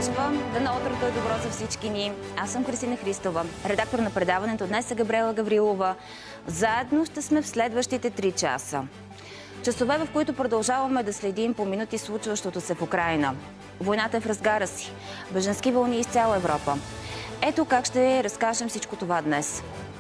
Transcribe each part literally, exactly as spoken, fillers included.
започва. Дано утрото е добро за всички ни. Аз съм Христина Христова, редактор на предаването. Днес е Габриела Гаврилова. Заедно ще сме в следващите три часа. Часове, в които продължаваме да следим по минути случващото се в Украйна. Войната е в разгара си. Бежански вълни из цяла Европа. Ето как ще разкажем всичко това днес.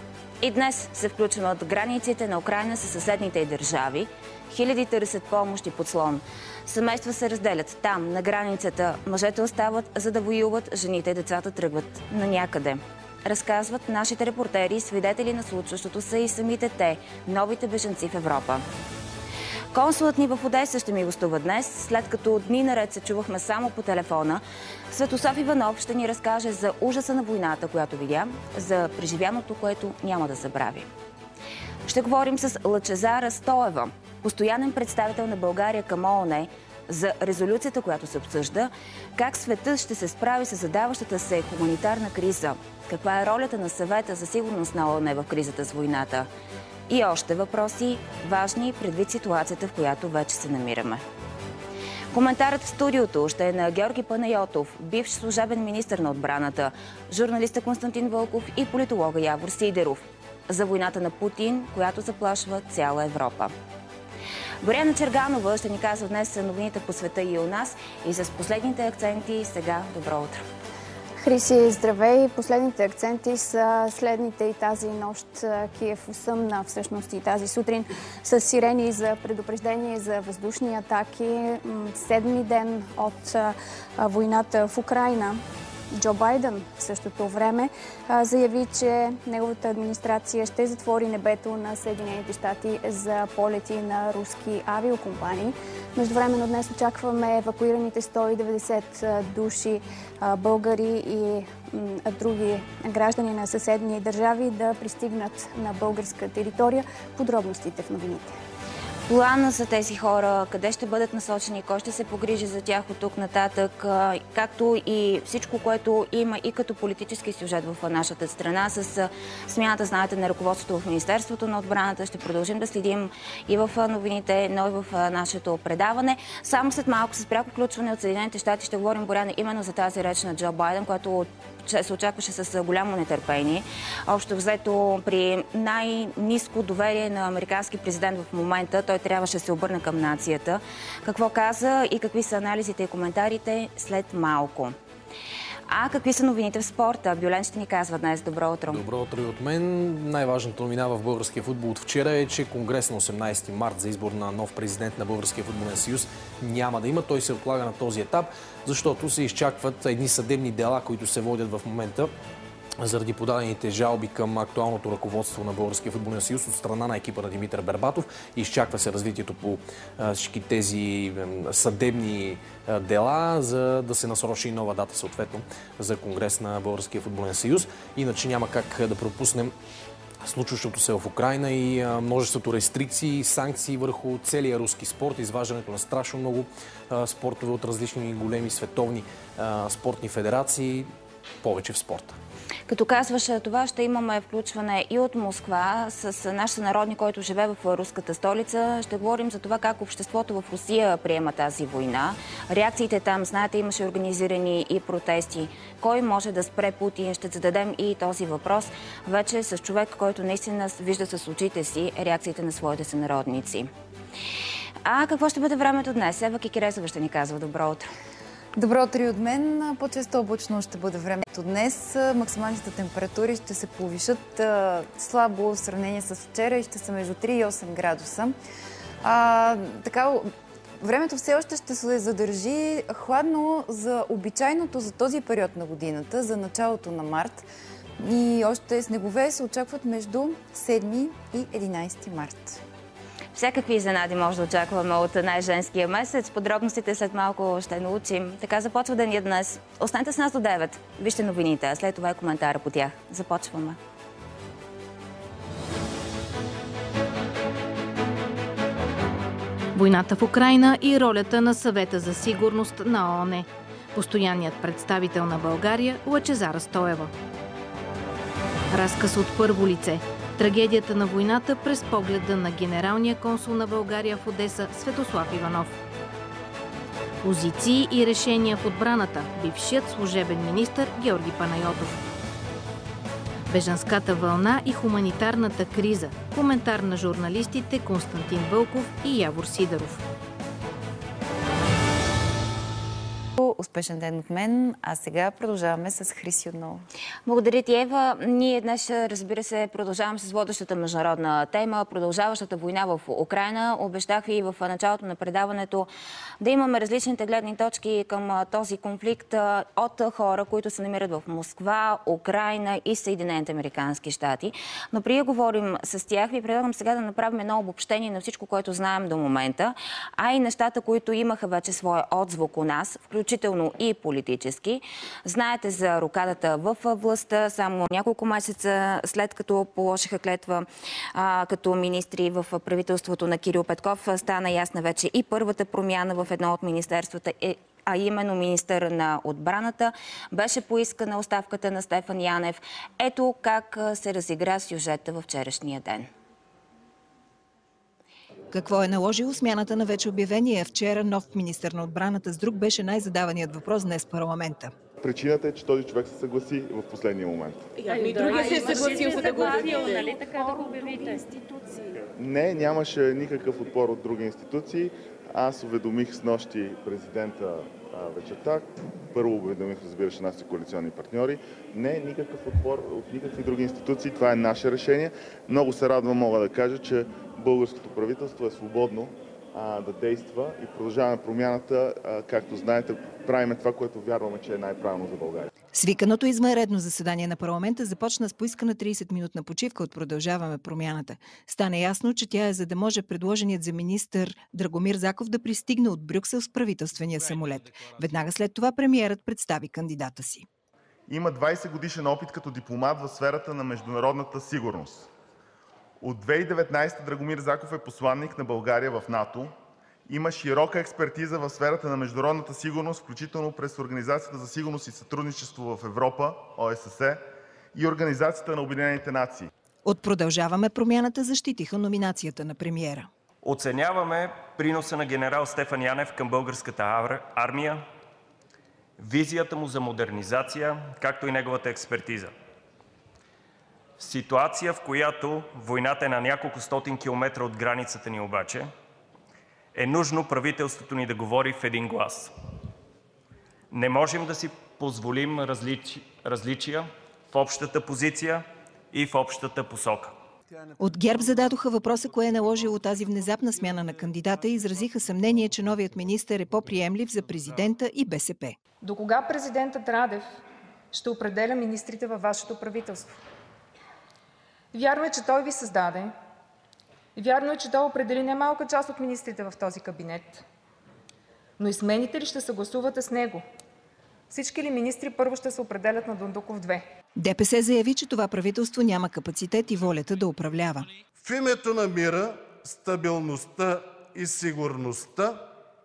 И днес се включваме от границите на Украйна със съседните й държави. Хиляди търсят помощ и подслон. Семейства се разделят там, на границата. Мъжете остават, за да воюват, жените и децата тръгват на някъде. Разказват нашите репортери, свидетели на случващото се и самите те, новите бежанци в Европа. Консулът ни в Одеса ще ми гостува днес, след като дни наред се чувахме само по телефона. Светослав Иванов ще ни разкаже за ужаса на войната, която видя, за преживяното, което няма да забрави. Ще говорим с Лъчезара Стоева, постоянен представител на България към ООН, за резолюцията, която се обсъжда, как светът ще се справи с задаващата се хуманитарна криза, каква е ролята на Съвета за сигурност на ООН в кризата с войната. И още въпроси, важни предвид ситуацията, в която вече се намираме. Коментарът в студиото ще е на Георги Панайотов, бивш служебен министър на отбраната, журналиста Константин Вълков и политолога Явор Сидеров за войната на Путин, която заплашва цяла Европа. Боряна Черганова ще ни казва днес новините по света и у нас и с последните акценти сега добро утро. Хриси, здравей! Последните акценти са следните и тази нощ Киев усъмна всъщност и тази сутрин с сирени за предупреждение за въздушни атаки. Седми ден от войната в Украйна. Джо Байден в същото време заяви, че неговата администрация ще затвори небето на Съединените щати за полети на руски авиокомпании. Междувременно днес очакваме евакуираните сто и деветдесет души българи и други граждани на съседни държави да пристигнат на българска територия. Подробностите в новините. Плана за тези хора, къде ще бъдат насочени, кой ще се погрижи за тях от тук нататък, както и всичко, което има и като политически сюжет в нашата страна. С смяната, знаете, на ръководството в Министерството на отбраната ще продължим да следим и в новините, но и в нашето предаване. Само след малко с пряко включване от Съединените щати ще говорим, Боряна, именно за тази реч на Джо Байден, която се очакваше с голямо нетърпение. Общо взето при най-ниско доверие на американски президент в момента, той трябваше да се обърне към нацията. Какво каза и какви са анализите и коментарите след малко. А какви са новините в спорта? Бюлен ще ни казва днес. Добро утро. Добро утро и от мен. Най-важната новина в българския футбол от вчера е, че конгрес на осемнадесети март за избор на нов президент на Българския футболен съюз няма да има. Той се отлага на този етап, защото се изчакват едни съдебни дела, които се водят в момента заради подадените жалби към актуалното ръководство на Българския футболен съюз от страна на екипа на Димитър Бербатов. Изчаква се развитието по всички тези съдебни дела, за да се насрочи нова дата съответно за конгрес на Българския футболен съюз. Иначе няма как да пропуснем случващото се в Украйна и множеството рестрикции, санкции върху целия руски спорт, изваждането на страшно много спортове от различни големи световни спортни федерации, повече в спорта. Като казваш това, ще имаме включване и от Москва с наш сънародник, който живее в руската столица. Ще говорим за това как обществото в Русия приема тази война. Реакциите там, знаете, имаше организирани и протести. Кой може да спре Путин? Ще зададем и този въпрос вече с човек, който наистина вижда с очите си реакциите на своите сънародници. А какво ще бъде времето днес? Ева Кикирезова ще ни казва добро утро. Добро утро и от мен. По-често облачно ще бъде времето днес. Максималните температури ще се повишат слабо в сравнение с вчера и ще са между три и осем градуса. А, така, времето все още ще се задържи хладно за обичайното за този период на годината, за началото на март. И още снегове се очакват между седми и единадесети март. Всякакви изненади може да очакваме от най-женския месец. Подробностите след малко ще научим. Така започва деня днес. Останете с нас до девет. Вижте новините, а след това е коментара по тях. Започваме. Войната в Украйна и ролята на Съвета за сигурност на ООН. Постоянният представител на България Лъчезара Стоева. Разказ от първо лице. Трагедията на войната през погледа на генералния консул на България в Одеса Светослав Иванов. Позиции и решения в отбраната. Бившият служебен министър Георги Панайотов. Бежанската вълна и хуманитарната криза. Коментар на журналистите Константин Вълков и Явор Сидеров. Успешен ден от мен, а сега продължаваме с Хриси отново. Благодаря ти, Ева. Ние днес, разбира се, продължаваме с водещата международна тема, продължаващата война в Украйна. Обещах ви в началото на предаването да имаме различните гледни точки към този конфликт от хора, които се намират в Москва, Украйна и Съединените американски щати. Но преди да говорим с тях, ви предлагам сега да направим едно обобщение на всичко, което знаем до момента, а и нещата, които имаха вече своя отзвук у нас, включително и политически. Знаете за рокадата в властта, само няколко месеца след като положиха клетва а, като министри в правителството на Кирил Петков, стана ясна вече и първата промяна в едно от министерствата, е а именно министър на отбраната. Беше поискана оставката на Стефан Янев. Ето как се разигра сюжета във вчерашния ден. Какво е наложило смяната на вече обявения вчера нов министър на отбраната с друг беше най-задаваният въпрос днес в парламента. Причината е, че този човек се съгласи в последния момент. И другия се е съгласил, за да го обявите. Нали така да го обявите? Не, нямаше никакъв отпор от други институции. Аз уведомих с нощи президента а, вечерта. Първо уведомих, разбира се, нашите коалиционни партньори. Не, никакъв отпор от никакви други институции. Това е наше решение. Много се радвам, мога да кажа, че българското правителство е свободно а, да действа и продължаваме промяната. А, както знаете, правиме това, което вярваме, че е най-правилно за България. Свиканото извънредно заседание на парламента започна с поискана тридесетминутна почивка от Продължаваме промяната. Стана ясно, че тя е за да може предложеният за министър Драгомир Заков да пристигне от Брюксел с правителствения самолет. Веднага след това премиерът представи кандидата си. Има двадесет годишен опит като дипломат в сферата на международната сигурност. От две хиляди и деветнадесета Драгомир Заков е посланник на България в НАТО. Има широка експертиза в сферата на международната сигурност, включително през Организацията за сигурност и сътрудничество в Европа, О Е С С, и Организацията на Обединените нации. От Продължаваме промяната защитиха номинацията на премиера. Оценяваме приноса на генерал Стефан Янев към българската армия, визията му за модернизация, както и неговата експертиза. В ситуация, в която войната е на няколко стотин километра от границата ни обаче, е нужно правителството ни да говори в един глас. Не можем да си позволим различи, различия в общата позиция и в общата посока. От ГЕРБ зададоха въпроса, кое е наложило тази внезапна смяна на кандидата и изразиха съмнение, че новият министър е по-приемлив за президента и Бе Се Пе. До кога президентът Радев ще определя министрите във вашето правителство? Вярно е, че той ви създаде. Вярно е, че той определи немалка част от министрите в този кабинет. Но и смените ли ще съгласувате с него? Всички ли министри първо ще се определят на Дондуков две? Де Пе Се заяви, че това правителство няма капацитет и волята да управлява. В името на мира, стабилността и сигурността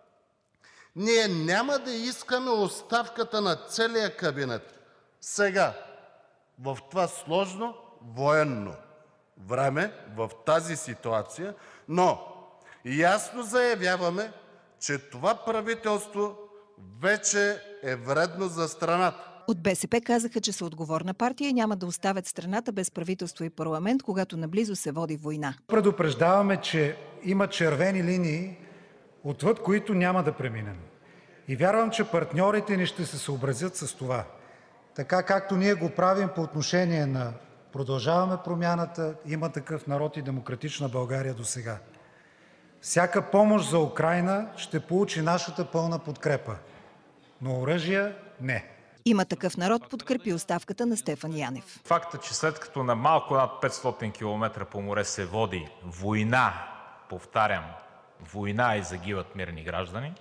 ние няма да искаме оставката на целия кабинет. Сега, в това сложно военно време, в тази ситуация, но ясно заявяваме, че това правителство вече е вредно за страната. От Бе Се Пе казаха, че са отговорна партия и няма да оставят страната без правителство и парламент, когато наблизо се води война. Предупреждаваме, че има червени линии, отвъд които няма да преминем. И вярвам, че партньорите ни ще се съобразят с това. Така както ние го правим по отношение на Продължаваме промяната, Има такъв народ и Демократична България досега. Всяка помощ за Украйна ще получи нашата пълна подкрепа, но оръжия – не. Има такъв народ подкрепи оставката на Стефан Янев. Факта, че след като на малко над петстотин километра по море се води война, повтарям, война и загиват мирни граждани,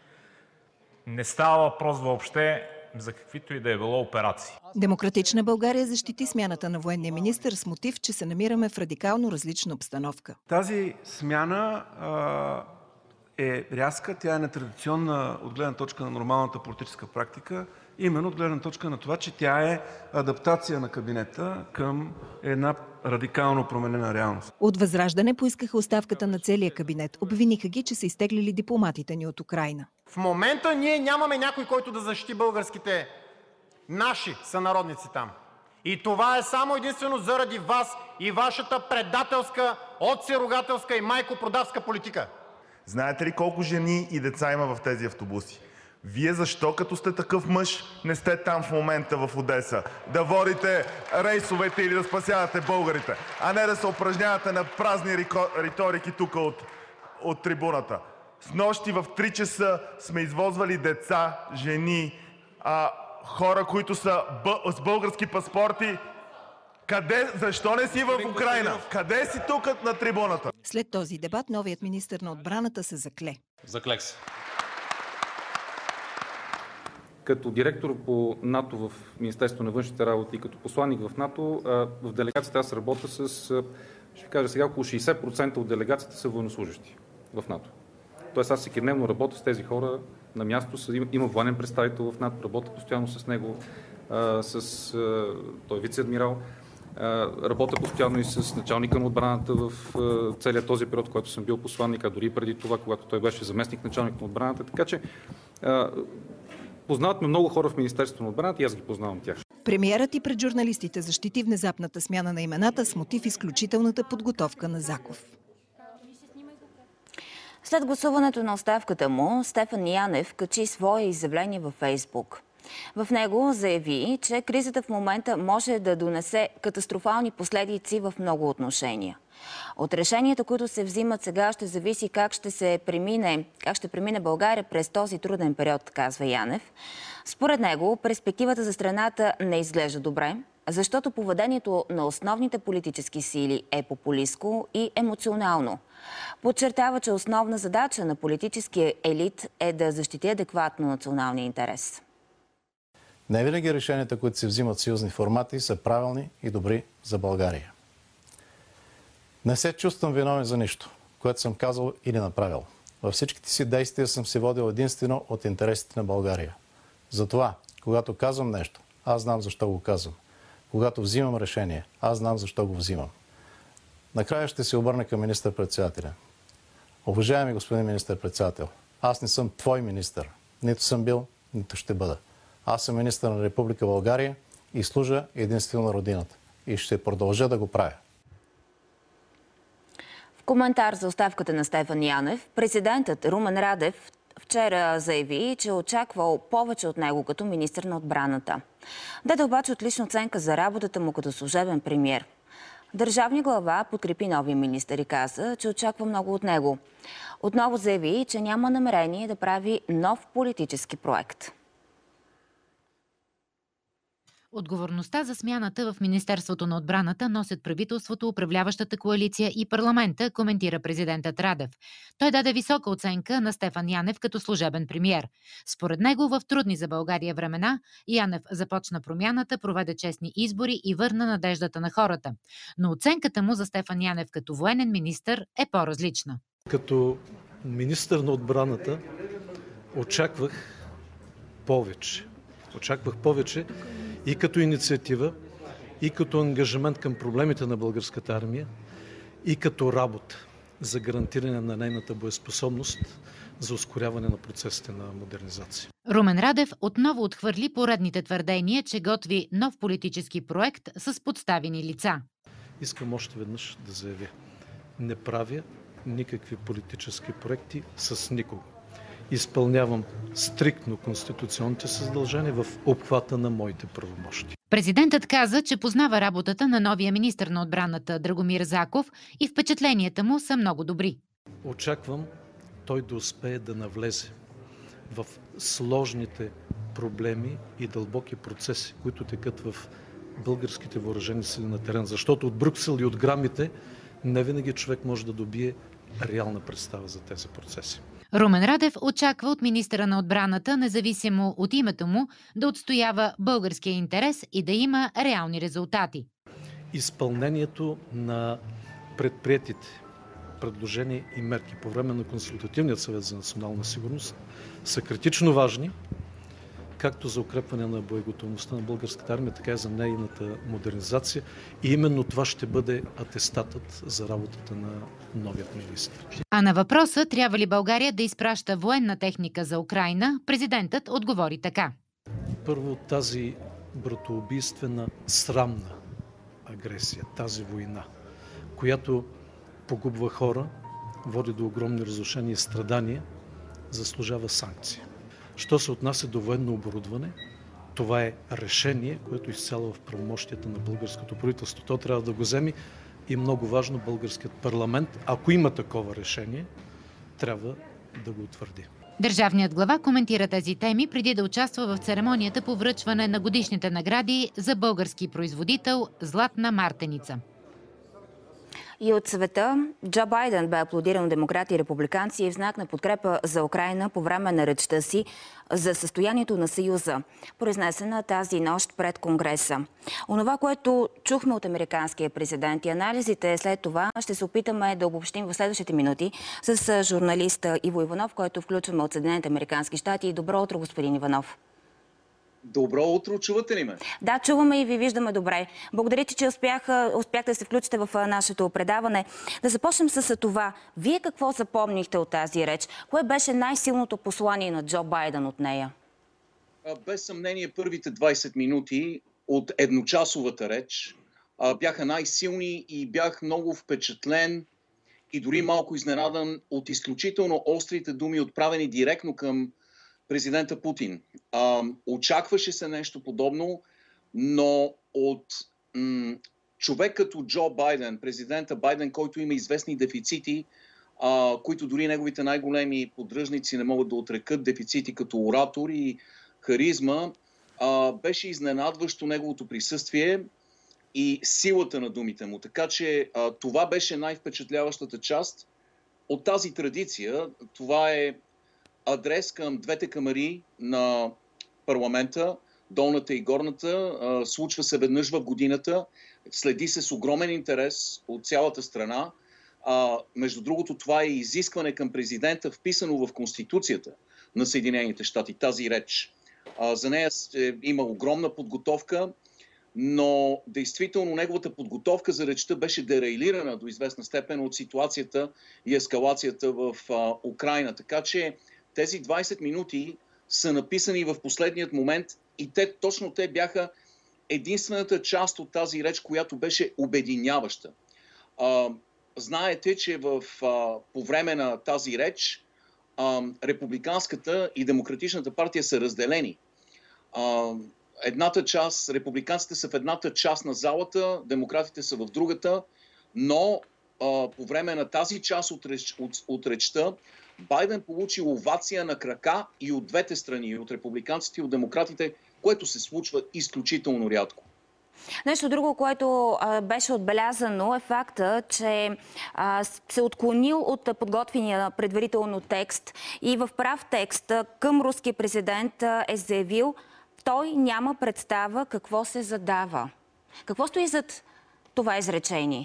не става въпрос въобще за каквито и да е било операции. Демократична България защити смяната на военния министър с мотив, че се намираме в радикално различна обстановка. Тази смяна а, е рязка, тя е нетрадиционна от гледна точка на нормалната политическа практика, именно от гледна точка на това, че тя е адаптация на кабинета към една радикално променена реалност. От Възраждане поискаха оставката на целия кабинет. Обвиниха ги, че са изтеглили дипломатите ни от Украйна. В момента ние нямаме някой, който да защити българските наши сънародници там. И това е само единствено заради вас и вашата предателска, отцеругателска и майкопродавска политика. Знаете ли колко жени и деца има в тези автобуси? Вие защо, като сте такъв мъж, не сте там в момента в Одеса? Да водите рейсовете или да спасявате българите, а не да се упражнявате на празни риторики тук от, от трибуната. Снощи в три часа сме извозвали деца, жени, а, хора, които са бъ... с български паспорти. Къде? Защо не си в Украйна? Къде си тук на трибуната? След този дебат новият министър на отбраната се закле. Заклех се. Като директор по НАТО в Министерството на външните работи и като посланник в НАТО, в делегацията аз работя с, ще ви кажа сега, около шейсет процента от делегацията са военнослужащи в НАТО. Тоест аз всекидневно работя с тези хора на място, има военен представител в НАТО, работя постоянно с него, с той вице-адмирал, работя постоянно и с началника на отбраната в целия този период, когато съм бил посланник, а дори преди това, когато той беше заместник началник на отбраната. Така че познават ме много хора в Министерството на отбраната и аз ги познавам тях. Премиерът и пред журналистите защити внезапната смяна на имената с мотив изключителната подготовка на Заков. След гласуването на оставката му, Стефан Янев качи свое изявление във Фейсбук. В него заяви, че кризата в момента може да донесе катастрофални последици в много отношения. От решенията, които се взимат сега, ще зависи как ще се премине, как ще премине България през този труден период, казва Янев. Според него, перспективата за страната не изглежда добре, защото поведението на основните политически сили е популистко и емоционално. Подчертава, че основна задача на политическия елит е да защити адекватно националния интерес. Не винаги решенията, които се взимат в съюзни формати, са правилни и добри за България. Не се чувствам виновен за нищо, което съм казал или направил. Във всичките си действия съм се водил единствено от интересите на България. Затова, когато казвам нещо, аз знам защо го казвам. Когато взимам решение, аз знам защо го взимам. Накрая ще се обърна към министър-председателя. Уважаеми господин министър-председател, аз не съм твой министър. Нито съм бил, нито ще бъда. Аз съм министър на Република България и служа единствено на родината. И ще продължа да го правя. В коментар за оставката на Стефан Янев, президентът Румен Радев вчера заяви, че е очаквал повече от него като министър на отбраната. Даде обаче отлична оценка за работата му като служебен премиер. Държавният глава подкрепи новия министър и каза, че очаква много от него. Отново заяви, че няма намерение да прави нов политически проект. Отговорността за смяната в Министерството на отбраната носят правителството, управляващата коалиция и парламента, коментира президентът Радев. Той даде висока оценка на Стефан Янев като служебен премиер. Според него в трудни за България времена Янев започна промяната, проведе честни избори и върна надеждата на хората. Но оценката му за Стефан Янев като военен министър е по-различна. Като министър на отбраната очаквах повече. Очаквах повече и като инициатива, и като ангажимент към проблемите на българската армия, и като работа за гарантиране на нейната боеспособност, за ускоряване на процесите на модернизация. Румен Радев отново отхвърли поредните твърдения, че готви нов политически проект с подставени лица. Искам още веднъж да заявя. Не правя никакви политически проекти с никого. Изпълнявам стриктно конституционните си задължения в обхвата на моите правомощия. Президентът каза, че познава работата на новия министър на отбраната Драгомир Заков и впечатленията му са много добри. Очаквам той да успее да навлезе в сложните проблеми и дълбоки процеси, които текат в българските въоръжени сили на терен. Защото от Брюксел и от грамите не винаги човек може да добие реална представа за тези процеси. Румен Радев очаква от министъра на отбраната, независимо от името му, да отстоява българския интерес и да има реални резултати. Изпълнението на предприетите предложения и мерки по време на Консултативният съвет за национална сигурност са критично важни, както за укрепване на боеготовността на българската армия, така и за нейната модернизация. И именно това ще бъде атестатът за работата на новият министър. А на въпроса трябва ли България да изпраща военна техника за Украйна, президентът отговори така. Първо, тази братоубийствена, срамна агресия, тази война, която погубва хора, води до огромни разрушения и страдания, заслужава санкции. Що се отнася до военно оборудване, това е решение, което е изцяло в правомощията на българското правителство. То трябва да го вземе и много важно българският парламент, ако има такова решение, трябва да го утвърди. Държавният глава коментира тези теми преди да участва в церемонията по връчване на годишните награди за български производител Златна мартеница. И от света Джо Байден бе аплодиран от демократи и републиканци в знак на подкрепа за Украйна по време на речта си за състоянието на Съюза, произнесена тази нощ пред Конгреса. Онова, което чухме от американския президент и анализите след това, ще се опитаме да обобщим в следващите минути с журналиста Иво Иванов, който включваме от Съединените американски щати. Добро утро, господин Иванов. Добро утро, чувате ли ме? Да, чуваме и ви виждаме добре. Благодаря, че успяха, успяхте да се включите в нашето предаване. Да започнем с това. Вие какво запомнихте от тази реч? Кое беше най-силното послание на Джо Байден от нея? Без съмнение, първите двайсет минути от едночасовата реч бяха най-силни и бях много впечатлен и дори малко изненадан от изключително острите думи, отправени директно към президента Путин. А, очакваше се нещо подобно, но от м- човек като Джо Байден, президента Байден, който има известни дефицити, а, които дори неговите най-големи поддръжници не могат да отрекат, дефицити като оратор и харизма, а, беше изненадващо неговото присъствие и силата на думите му. Така че а, това беше най-впечатляващата част от тази традиция. Това е адрес към двете камари на парламента, долната и горната. Случва се веднъж в годината. Следи се с огромен интерес от цялата страна. Между другото, това е изискване към президента, вписано в Конституцията на Съединените щати, тази реч. За нея има огромна подготовка, но действително неговата подготовка за речта беше дерейлирана до известна степен от ситуацията и ескалацията в Украйна. Така че тези двайсет минути са написани в последният момент и те, точно те бяха единствената част от тази реч, която беше обединяваща. А, знаете, че в, а, по време на тази реч а, републиканската и демократичната партия са разделени. А, едната част, републиканците са в едната част на залата, демократите са в другата, но а, по време на тази част от, реч, от, от речта Байден получи овация на крака и от двете страни, и от републиканците, и от демократите, което се случва изключително рядко. Нещо друго, което а, беше отбелязано, е факта, че а, се отклонил от подготвения предварително текст и в прав текст към руския президент а, е заявил, той няма представа какво се задава. Какво стои зад това изречение?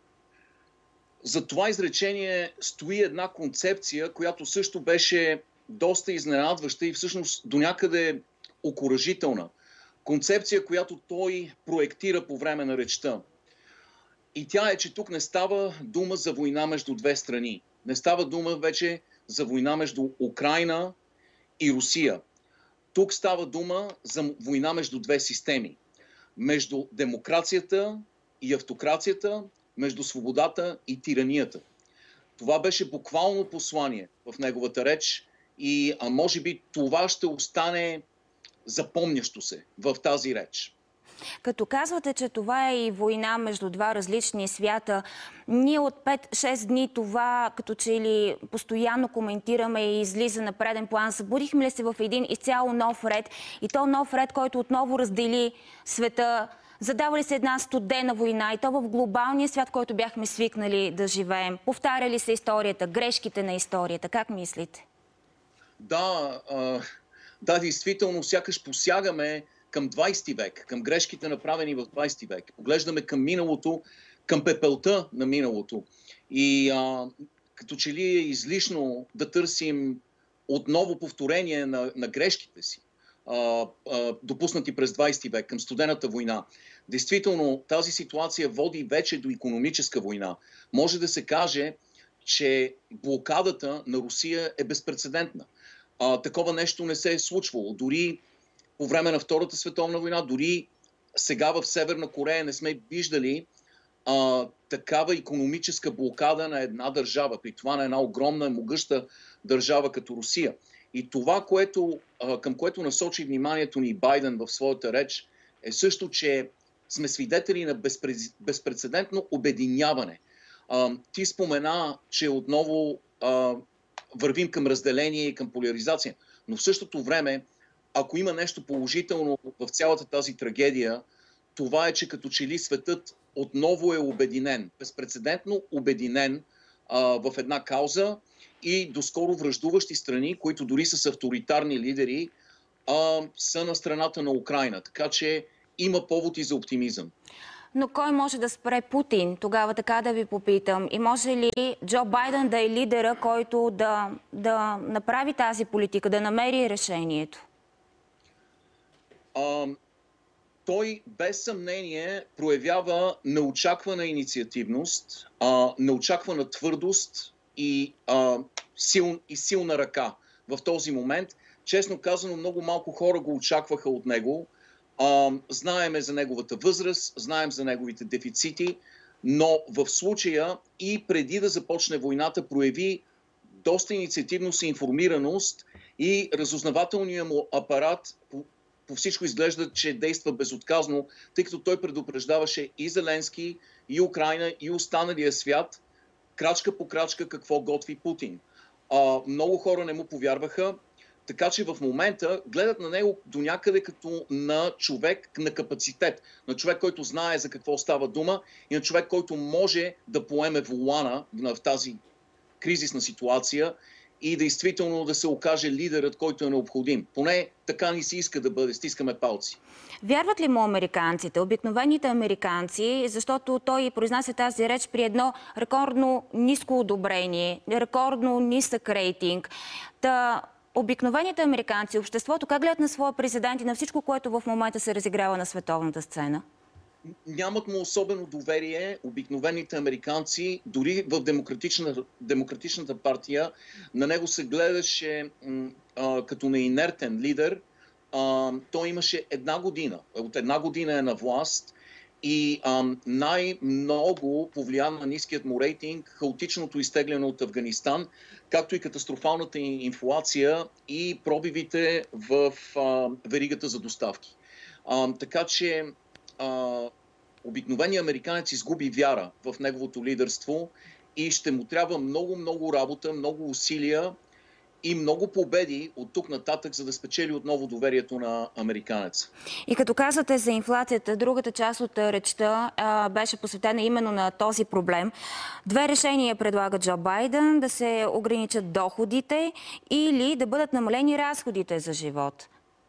За това изречение стои една концепция, която също беше доста изненадваща и всъщност до някъде окуражителна. Концепция, която той проектира по време на речта. И тя е, че тук не става дума за война между две страни. Не става дума вече за война между Украйна и Русия. Тук става дума за война между две системи. Между демокрацията и автокрацията, между свободата и тиранията. Това беше буквално послание в неговата реч и а може би това ще остане запомнящо се в тази реч. Като казвате, че това е и война между два различни свята, ние от пет-шест дни това като че ли постоянно коментираме и излиза на преден план. Събудихме ли се в един изцяло нов ред и то нов ред, който отново раздели света? Задава ли се една студена война и то в глобалния свят, който бяхме свикнали да живеем? Повтаря ли се историята, грешките на историята? Как мислите? Да, а, да, действително, сякаш посягаме към двайсети век, към грешките направени в двайсети век. Поглеждаме към миналото към пепелта на миналото. И а, като че ли е излишно да търсим отново повторение на, на грешките си, а, а, допуснати през двайсети век, към студената война. Действително, тази ситуация води вече до икономическа война. Може да се каже, че блокадата на Русия е безпрецедентна. А, такова нещо не се е случвало. Дори по време на Втората световна война, дори сега в Северна Корея не сме виждали а, такава икономическа блокада на една държава, при това на една огромна, могъща държава като Русия. И това, което, а, към което насочи вниманието ни Байден в своята реч, е също, че сме свидетели на безпрецедентно обединяване. А, ти спомена, че отново а, вървим към разделение и към поляризация, но в същото време, ако има нещо положително в цялата тази трагедия, това е, че като че ли светът отново е обединен, безпрецедентно обединен а, в една кауза и доскоро враждуващи страни, които дори с авторитарни лидери, а, са на страната на Украйна. Така че има повод и за оптимизъм. Но кой може да спре Путин? Тогава така да ви попитам. И може ли Джо Байден да е лидера, който да, да направи тази политика, да намери решението? А, той без съмнение проявява неочаквана инициативност, а, неочаквана твърдост и, а, сил, и силна ръка в този момент. Честно казано, много малко хора го очакваха от него. А, знаеме за неговата възраст, знаем за неговите дефицити, но в случая и преди да започне войната прояви доста инициативност и информираност и разузнавателният му апарат по, по всичко изглежда, че действа безотказно, тъй като той предупреждаваше и Зеленски, и Украйна, и останалия свят, крачка по крачка какво готви Путин. А, много хора не му повярваха. Така че в момента гледат на него до някъде като на човек на капацитет, на човек, който знае за какво става дума и на човек, който може да поеме волана в тази кризисна ситуация и действително да се окаже лидерът, който е необходим. Поне така ни се иска да бъде, стискаме палци. Вярват ли му американците, обикновените американци, защото той произнася тази реч при едно рекордно ниско одобрение, рекордно нисък рейтинг? Та обикновените американци, обществото, как гледат на своя президент и на всичко, което в момента се разиграва на световната сцена? Нямат му особено доверие обикновените американци, дори в демократична, демократичната партия. На него се гледаше а, като на инертен лидер. А, той имаше една година, от една година е на власт и най-много повлия на ниският му рейтинг хаотичното изтегляне от Афганистан, както и катастрофалната инфлация и пробивите в а, веригата за доставки. А, така че а, обикновеният американец изгуби вяра в неговото лидерство и ще му трябва много-много работа, много усилия и много победи от тук нататък, за да спечели отново доверието на американеца. И като казвате за инфлацията, другата част от речта а, беше посветена именно на този проблем. Две решения предлага Джо Байден: да се ограничат доходите или да бъдат намалени разходите за живот.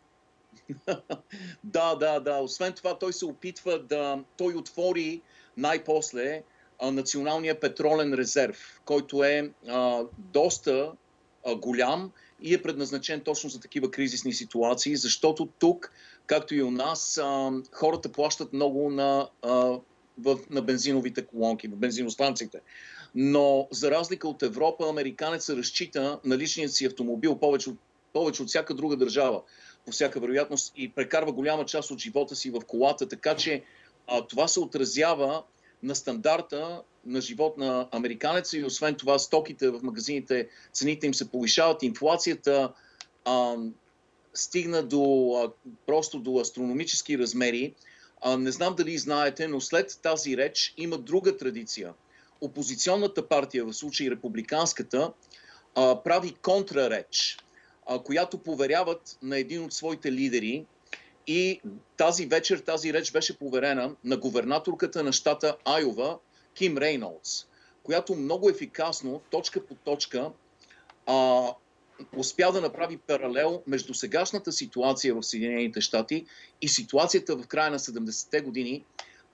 Да, да, да. Освен това, той се опитва да... Той отвори най-после а, националния петролен резерв, който е а, доста а, голям и е предназначен точно за такива кризисни ситуации, защото тук, както и у нас, а, хората плащат много на, а, в, на бензиновите колонки, в бензиностанциите. Но за разлика от Европа, американецът разчита на личният си автомобил повече от, повече от всяка друга държава, по всяка вероятност, и прекарва голяма част от живота си в колата, така че а, това се отразява на стандарта на живот на американеца и освен това стоките в магазините, цените им се повишават, инфлацията а, стигна до, а, просто до астрономически размери. А, не знам дали знаете, но след тази реч има друга традиция. Опозиционната партия, в случай републиканската, а, прави контрареч, която поверяват на един от своите лидери. И тази вечер тази реч беше поверена на губернаторката на щата Айова, Ким Рейнолдс, която много ефикасно, точка по точка, а, успя да направи паралел между сегашната ситуация в Съединените щати и ситуацията в края на седемдесетте години,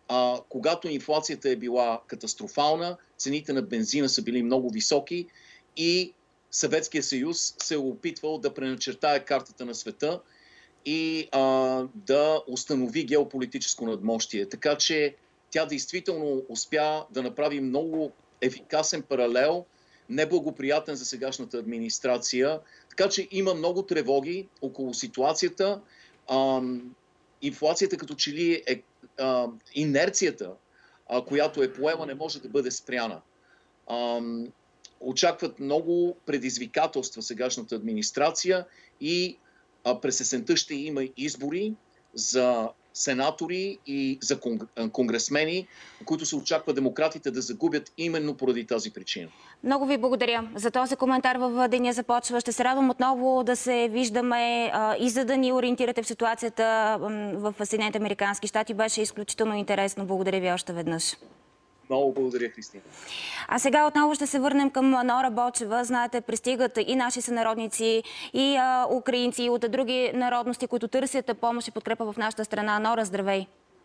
а, когато инфлацията е била катастрофална, цените на бензина са били много високи и Съветския съюз се е опитвал да преначертае картата на света и а, да установи геополитическо надмощие. Така че тя действително успя да направи много ефикасен паралел, неблагоприятен за сегашната администрация. Така че има много тревоги около ситуацията. А, инфлацията като че ли е а, инерцията, а, която е поема, не може да бъде спряна. А, очакват много предизвикателства сегашната администрация и а, през есента ще има избори за сенатори и за конгресмени, които се очаква демократите да загубят именно поради тази причина. Много ви благодаря за този коментар в Деня започва. Ще се радвам отново да се виждаме а, и за да ни ориентирате в ситуацията в Съединените американски щати. Беше изключително интересно. Благодаря ви още веднъж. Много благодаря, Христина. А сега отново ще се върнем към Нора Бочева. Знаете, пристигат и наши сънародници, и а, украинци, и от други народности, които търсят помощ и подкрепа в нашата страна. Нора, здравей!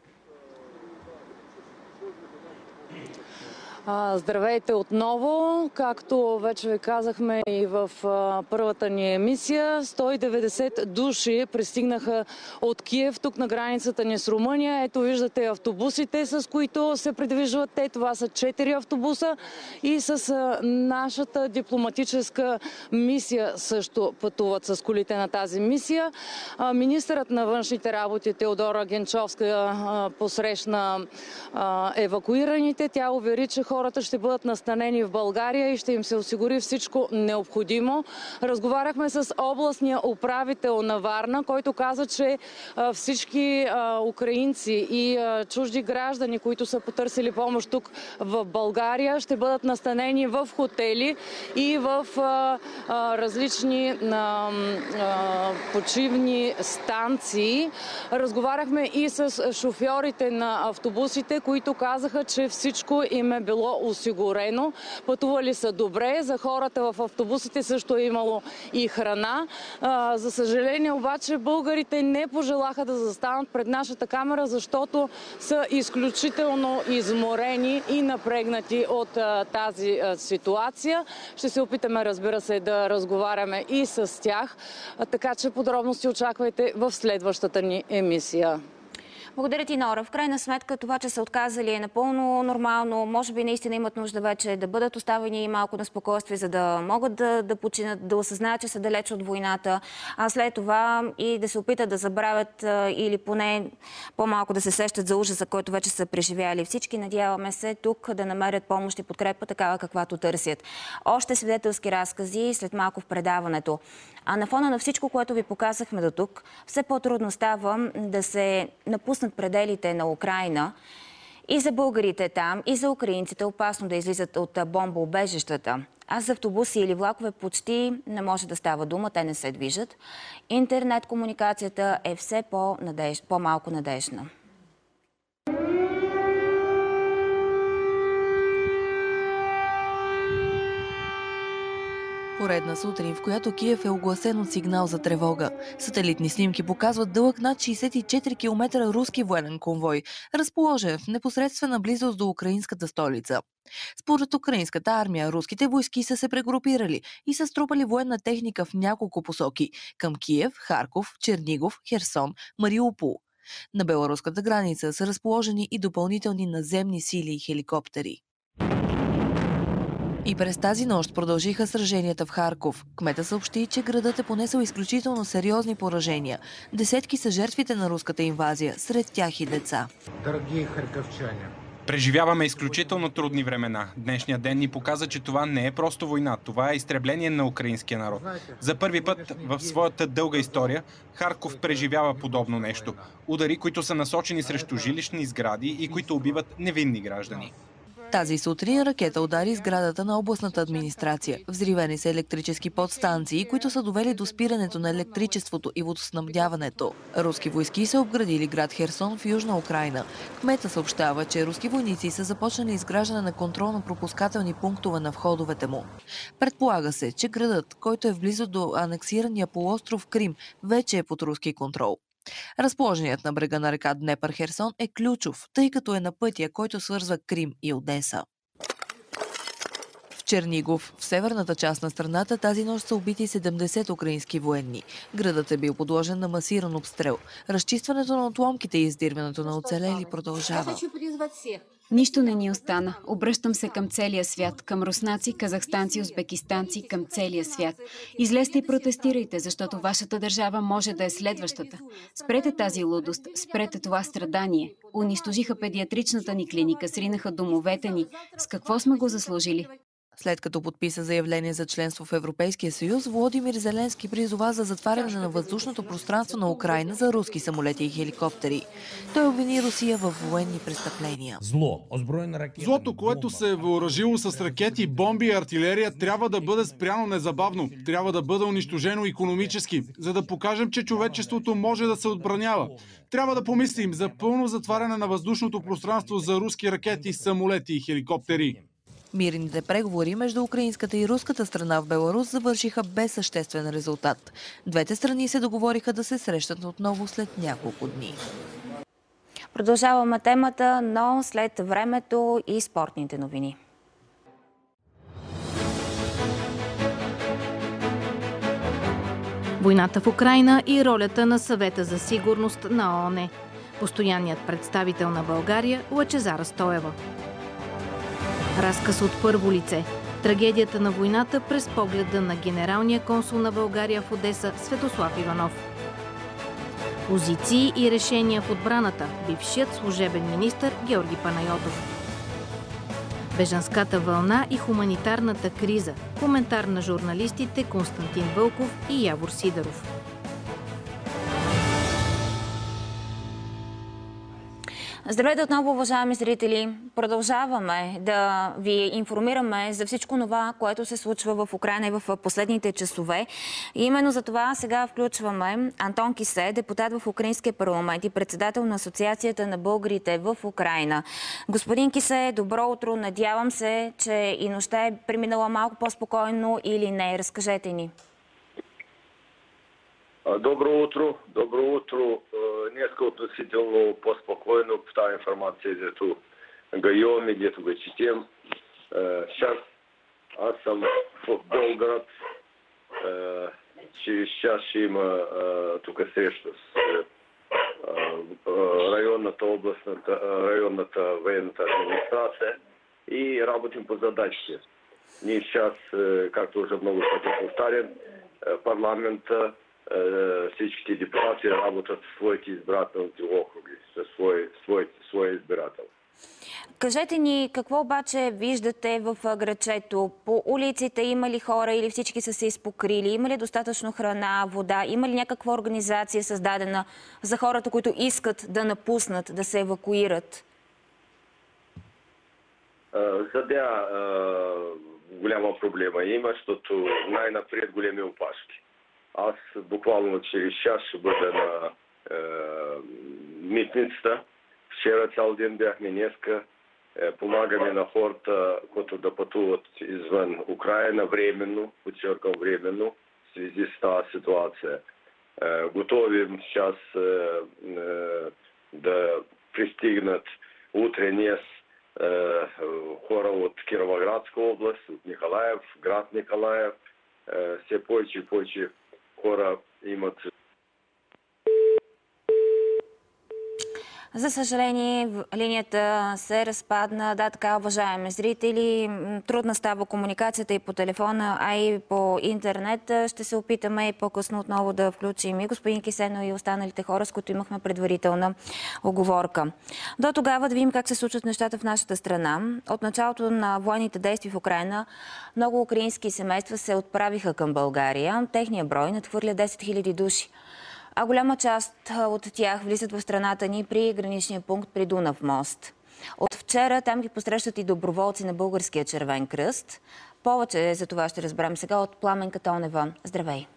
Здравейте отново. Както вече ви казахме и в първата ни емисия, сто и деветдесет души пристигнаха от Киев, тук на границата ни с Румъния. Ето виждате автобусите, с които се придвижват те. Това са четири автобуса и с нашата дипломатическа мисия също пътуват с колите на тази мисия. Министърът на външните работи Теодора Генчовска посрещна евакуираните. Тя увери, че хората ще бъдат настанени в България и ще им се осигури всичко необходимо. Разговаряхме с областния управител на Варна, който каза, че всички украинци и чужди граждани, които са потърсили помощ тук в България, ще бъдат настанени в хотели и в различни почивни станции. Разговаряхме и с шофьорите на автобусите, които казаха, че всичко им е било осигурено. Пътували са добре. За хората в автобусите също е имало и храна. А, за съжаление обаче българите не пожелаха да застанат пред нашата камера, защото са изключително изморени и напрегнати от а, тази а, ситуация. Ще се опитаме, разбира се, да разговаряме и с тях. А, така че подробности очаквайте в следващата ни емисия. Благодаря ти, Нора. В крайна сметка това, че са отказали е напълно нормално. Може би наистина имат нужда вече да бъдат оставени малко на спокойствие, за да могат да, да починат, да осъзнаят, че са далеч от войната, а след това и да се опитат да забравят или поне по-малко да се сещат за ужаса, който вече са преживяли. Всички надяваме се тук да намерят помощ и подкрепа, такава каквато търсят. Още свидетелски разкази след малко в предаването. А на фона на всичко, което ви показахме до тук, все по-трудно става да се напуснат пределите на Украйна. И за българите там, и за украинците е опасно да излизат от бомбоубежищата. А за автобуси или влакове почти не може да става дума, те не се движат. Интернет комуникацията е все по-надеж... по-малко надежна. Поредна сутрин, в която Киев е огласен от сигнал за тревога. Сателитни снимки показват дълъг над шейсет и четири километра руски военен конвой, разположен в непосредствена близост до украинската столица. Според украинската армия, руските войски са се прегрупирали и са струпали военна техника в няколко посоки – към Киев, Харков, Чернигов, Херсон, Мариупол. На беларуската граница са разположени и допълнителни наземни сили и хеликоптери. И през тази нощ продължиха сраженията в Харков. Кмета съобщи, че градът е понесъл изключително сериозни поражения. Десетки са жертвите на руската инвазия, сред тях и деца. Дороги харковчани, преживяваме изключително трудни времена. Днешният ден ни показа, че това не е просто война. Това е изтребление на украинския народ. За първи път в своята дълга история Харков преживява подобно нещо. Удари, които са насочени срещу жилищни сгради и които убиват невинни граждани. Тази сутрин ракета удари сградата на областната администрация. Взривени са електрически подстанции, които са довели до спирането на електричеството и водоснабдяването. Руски войски са обградили град Херсон в Южна Украйна. Кмета съобщава, че руски войници са започнали изграждане на контролно-пропускателни пунктове на входовете му. Предполага се, че градът, който е близо до анексирания полуостров Крим, вече е под руски контрол. Разположеният на брега на река Днепър Херсон е ключов, тъй като е на пътя, който свързва Крим и Одеса. В Чернигов, в северната част на страната, тази нощ са убити седемдесет украински военни. Градът е бил подложен на масиран обстрел. Разчистването на отломките и издирването на оцелели продължава. Нищо не ни остана. Обръщам се към целия свят, към руснаци, казахстанци, узбекистанци, към целия свят. Излезте и протестирайте, защото вашата държава може да е следващата. Спрете тази лудост, спрете това страдание. Унищожиха педиатричната ни клиника, сринаха домовете ни. С какво сме го заслужили? След като подписа заявление за членство в Европейския съюз, Володимир Зеленски призова за затваряне на въздушното пространство на Украйна за руски самолети и хеликоптери. Той обвини Русия в военни престъпления. Зло, озброена ракета. Злото, което се е въоръжило с ракети, бомби и артилерия, трябва да бъде спряно незабавно. Трябва да бъде унищожено икономически, за да покажем, че човечеството може да се отбранява. Трябва да помислим за пълно затваряне на въздушното пространство за руски ракети, самолети и хеликоптери. Мирните преговори между украинската и руската страна в Беларус завършиха без съществен резултат. Двете страни се договориха да се срещат отново след няколко дни. Продължаваме темата, но след времето и спортните новини. Войната в Украйна и ролята на Съвета за сигурност на ООН. Постоянният представител на България Лъчезара Стоева. Разказ от първо лице. Трагедията на войната през погледа на генералния консул на България в Одеса Светослав Иванов. Позиции и решения в отбраната. Бившият служебен министър Георги Панайотов. Бежанската вълна и хуманитарната криза. Коментар на журналистите Константин Вълков и Явор Сидеров. Здравейте отново, уважаеми зрители! Продължаваме да ви информираме за всичко това, което се случва в Украйна и в последните часове. И именно за това сега включваме Антон Кисе, депутат в Украинския парламент и председател на Асоциацията на българите в Украйна. Господин Кисе, добро утро! Надявам се, че и нощта е преминала малко по-спокойно или не. Разкажете ни. Добро утро, добро утро. Днеска относително по-спокойно по тази информация, дето го имаме, дето го четем. Сейчас аз съм в Белград. Через час ще има тук среща с районната областната, районната военната администрация и работим по задачите. Ние сейчас, както уже много пъти повтарям, парламента, всичките депутати работят в своите избирателните округи, със свой, свой, свой избирател. Кажете ни, какво обаче виждате в градчето? По улиците има ли хора или всички са се изпокрили? Има ли достатъчно храна, вода? Има ли някаква организация създадена за хората, които искат да напуснат, да се евакуират? Задя голяма проблема има, защото най-напред големи опашки. Аз буквално через час ще бъда на е, митницата. Вчера цял ден бяхме, днеска е, помагаме на хората, които да пътуват извън Украйна временно, подчеркам временно, в связи с тази ситуация. Е, готовим сейчас е, е, да пристигнат утре днес е, хора от Кировоградска област, от Николаев, град Николаев. Е, все повече и повече хора имат. За съжаление, линията се разпадна. Да, така, уважаеми зрители, трудна става комуникацията и по телефона, а и по интернет. Ще се опитаме и по-късно отново да включим и господин Кисено и останалите хора, с които имахме предварителна оговорка. До тогава да видим как се случват нещата в нашата страна. От началото на военните действия в Украйна много украински семейства се отправиха към България. Техният брой надхвърля десет хиляди души. А голяма част от тях влизат в страната ни при граничния пункт при Дунав мост. От вчера там ги посрещат и доброволци на Българския червен кръст. Повече за това ще разберем сега от Пламен Катонева. Здравей!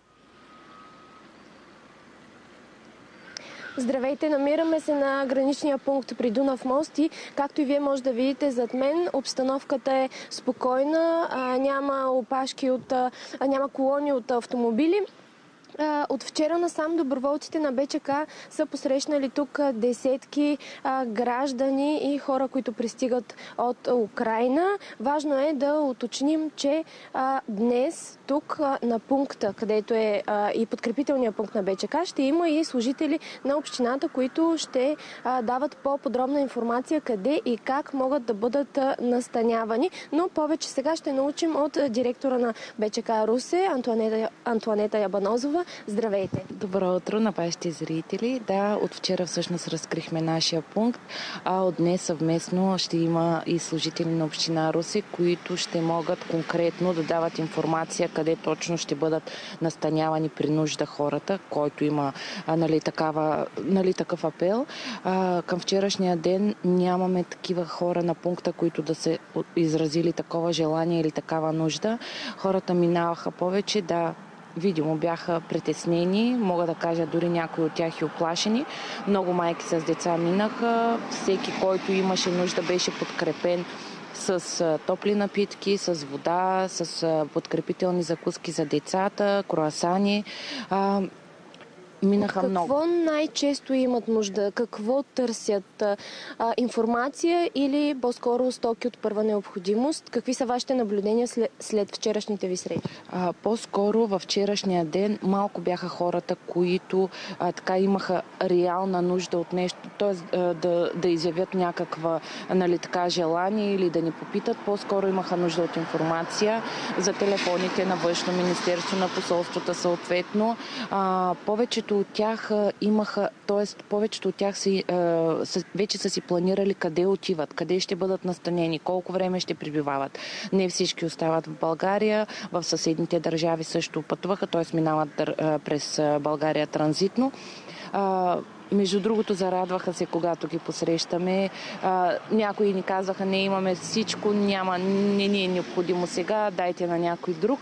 Здравейте, намираме се на граничния пункт при Дунав мост и както и вие може да видите зад мен, обстановката е спокойна, няма опашки от, няма колони от автомобили. От вчера насам доброволците на БЧК са посрещнали тук десетки граждани и хора, които пристигат от Украйна. Важно е да уточним, че днес тук на пункта, където е и подкрепителния пункт на БЧК, ще има и служители на общината, които ще дават по-подробна информация къде и как могат да бъдат настанявани. Но повече сега ще научим от директора на БЧК Русе, Антуанета, Антуанета Ябанозова. Здравейте! Добро утро на вашите зрители. Да, от вчера всъщност разкрихме нашия пункт, а от днес съвместно ще има и служители на община Русе, които ще могат конкретно да дават информация къде точно ще бъдат настанявани при нужда хората, който има а, нали, такава, нали, такъв апел. А, към вчерашния ден нямаме такива хора на пункта, които да се изразили такова желание или такава нужда. Хората минаваха повече, да, видимо бяха притеснени, мога да кажа дори някои от тях и оплашени. Много майки с деца минаха, всеки, който имаше нужда, беше подкрепен с топли напитки, с вода, с подкрепителни закуски за децата, круасани. Минаха Какво много. Какво най-често имат нужда? Какво търсят? А, информация или по-скоро стоки от първа необходимост? Какви са вашите наблюдения след, след вчерашните ви срещи? А, по-скоро във вчерашния ден малко бяха хората, които а, така имаха реална нужда от нещо, т.е. да, да изявят някаква, нали, така, желание или да ни попитат. По-скоро имаха нужда от информация за телефоните на Външно министерство, на посолствата съответно. А, повечето от тях имаха, т.е. повечето от тях си, са, вече са си планирали къде отиват, къде ще бъдат настанени, колко време ще пребивават. Не всички остават в България, в съседните държави също пътуваха, т.е. минават през България транзитно. Между другото, зарадваха се, когато ги посрещаме. А, някои ни казаха, не имаме всичко, няма, не ни е необходимо сега, дайте на някой друг.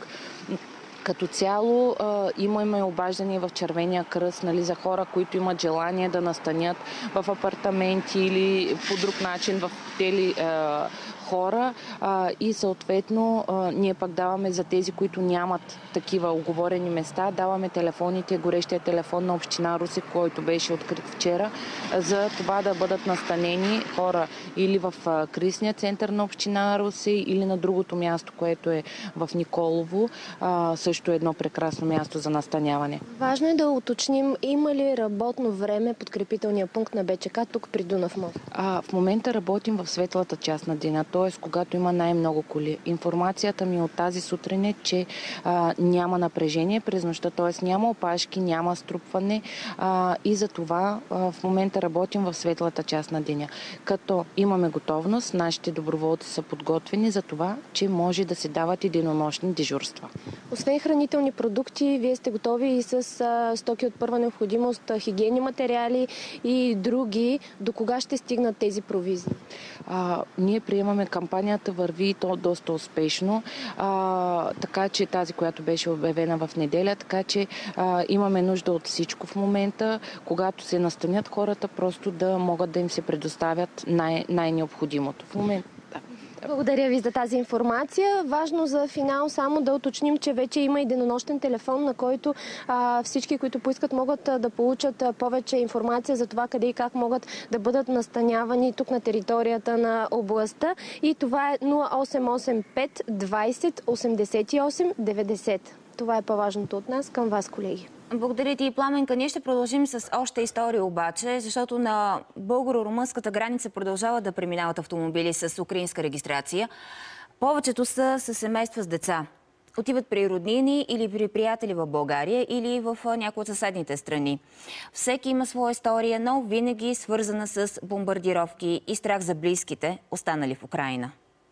Като цяло а, имаме обаждания в Червения кръст, нали, за хора, които имат желание да настанят в апартаменти или по друг начин в хотели а, хора а, и съответно а, ние пък даваме за тези, които нямат такива оговорени места, даваме телефоните, горещия телефон на община Русе, който беше открит вчера, за това да бъдат настанени хора или в а, кризисния център на община Русе, или на другото място, което е в Николово, а, също е едно прекрасно място за настаняване. Важно е да уточним, има ли работно време подкрепителния пункт на БЧК тук при Дунав мост? А, в момента работим в светлата част на деня, т.е. когато има най-много коли. Информацията ми от тази сутрин е, че а, няма напрежение през нощта, т.е. няма опашки, няма струпване а, и за това а, в момента работим в светлата част на деня. Като имаме готовност, нашите доброволци са подготвени за това, че може да се дават и денонощни дежурства. Освен хранителни продукти, вие сте готови и с а, стоки от първа необходимост, хигиенни материали и други. До кога ще стигнат тези провизии? А, ние приемаме кампанията, върви и то доста успешно, а, така че тази, която беше обявена в неделя, така че а, имаме нужда от всичко в момента, когато се настанят хората, просто да могат да им се предоставят най- най-необходимото. В момента. Благодаря ви за тази информация. Важно за финал само да уточним, че вече има и денонощен телефон, на който а, всички, които поискат, могат а, да получат а, повече информация за това къде и как могат да бъдат настанявани тук на територията на областта. И това е нула осем осем пет двайсет осемдесет и осем деветдесет. Това е по-важното от нас. Към вас, колеги. Благодаря ти, Пламенка. Ние ще продължим с още история обаче, защото на българо-румънската граница продължават да преминават автомобили с украинска регистрация. Повечето са със семейства с деца. Отиват при роднини или при приятели в България или в някои от съседните страни. Всеки има своя история, но винаги свързана с бомбардировки и страх за близките, останали в Украйна.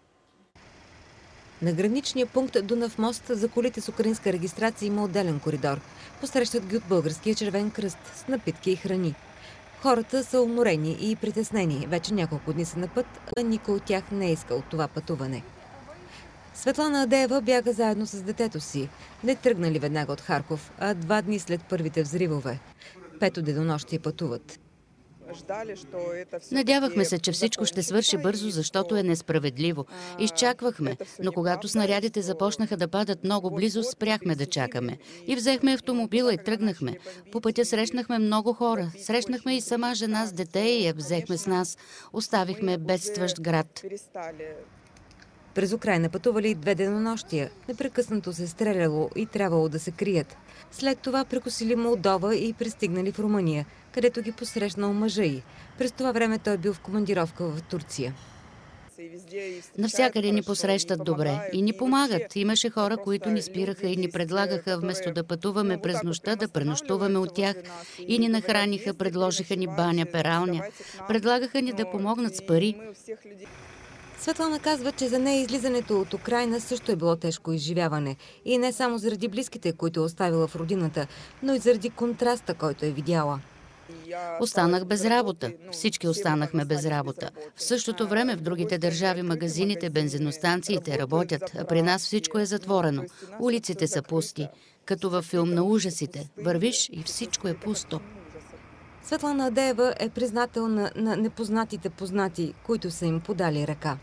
На граничния пункт Дунав мост за колите с украинска регистрация има отделен коридор. Посрещат ги от Българския червен кръст с напитки и храни. Хората са уморени и притеснени. Вече няколко дни са на път, а никой от тях не е искал това пътуване. Светлана Адеева бяга заедно с детето си. Не тръгнали веднага от Харков, а два дни след първите взривове. Пето денонощие пътуват. Надявахме се, че всичко ще свърши бързо, защото е несправедливо. Изчаквахме, но когато снарядите започнаха да падат много близо, спряхме да чакаме. И взехме автомобила и тръгнахме. По пътя срещнахме много хора. Срещнахме и сама жена с дете и я взехме с нас. Оставихме бедстващ град. През Украйна пътували две денонощия. Непрекъснато се стреляло и трябвало да се крият. След това прекусили Молдова и пристигнали в Румъния, където ги посрещнал мъжа й. През това време той бил в командировка в Турция. Навсякъде ни посрещат добре и ни помагат. Имаше хора, които ни спираха и ни предлагаха, вместо да пътуваме през нощта, да пренощуваме от тях, и ни нахраниха, предложиха ни баня, пералня. Предлагаха ни да помогнат с пари. Светлана казва, че за нея излизането от Украйна също е било тежко изживяване. И не само заради близките, които е оставила в родината, но и заради контраста, който е видяла. Останах без работа. Всички останахме без работа. В същото време в другите държави магазините, бензиностанциите работят, а при нас всичко е затворено. Улиците са пусти. Като във филм на ужасите. Вървиш и всичко е пусто. Светлана Адеева е признателна на непознатите познати, които са им подали ръка.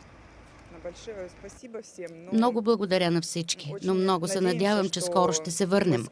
Много благодаря на всички, но много се надявам, че скоро ще се върнем.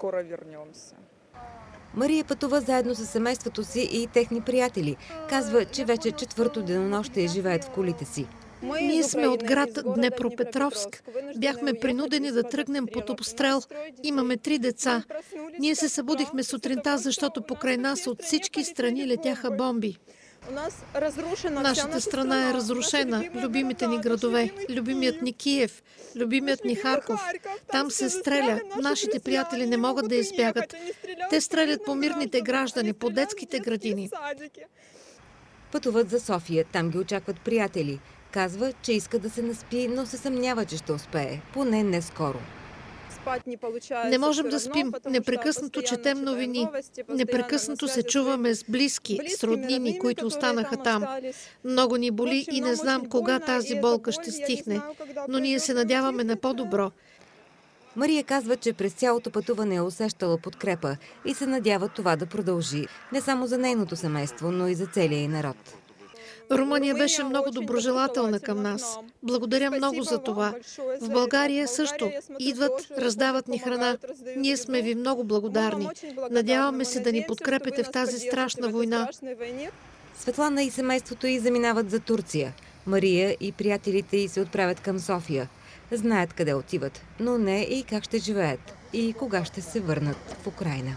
Мария пътува заедно с семейството си и техни приятели. Казва, че вече четвърто денонощие живеят в колите си. Ние сме от град Днепропетровск. Бяхме принудени да тръгнем под обстрел. Имаме три деца. Ние се събудихме сутринта, защото покрай нас от всички страни летяха бомби. Нашата страна е разрушена. Любимите ни градове, любимият ни Киев, любимият ни Харков. Там се стреля. Нашите приятели не могат да избягат. Те стрелят по мирните граждани, по детските градини. Пътуват за София. Там ги очакват приятели. Казва, че иска да се наспи, но се съмнява, че ще успее. Поне не скоро. Не можем да спим. Непрекъснато четем новини. Непрекъснато се чуваме с близки, с роднини, които останаха там. Много ни боли и не знам кога тази болка ще стихне. Но ние се надяваме на по-добро. Мария казва, че през цялото пътуване е усещала подкрепа и се надява това да продължи. Не само за нейното семейство, но и за целия й народ. Румъния беше много доброжелателна към нас. Благодаря много за това. В България също. Идват, раздават ни храна. Ние сме ви много благодарни. Надяваме се да ни подкрепите в тази страшна война. Светлана и семейството й заминават за Турция. Мария и приятелите й се отправят към София. Знаят къде отиват, но не и как ще живеят и кога ще се върнат в Украйна.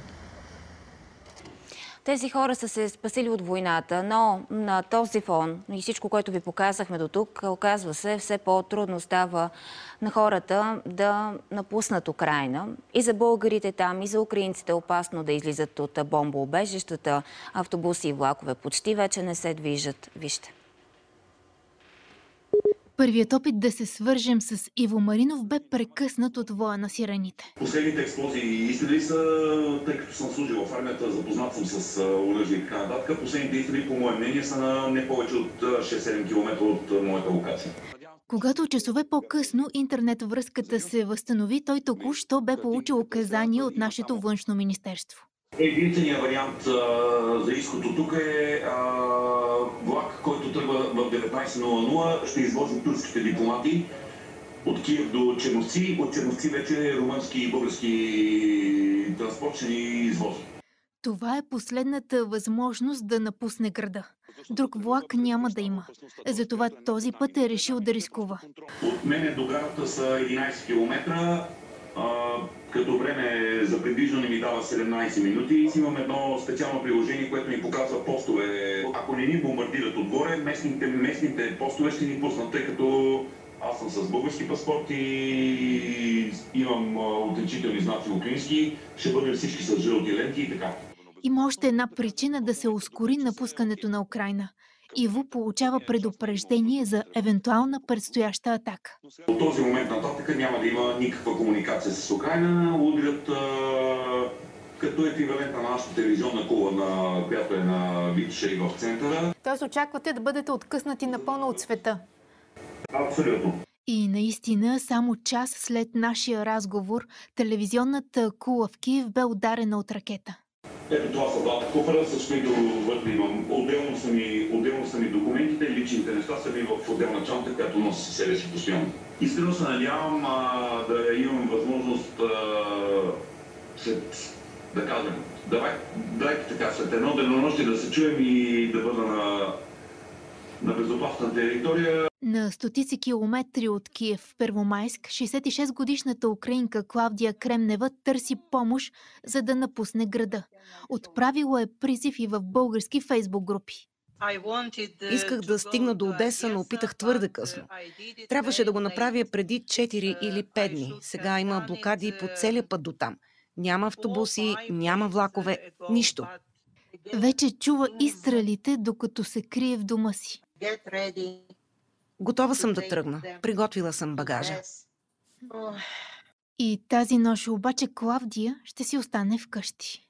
Тези хора са се спасили от войната, но на този фон и всичко, което ви показахме до тук, оказва се, все по-трудно става на хората да напуснат Украйна. И за българите там, и за украинците е опасно да излизат от бомбоубежищата. Автобуси и влакове почти вече не се движат. Вижте. Първият опит да се свържем с Иво Маринов бе прекъснат от воя на сирените. Последните експлозии изстрели са, тъй като съм служил в армията, запознат съм с оръжие и така нататък. Последните изстрели, по мое мнение, са на не повече от шест-седем километра от моята локация. Когато часове по-късно интернет връзката се възстанови, той току-що бе получил указания от нашето външно министерство. Единственият вариант а, за изход от тук е а, влак, който тръгва в деветнайсет нула нула, ще извози турските дипломати от Киев до Черновци. От Черновци вече румънски и български транспорт ще ни извози. Това е последната възможност да напусне града. Друг влак няма да има. Затова този път е решил да рискува. От мене до гарата са единайсет километра. Uh, като време за придвижване ми дава седемнайсет минути. Имам едно специално приложение, което ми показва постове. Ако не ни бомбардират отгоре, местните, местните постове ще ни пуснат, тъй като аз съм с български паспорт и имам отличителни знаци украински. Ще бъдем всички с жълти ленти и така. Има още една причина да се ускори напускането на Украйна. Иво получава предупреждение за евентуална предстояща атака. От този момент нататък няма да има никаква комуникация с Украйна. Удрят а, като еквивалент на нашата телевизионна кула, на, която е на Витша и в центъра. Тоест очаквате да бъдете откъснати напълно от света? Абсолютно. И наистина, само час след нашия разговор, телевизионната кула в Киев бе ударена от ракета. Ето това са двата куфара, с които вътре имам. Отделно са ми, отделно са ми документите, личните неща са ми в отделна чанта, която носи себе си постоянно. Искрено се надявам а, да имам възможност а, след, да кажем, давай, дайте така, след едно денонощие да се чуем и да бъда на, на безопасна територия. На стотици километри от Киев, в Первомайск, шейсет и шест годишната украинка Клавдия Кремнева търси помощ, за да напусне града. Отправила е призив и в български фейсбук групи. Исках да стигна до Одеса, но опитах твърде късно. Трябваше да го направя преди четири или пет дни. Сега има блокади по целия път до там. Няма автобуси, няма влакове, нищо. Вече чува изстрелите, докато се крие в дома си. Готова съм да тръгна. Приготвила съм багажа. И тази нощ обаче Клавдия ще си остане вкъщи.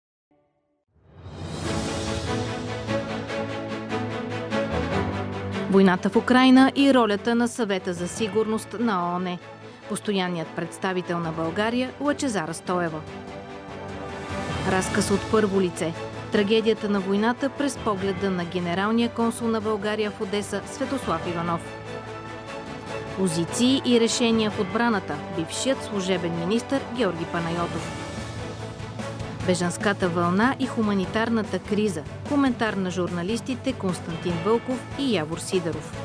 Войната в Украйна и ролята на Съвета за сигурност на ООН. Постоянният представител на България Лъчезара Стоева. Разказ от първо лице. Трагедията на войната през погледа на генералния консул на България в Одеса Светослав Иванов. Позиции и решения в отбраната. Бившият служебен министър Георги Панайотов. Бежанската вълна и хуманитарната криза. Коментар на журналистите Константин Вълков и Явор Сидеров.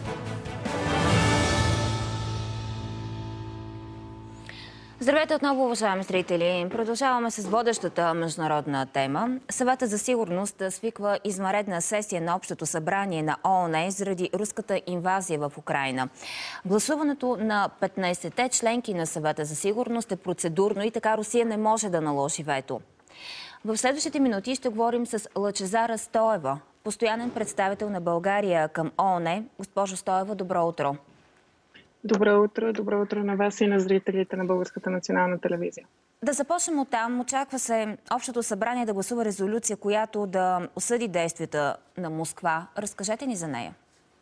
Здравейте отново, уважаеми зрители! Продължаваме с водещата международна тема. Съветът за сигурност свиква извънредна сесия на Общото събрание на ООН заради руската инвазия в Украйна. Гласуването на петнайсетте членки на Съвета за сигурност е процедурно и така Русия не може да наложи вето. В следващите минути ще говорим с Лъчезара Стоева, постоянен представител на България към ООН. Госпожо Стоева, добро утро! Добро утро, добро утро на вас и на зрителите на Българската национална телевизия. Да започнем от там. Очаква се Общото събрание да гласува резолюция, която да осъди действията на Москва. Разкажете ни за нея.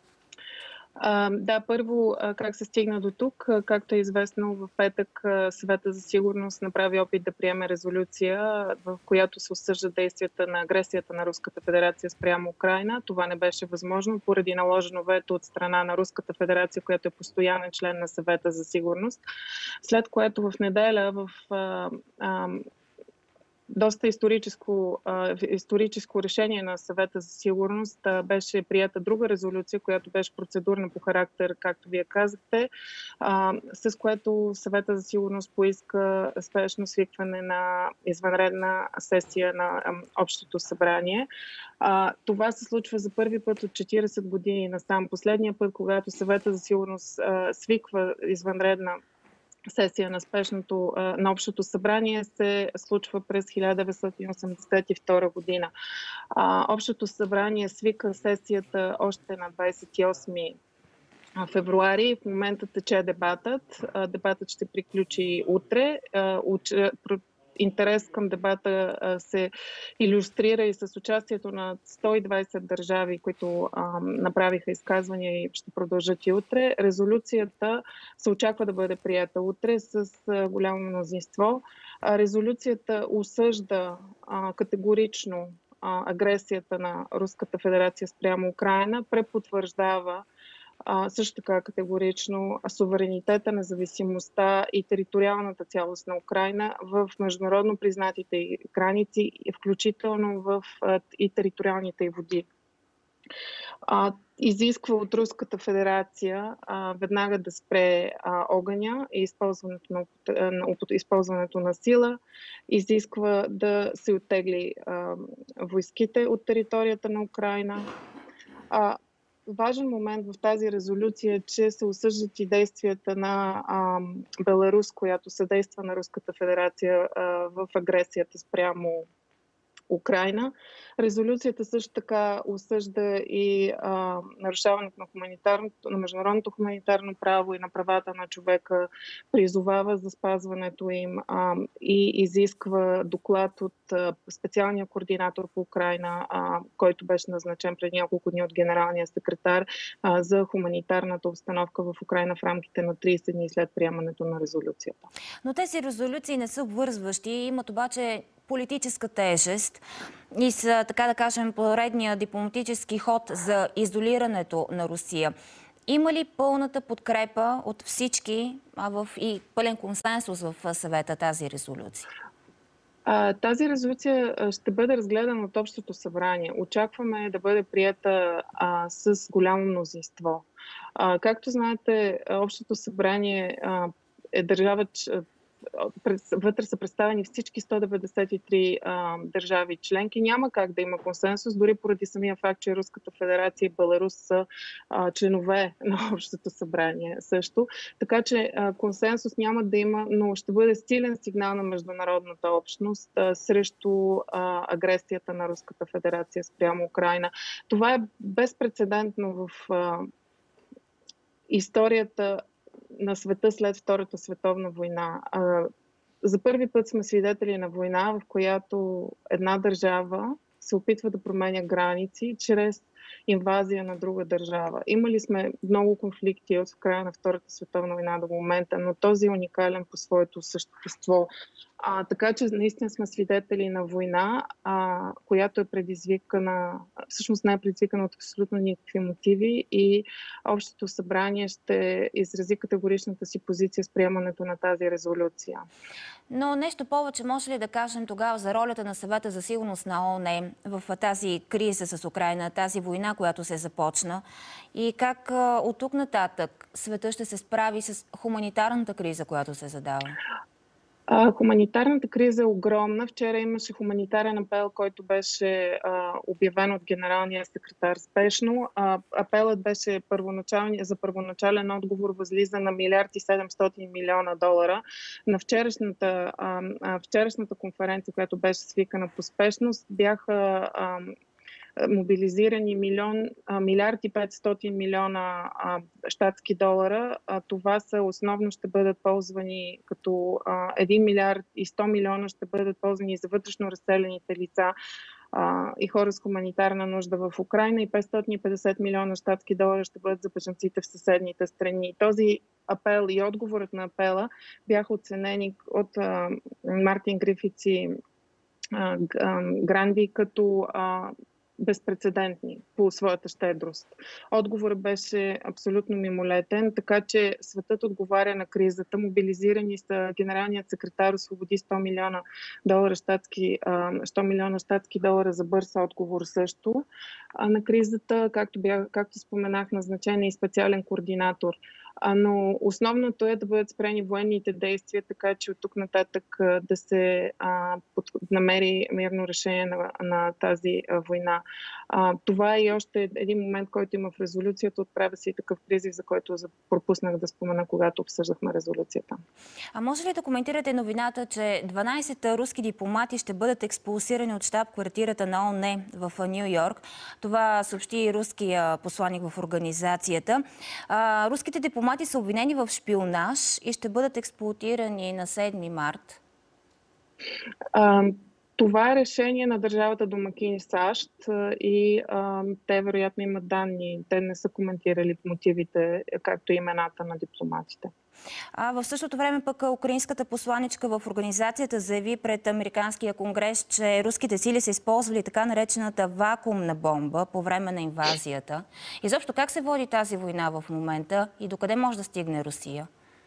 А, да, първо, как се стигна до тук? Както е известно, в петък Съвета за сигурност направи опит да приеме резолюция, в която се осъжда действията на агресията на Руската федерация спрямо Украйна. Това не беше възможно поради наложено вето от страна на Руската федерация, която е постоянен член на Съвета за сигурност. След което в неделя в а, а, доста историческо, а, историческо решение на Съвета за сигурност а, беше прията друга резолюция, която беше процедурна по характер, както вие казахте, а, с което Съвета за сигурност поиска спешно свикване на извънредна сесия на а, Общото събрание. А, това се случва за първи път от четирийсет години насам. Последния път, когато Съвета за сигурност а, свиква извънредна сесия на спешното, на Общото събрание се случва през хиляда деветстотин осемдесет и втора година. Общото събрание свика сесията още на двадесет и осми февруари. В момента тече дебатът. Дебатът ще приключи утре. Интерес към дебата се илюстрира и с участието на сто и двадесет държави, които а, направиха изказвания и ще продължат и утре. Резолюцията се очаква да бъде прията утре с а, голямо мнозинство. А, резолюцията осъжда а, категорично а, агресията на Руската федерация спрямо Украйна, препотвърждава А, също така категорично суверенитета, независимостта и териториалната цялост на Украйна в международно признатите граници, включително в а, и териториалните й води. А, изисква от Руската федерация а, веднага да спре а, огъня и използването на, на, използването на сила, изисква да се оттегли а, войските от територията на Украйна. А, Важен момент в тази резолюция е, че се осъждат и действията на а, Беларус, която съдейства на Руската федерация а, в агресията спрямо Украйна. Резолюцията също така осъжда и а, нарушаването на, хуманитарното, на международното хуманитарно право и на правата на човека, призовава за спазването им а, и изисква доклад от а, специалния координатор по Украйна, а, който беше назначен преди няколко дни от генералния секретар а, за хуманитарната обстановка в Украйна в рамките на тридесет дни след приемането на резолюцията. Но тези резолюции не са обвързващи, имат обаче политическа тежест и са, така да кажем, поредния дипломатически ход за изолирането на Русия. Има ли пълната подкрепа от всички а в, и пълен консенсус в съвета тази резолюция? А, тази резолюция ще бъде разгледана от Общото събрание. Очакваме да бъде прията а, с голямо мнозинство. А, както знаете, Общото събрание а, е държава, вътре са представени всички сто деветдесет и три а, държави членки. Няма как да има консенсус, дори поради самия факт, че Руската федерация и Беларус са а, членове на Общото събрание също. Така че а, консенсус няма да има, но ще бъде силен сигнал на международната общност а, срещу а, агресията на Руската федерация спрямо Украйна. Това е безпрецедентно в а, историята на света след Втората световна война. За първи път сме свидетели на война, в която една държава се опитва да променя граници чрез инвазия на друга държава. Имали сме много конфликти от края на Втората световна война до момента, но този е уникален по своето същество. А, така че наистина сме свидетели на война, а, която е предизвикана, всъщност не е предизвикана от абсолютно никакви мотиви и Общото събрание ще изрази категоричната си позиция с приемането на тази резолюция. Но нещо повече може ли да кажем тогава за ролята на Съвета за сигурност на ООН в тази криза с Украйна, тази война, която се започна и как от тук нататък света ще се справи с хуманитарната криза, която се задава? А, хуманитарната криза е огромна. Вчера имаше хуманитарен апел, който беше а, обявен от генералния секретар спешно. А, апелът беше за първоначален отговор възлиза на милиард и седемстотин милиона долара. На вчерашната, а, а, вчерашната конференция, която беше свикана по спешност, бяха а, мобилизирани милион, а, милиард и петстотин милиона а, щатски долара. А, това са основно ще бъдат ползвани като а, един милиард и сто милиона ще бъдат ползвани за вътрешно разселените лица а, и хора с хуманитарна нужда в Украйна и петстотин и петдесет милиона щатски долара ще бъдат за бежанците в съседните страни. Този апел и отговорът на апела бяха оценени от а, Мартин Грифитс и а, Гранди като а, безпрецедентни по своята щедрост. Отговорът беше абсолютно мимолетен, така че светът отговаря на кризата. Мобилизирани са генералният секретар освободи сто милиона долара щатски, сто милиона щатски долара за бърз отговор също на кризата, както, бях, както споменах, назначен е и специален координатор. Но основното е да бъдат спрени военните действия, така че от тук нататък да се а, под, намери мирно решение на, на тази а, война. А, това е и още един момент, който има в резолюцията. Отправя се и такъв призив, за който пропуснах да спомена, когато обсъждахме резолюцията. А може ли да коментирате новината, че дванадесет руски дипломати ще бъдат експулсирани от щаб-квартирата на ООН в Ню Йорк? Това съобщи и руския посланик в организацията. А, руските дипломати са обвинени в шпионаж и ще бъдат експлоатирани на седми март. А, това е решение на държавата домакин САЩ и а, те вероятно имат данни. Те не са коментирали мотивите, както и имената на дипломатите. А в същото време пък украинската посланичка в организацията заяви пред Американския конгрес, че руските сили са използвали така наречената вакуумна бомба по време на инвазията. Изобщо как се води тази война в момента и докъде може да стигне Русия?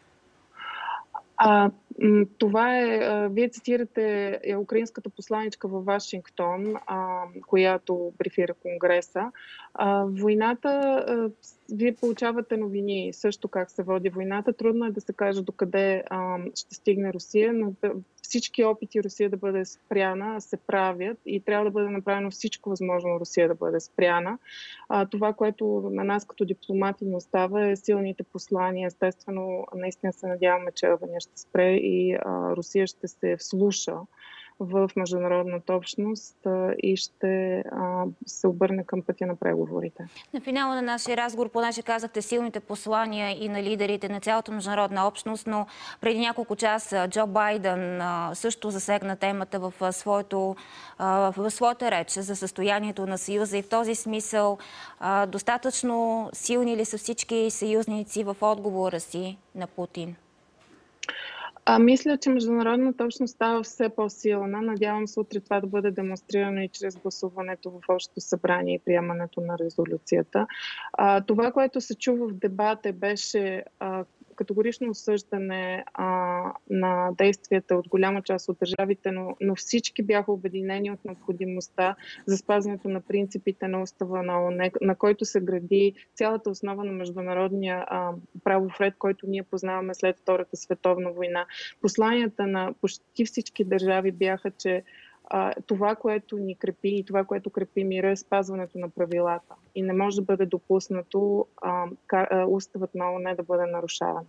А, това е, а, вие цитирате е, украинската посланичка във Вашингтон, а, която брифира Конгреса. А, войната, а, вие получавате новини също как се води войната. Трудно е да се каже докъде а, ще стигне Русия, но да, всички опити Русия да бъде спряна се правят и трябва да бъде направено всичко възможно Русия да бъде спряна. А, това, което на нас като дипломати ни остава е силните послания. Естествено, наистина се надяваме, че огъня ще спре и а, Русия ще се вслуша в международната общност и ще а, се обърне към пътя на преговорите. На финала на нашия разговор, понеже казахте силните послания и на лидерите на цялата международна общност, но преди няколко часа Джо Байден а, също засегна темата в, своето, а, в своята реч за състоянието на Съюза и в този смисъл а, достатъчно силни ли са всички съюзници в отговора си на Путин? А, мисля, че международната общност става все по-силна. Надявам се утре това да бъде демонстрирано и чрез гласуването в Общото събрание и приемането на резолюцията. А, това, което се чува в дебата, беше а, категорично осъждане а, на действията от голяма част от държавите, но, но всички бяха обединени от необходимостта за спазването на принципите на устава на ООН, на който се гради цялата основа на международния а, правов ред, който ние познаваме след Втората световна война. Посланията на почти всички държави бяха, че а, това, което ни крепи и това, което крепи мира, е спазването на правилата. И не може да бъде допуснато а, а, уставът на ООН да бъде нарушаван.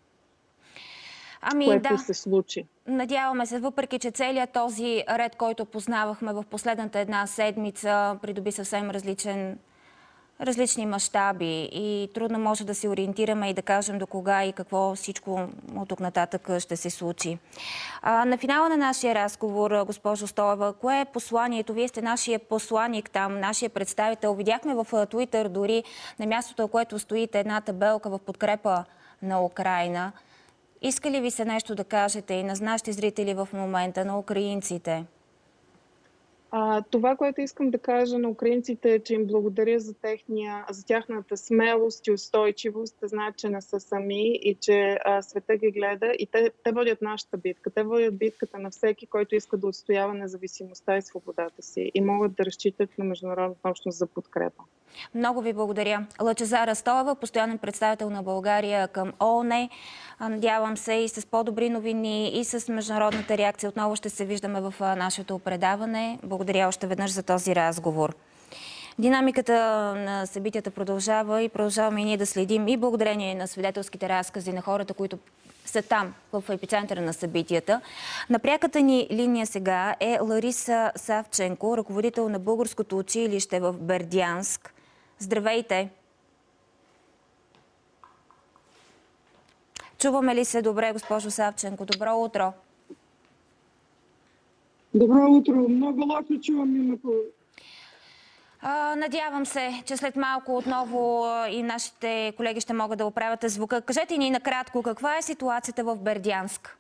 Ами което да, се случи. Надяваме се, въпреки че целият този ред, който познавахме в последната една седмица, придоби съвсем различен, различни мащаби и трудно може да се ориентираме и да кажем до кога и какво всичко от тук нататък ще се случи. А, на финала на нашия разговор, госпожо Стоева, кое е посланието? Вие сте нашия посланик там, нашия представител. Видяхме в Twitter дори на мястото, което стоите, една табелка в подкрепа на Украйна. Иска ли ви се нещо да кажете и на нашите зрители в момента, на украинците? А, това, което искам да кажа на украинците е, че им благодаря за, техния, за тяхната смелост и устойчивост, да знаят, че не са сами и че а, света ги гледа и те, те водят нашата битка. Те водят битката на всеки, който иска да отстоява независимостта и свободата си и могат да разчитат на международната общност за подкрепа. Много ви благодаря. Лъчезара Стоева, постоянен представител на България към ООН. Надявам се и с по-добри новини и с международната реакция отново ще се виждаме в нашето предаване. Благодаря още веднъж за този разговор. Динамиката на събитията продължава и продължаваме и ние да следим и благодарение на свидетелските разкази на хората, които са там, в епицентъра на събитията. На пряката ни линия сега е Лариса Савченко, ръководител на Българското училище в Бердянск. Здравейте! Чуваме ли се добре, госпожо Савченко? Добро утро! Добро утро! Много лошо чувам името. Надявам се, че след малко отново и нашите колеги ще могат да оправят звука. Кажете ни накратко, каква е ситуацията в Бердянск?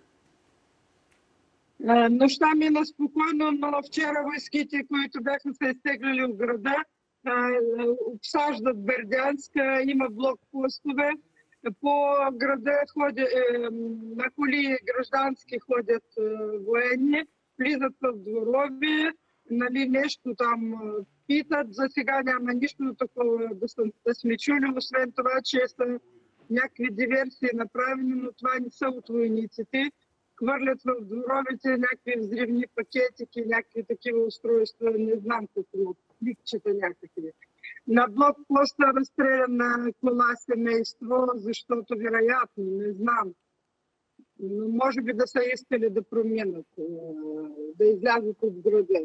Нощта мина спокойно, но вчера войските, които бяха се изтеглили от града, обсаждат Бердянск, има блокпостове. По града ходят, на коли граждански ходят военни, влизат в дворове, нали, нещо там питат. За сега няма нищо такова да, съм, да сме чули, освен това, че са някакви диверсии направени, но това не са от войниците. Хвърлят в дворовете някакви взривни пакетики, някакви такива устройства, не знам какво, кликчета някакви. На блокпоста разстреляна кола семейство, защото вероятно, не знам, но може би да са искали да променят, да излязат от града.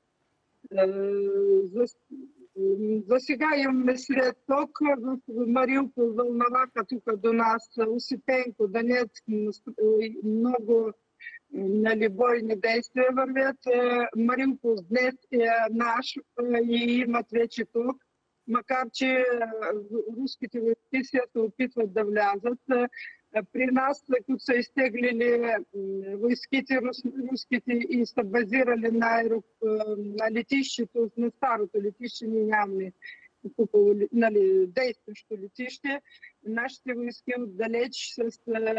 За, за сега имаме след ток в Мариупол, Вълноваха, тук до нас, Осипенко, Донецк, много, нали, бойни действия вървят. Мариупол днес е наш и имат вече ток, макар че руските войски се опитват да влязат. При нас, които са изтеглили войските руските и са базирали на, аероп... на летището, на старото летище, ние нямаме, нали, действащо летище. Нашите войски отдалеч с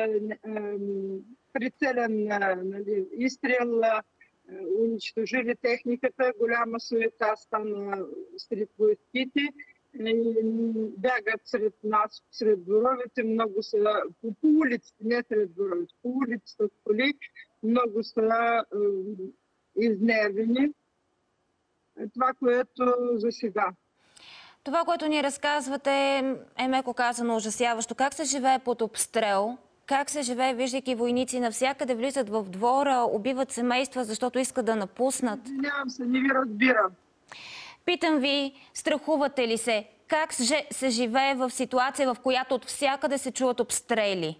прицелен, нали, изстрел унищожили техниката, голяма суета стана сред войските. Бягат сред нас, сред дворовете, много са по, по улиците, не сред дворовете, по улиците с коли, много са е, изнервени. Това, което за сега. Това, което ни разказвате, е меко казано ужасяващо. Как се живее под обстрел? Как се живее, виждайки войници навсякъде влизат в двора, убиват семейства, защото искат да напуснат? Нямам се, не ви разбирам. Питам ви, страхувате ли се? Как се живее в ситуация, в която от всякъде се чуват обстрели?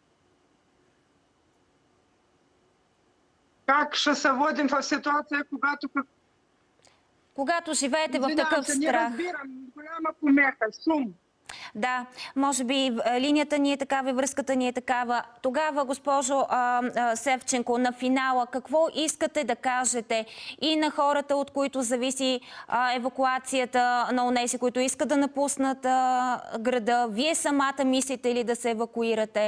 Как ще се водим в ситуация, когато... Когато живеете в такъв се, страх? Не разбирам, голяма помеха, шум. Да, може би линията ни е такава и връзката ни е такава. Тогава, госпожо а, а, Севченко, на финала, какво искате да кажете и на хората, от които зависи а, евакуацията на онеси, които искат да напуснат а, града? Вие самата мислите ли да се евакуирате?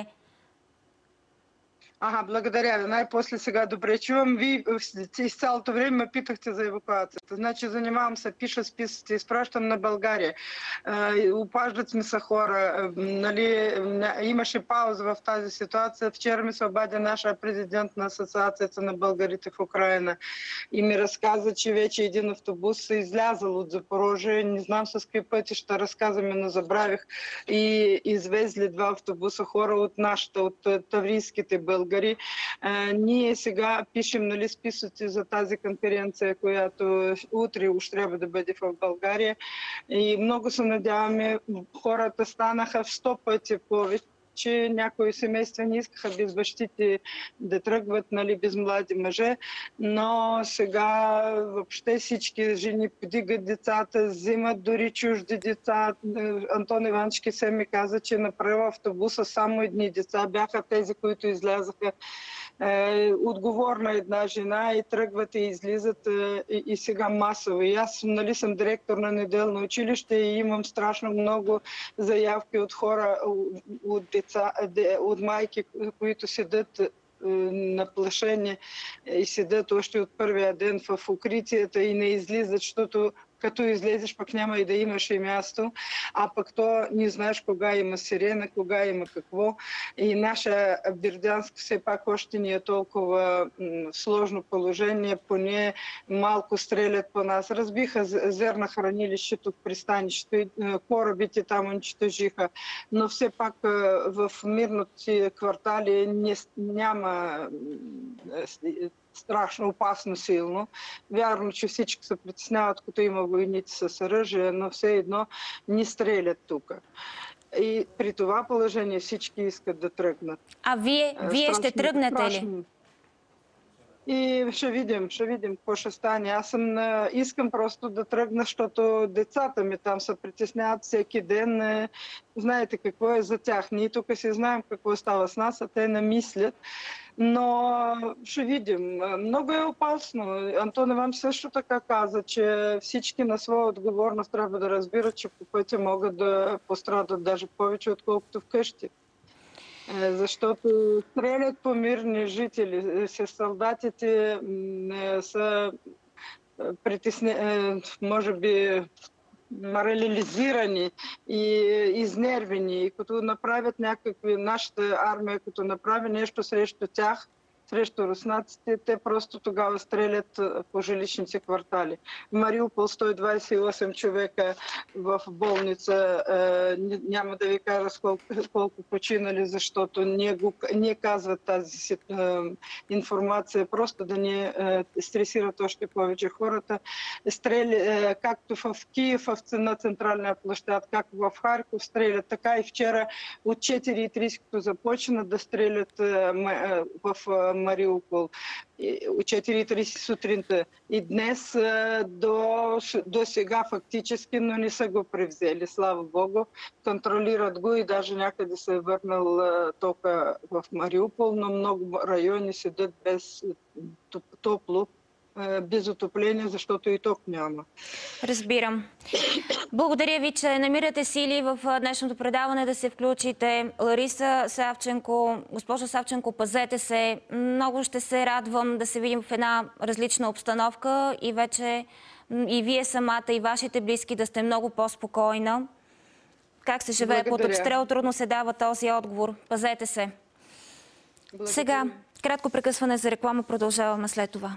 Ага, благодаря ви. Най-после сега добре чувам. Вие из цялото време ме питахте за евакуацията. Значи занимавам се, пиша списъци, изпращам на България. Опаждат ми се хора. Нали, имаше пауза в тази ситуация. Вчера ми се обади наша президент на Асоциацията на българите в Украина и ми разказа, че вече един автобус е излязъл от Запорожие. Не знам с какви пътища разказаме, но забравих. И извезли два автобуса хора от нашата, от таврийските българи. А, ние сега пишем, нали, списъци за тази конференция, която утре уж трябва да бъде в България. И много се надяваме, хората станаха в сто пъти повече, че някои семейства не искаха без бащите да тръгват, нали, без млади мъже, но сега въобще всички жени подигат децата, взимат дори чужди деца. Антон Иванчки се ми каза, че направил автобуса само едни деца бяха тези, които излязаха. Е, отговорна една жена и тръгват и излизат е, и, и сега масово. И аз, нали, съм директор на неделно училище и имам страшно много заявки от хора, от деца, от майки, които седат наплашени и седят още от първия ден в укритията и не излизат, защото като излезеш, пък няма и да имаш и място, а пък то не знаеш кога има сирена, кога има какво. И наша Бердянск все пак още не е толкова сложно положение, поне малко стрелят по нас. Разбиха зерна хранилището в пристанището, корабите там унищожиха, но все пак в мирните квартали не, няма страшно опасно силно. Вярно, че всички се притесняват, като има войници с оръжие, но все едно не стрелят тук. И при това положение всички искат да тръгнат. А вие, вие страшно, ще тръгнете страшно. ли? И ще видим, ще видим какво ще стане. Аз съм на... искам просто да тръгна, защото децата ми там се притесняват всеки ден. Знаете какво е за тях. Ние тук си знаем какво става с нас, а те не мислят. Но ще видим. Много е опасно. Антон Иван също така каза, че всички на своя отговорност трябва да разбират, че по пътя могат да пострадат даже повече, отколкото вкъщи. Защото стрелят по мирни жители. Солдатите са притеснени, може би морализирани и изнервени. И като направят някакви, нашата армия, като направи нещо срещу тях, срещу руснаците, те просто тогава стрелят по жилищните квартали. В Мариупол сто двадесет и осем човека в болница. Няма да ви кажа колко, колко починали, защото ние, го, ние казват тази информация, просто да ни стресират още повече хората. Стрели, както в Киев, на централния площад, както в Харков стрелят, така и вчера от четири и тридесет като започна да стрелят в Мариупол от четири и тридесет сутринта. И днес до, до сега фактически, но не са го превзели. Слава Богу, контролират го и даже някъде се е върнал тока в Мариупол, но много райони седят без топло, без отопление, защото и ток няма. Разбирам. Благодаря ви, че намирате сили в днешното предаване да се включите. Лариса Савченко, госпожа Савченко, пазете се. Много ще се радвам да се видим в една различна обстановка и вече и вие самата, и вашите близки да сте много по-спокойна. Как се живее под обстрел? Трудно се дава този отговор. Пазете се. Благодаря. Сега, кратко прекъсване за реклама. Продължаваме след това.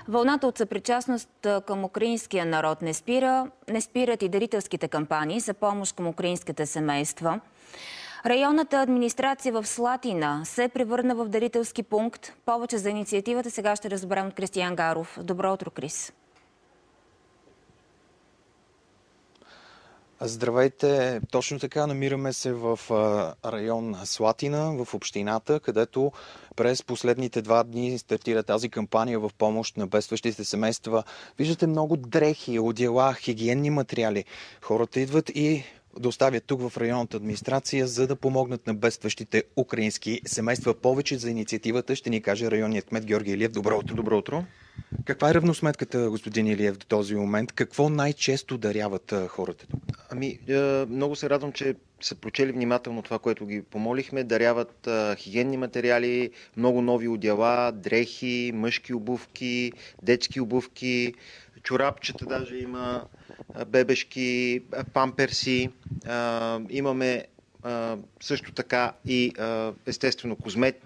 Вълната от съпричастност към украинския народ не спира. Не спират и дарителските кампании за помощ към украинските семейства. Районната администрация в Слатина се превърна в дарителски пункт. Повече за инициативата сега ще разберем от Кристиян Гаров. Добро утро, Крис. Здравейте! Точно така, намираме се в район Слатина, в общината, където през последните два дни стартира тази кампания в помощ на бедстващите семейства. Виждате много дрехи, одеяла, хигиенни материали. Хората идват и да оставят тук в районната администрация, за да помогнат на бедстващите украински семейства. Повече за инициативата ще ни каже районният кмет Георги Илиев. Добро утро. Добро утро. Каква е равносметката, господин Илиев, до този момент? Какво най-често даряват хората тук? Ами, много се радвам, че са прочели внимателно това, което ги помолихме. Даряват хигиенни материали, много нови одеяла, дрехи, мъжки обувки, детски обувки, чорапчета даже има, бебешки, памперси. Имаме също така и естествено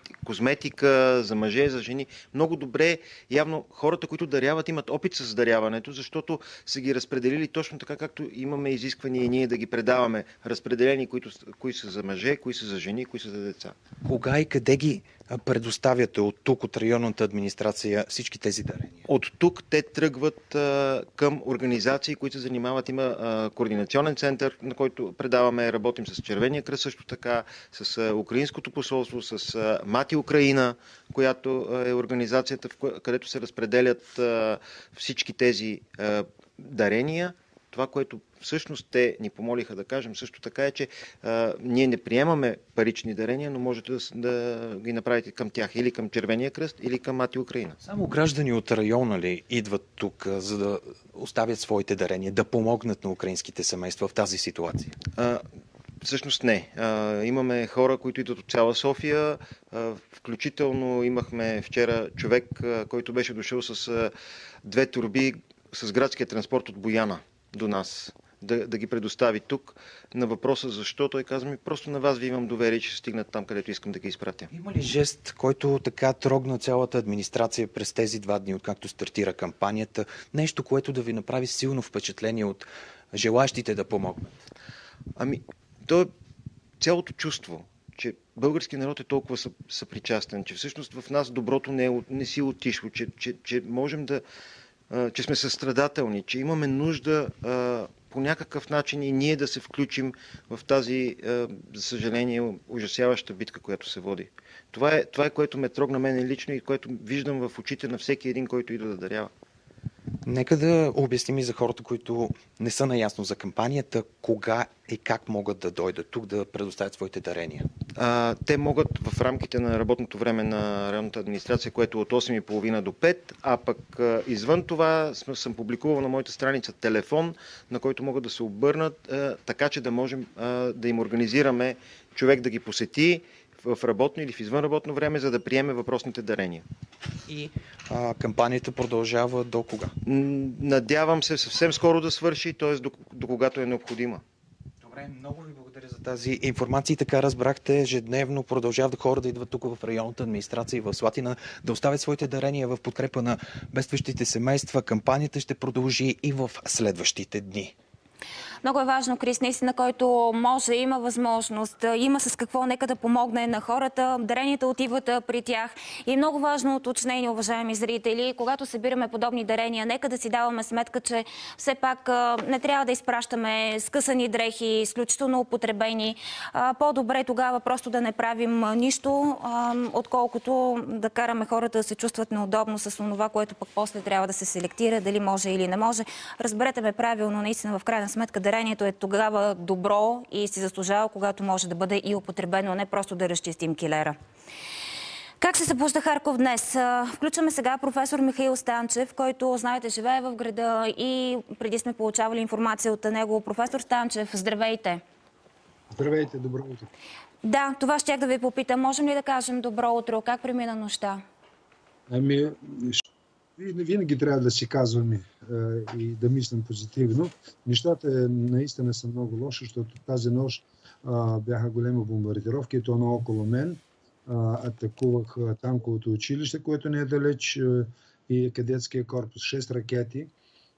козметика за мъже, за жени. Много добре, явно хората, които даряват, имат опит с даряването, защото са ги разпределили точно така, както имаме изисквания и ние да ги предаваме. Разпределени, които, кои са за мъже, кои са за жени, кои са за деца. Кога и къде ги предоставяте от тук, от районната администрация, всички тези дарения? От тук те тръгват а, към организации, които се занимават. Има а, координационен център, на който предаваме, работим с Червения кръст, също така с а, Украинското посолство, с а, Мати Украина, която а, е организацията, в ко... където се разпределят а, всички тези а, дарения. Това, което всъщност те ни помолиха да кажем също така е, че а, ние не приемаме парични дарения, но можете да, да ги направите към тях или към Червения кръст, или към Мати Украина. Само граждани от района ли идват тук, за да оставят своите дарения, да помогнат на украинските семейства в тази ситуация? А, всъщност не. А, имаме хора, които идват от цяла София. А, включително имахме вчера човек, а, който беше дошъл с а, две торби с градския транспорт от Бояна до нас, да, да ги предостави тук. На въпроса защо, той каза ми, просто на вас ви имам доверие, че ще стигнат там, където искам да ги изпратя. Има ли жест, който така трогна цялата администрация през тези два дни, откакто стартира кампанията? Нещо, което да ви направи силно впечатление от желащите да помогнат? Ами, то е цялото чувство, че български народ е толкова съпричастен, че всъщност в нас доброто не, е, не си отишло, че, че, че можем да че сме състрадателни, че имаме нужда а, по някакъв начин и ние да се включим в тази, а, за съжаление, ужасяваща битка, която се води. Това е, това е което ме трогна мен лично и което виждам в очите на всеки един, който идва да дарява. Нека да обясним и за хората, които не са наясно за кампанията, кога и как могат да дойдат тук да предоставят своите дарения. А, те могат в рамките на работното време на районната администрация, което е от осем и половина до пет, а пък а, извън това съм, съм публикувал на моята страница телефон, на който могат да се обърнат, а, така че да можем а, да им организираме човек да ги посети в работно или в извънработно време, за да приеме въпросните дарения. И а, кампанията продължава до кога? Надявам се съвсем скоро да свърши, т.е. до, до когато е необходима. Добре, много ви благодаря за тази информация. И така разбрахте, ежедневно продължават хора да идват тук в районната администрация и в Слатина да оставят своите дарения в подкрепа на бедстващите семейства. Кампанията ще продължи и в следващите дни. Много е важно, Крис, наистина, който може, има възможност, има с какво, нека да помогне на хората. Даренията отиват при тях. И много важно уточнение, уважаеми зрители, когато събираме подобни дарения, нека да си даваме сметка, че все пак не трябва да изпращаме скъсани дрехи, изключително употребени. По-добре тогава просто да не правим нищо, отколкото да караме хората да се чувстват неудобно с това, което пък после трябва да се селектира, дали може или не може. Разберете ме правилно, наистина в крайна сметка дарението е тогава добро и си заслужава, когато може да бъде и употребено, а не просто да разчистим килера. Как се събужда Харков днес? Включваме сега професор Михаил Станчев, който, знаете, живее в града и преди сме получавали информация от него. Професор Станчев, здравейте! Здравейте, добро утро! Да, това щях да ви попитам. Можем ли да кажем добро утро? Как премина нощта? Ами, винаги трябва да си казваме и да мислим позитивно. Нещата наистина са много лоши, защото тази нощ а, бяха големи бомбардировки, то наоколо мен. А, атакуваха танковото училище, което не е далеч. и кадетския корпус. Шест ракети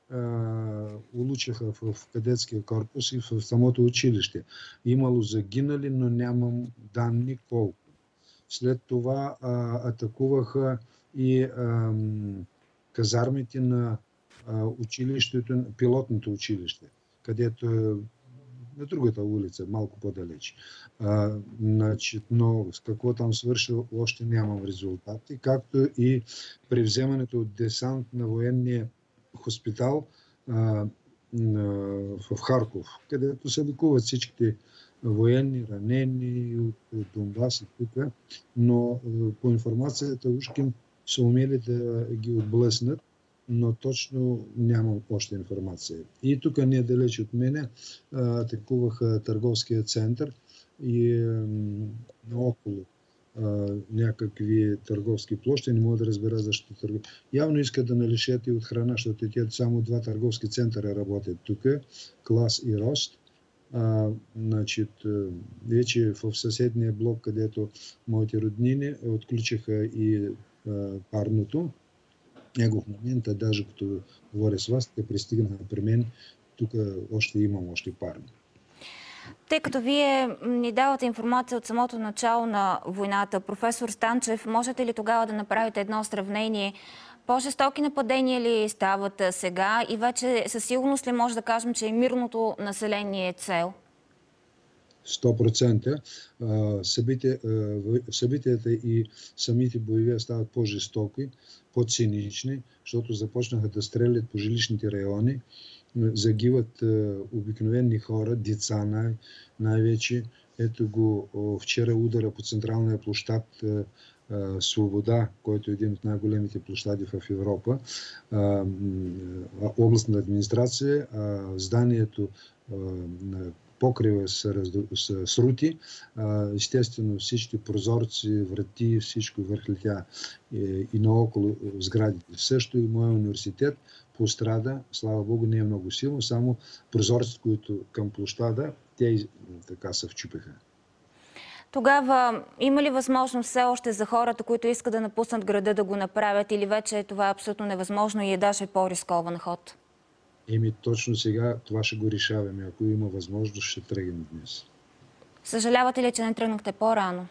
улучиха в кадетския корпус и в самото училище. Имало загинали, но нямам данни колко. След това а, атакуваха и а, казармите на а, училището, пилотното училище, където е на другата улица, малко по-далеч. А, значи, но с какво там свършил, още нямам резултати, както и при вземането от десант на военния хоспитал а, на, в Харков, където се лекуват всичките военни, ранени от Донбас и тук, но по информацията ушким са умели да ги отблъснат, но точно нямам още информация. И тук не далеч от мене атакуваха търговския център и наоколо някакви търговски площи. Не мога да разбера защо търгови. Явно искат да налишат и от храна, защото тя само два търговски центъра работят тук, Клас и Рост. А, значит, вече в съседния блок, където моите роднини отключиха и а, парното. Него в момента, даже като говоря с вас, те пристигнаха при мен, тук още имам още парно. Тъй като вие ни давате информация от самото начало на войната, професор Станчев, можете ли тогава да направите едно сравнение? По-жестоки нападения ли стават сега и вече със сигурност ли може да кажем, че мирното население е цел? сто процента. Събития, събитията и самите боеве стават по-жестоки, по-цинични, защото започнаха да стрелят по жилищните райони, загиват обикновени хора, деца най- най-вече. Ето го вчера удара по централния площад Свобода, който е един от най-големите площади в Европа, областна администрация, зданието на покрива се, разду... се срути. Естествено всички прозорци, врати, всичко върхлетя и, и наоколо сградите. Също и моят университет пострада, слава Богу, не е много силно, само прозорците, които към площада, те така се вчупиха. Тогава има ли възможност все още за хората, които искат да напуснат града, да го направят, или вече това е абсолютно невъзможно и е даже по-рискован ход? Еми, точно сега това ще го решаваме. Ако има възможност, ще тръгнем днес. Съжалявате ли, че не тръгнахте по-рано?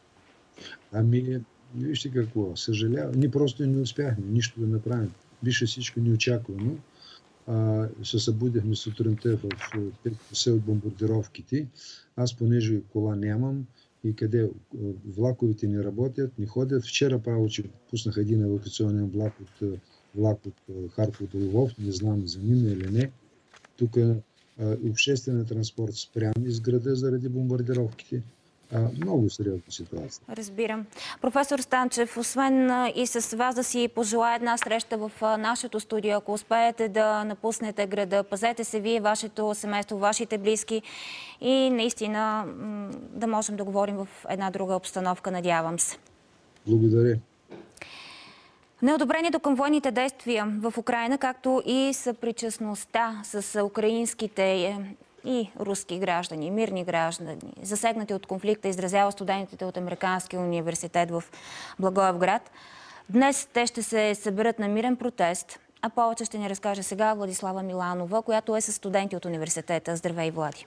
Ами, вижте какво. Съжалявам. Ние просто не успяхме нищо да направим. Беше всичко неочаквано. А, се събудихме сутринта в пет часа от бомбардировките. Аз, понеже кола нямам и къде влаковете не работят, не ходят. Вчера право, че пуснах един евакуационен влак от влак от Харков до Лвов, не знам за мина или не. Тук общественият транспорт спрям из града заради бомбардировките. А, много сериозна ситуация. Разбирам. Професор Станчев, освен и с вас да си пожелая една среща в нашето студио, ако успеете да напуснете града, пазете се вие, вашето семейство, вашите близки и наистина да можем да говорим в една друга обстановка, надявам се. Благодаря. Неодобрението към военните действия в Украйна, както и съпричастността с украинските и руски граждани, мирни граждани, засегнати от конфликта, изразява студентите от Американския университет в Благоевград. Днес те ще се съберат на мирен протест, а повече ще ни разкаже сега Владислава Миланова, която е със студенти от университета. Здравей, Влади!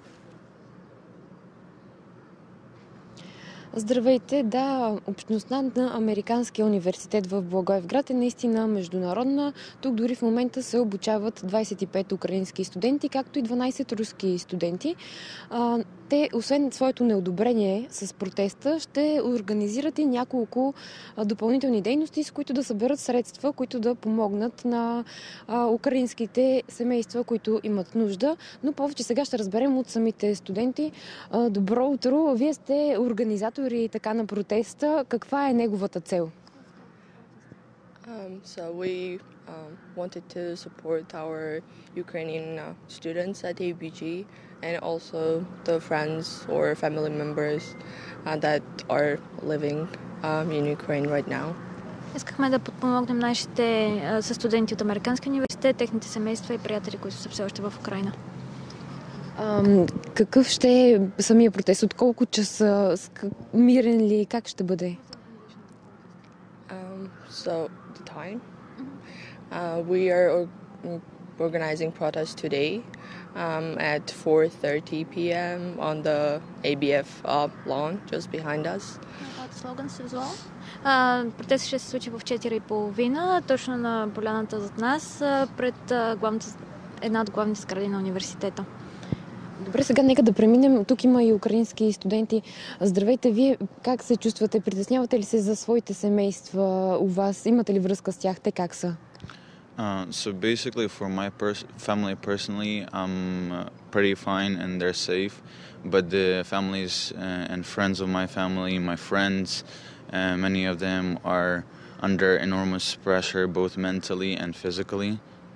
Здравейте! Да, общността на Американския университет в Благоевград е наистина международна. Тук дори в момента се обучават двадесет и пет украински студенти, както и дванадесет руски студенти. Те, освен своето неодобрение с протеста, ще организират и няколко допълнителни дейности, с които да съберат средства, които да помогнат на украинските семейства, които имат нужда. Но повече сега ще разберем от самите студенти. Добро утро! Вие сте организатори и така на протеста. Каква е неговата цел? Um, so we um, wanted to support our Ukrainian uh, students at A B G and also the friends or family members uh, that are living um, in Ukraine right now. Искахме да подпомогнем нашите със студенти от Американския университет, техните семейства и приятели, които са все още в Украйна. А, какъв ще е самия протест? От колко часа? Мирен ли? Как ще бъде? Um, so the time Uh, we are organizing protest today um, at four thirty p.m. on the A B F uh, lawn just behind us. Slogans as well. Uh, протест ще се случи в четири и половина, точно на поляната зад нас, пред главната, една от главните сгради на университета. Добре, сега нека да преминем. Тук има и украински студенти. Здравейте, вие как се чувствате? Притеснявате ли се за своите семейства у вас? Имате ли връзка с тях? Те как са? Uh, so basically for my pers- family personally, I'm uh, pretty fine and they're safe. But the families uh, and friends of my family, my friends, uh, many of them are under enormous pressure both mentally and physically.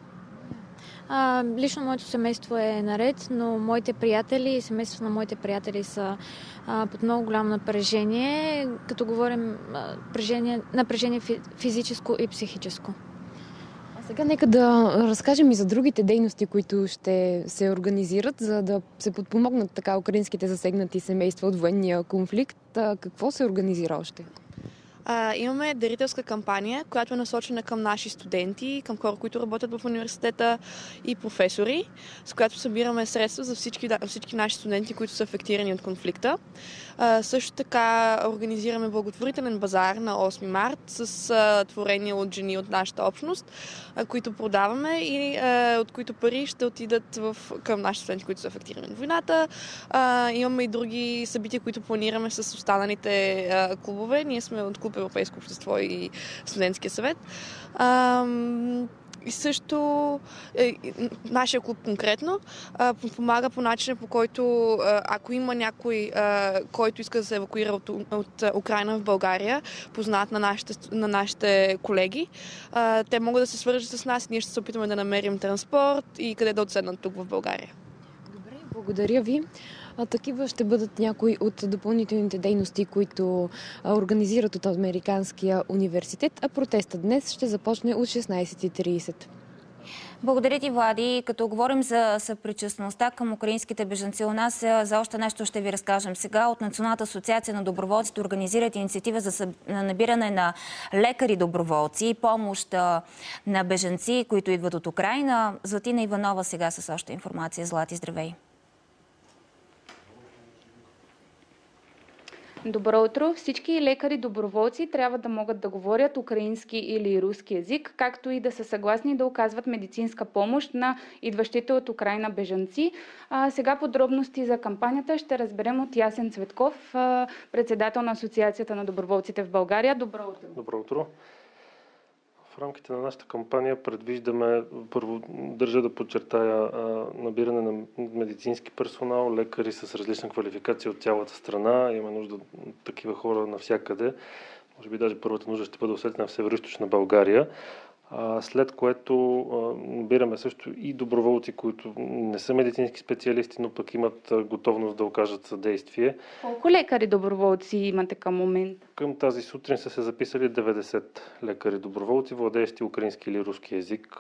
А, лично моето семейство е наред, но моите приятели и семейството на моите приятели са а, под много голямо напрежение, като говорим а, напрежение, напрежение физическо и психическо. А сега нека да разкажем и за другите дейности, които ще се организират, за да се подпомогнат така украинските засегнати семейства от военния конфликт. А, какво се организира още? А, имаме дарителска кампания, която е насочена към наши студенти, към хора, които работят в университета и професори, с която събираме средства за всички, всички наши студенти, които са афектирани от конфликта. А, също така организираме благотворителен базар на осми март с а, творения от жени от нашата общност, а, които продаваме и а, от които пари ще отидат в, към нашите студенти, които са афектирани от войната. А, имаме и други събития, които планираме с останалите а, клубове. Ние сме от клуб Европейско общество и студентския съвет. А, и също е, нашия клуб конкретно а, помага по начина, по който а, ако има някой, а, който иска да се евакуира от, от Украйна в България, познат на нашите, на нашите колеги, а, те могат да се свържат с нас и ние ще се опитаме да намерим транспорт и къде да отседнат тук в България. Добре, благодаря ви. А такива ще бъдат някои от допълнителните дейности, които организират от Американския университет, а протестът днес ще започне от шестнайсет и трийсет. Благодаря ти, Влади. Като говорим за съпричастността към украинските бежанци у нас, за още нещо ще ви разкажем сега. От Националната асоциация на доброволците организират инициатива за набиране на лекари-доброволци и помощ на бежанци, които идват от Украйна. Златина Иванова сега с още информация. Злати, здравей! Добро утро! Всички лекари-доброволци трябва да могат да говорят украински или руски език, както и да са съгласни да оказват медицинска помощ на идващите от Украйна бежанци. А, сега подробности за кампанията ще разберем от Ясен Цветков, а, председател на Асоциацията на доброволците в България. Добро утро! Добро утро! В рамките на нашата кампания предвиждаме, първо държа да подчертая, набиране на медицински персонал, лекари с различна квалификация от цялата страна. Имаме нужда от такива хора навсякъде. Може би даже първата нужда ще бъде усетена в Североизточна България. След което набираме също и доброволци, които не са медицински специалисти, но пък имат готовност да окажат съдействие. Колко лекари-доброволци имате към момента? Към тази сутрин са се записали деветдесет лекари-доброволци, владеещи украински или руски език.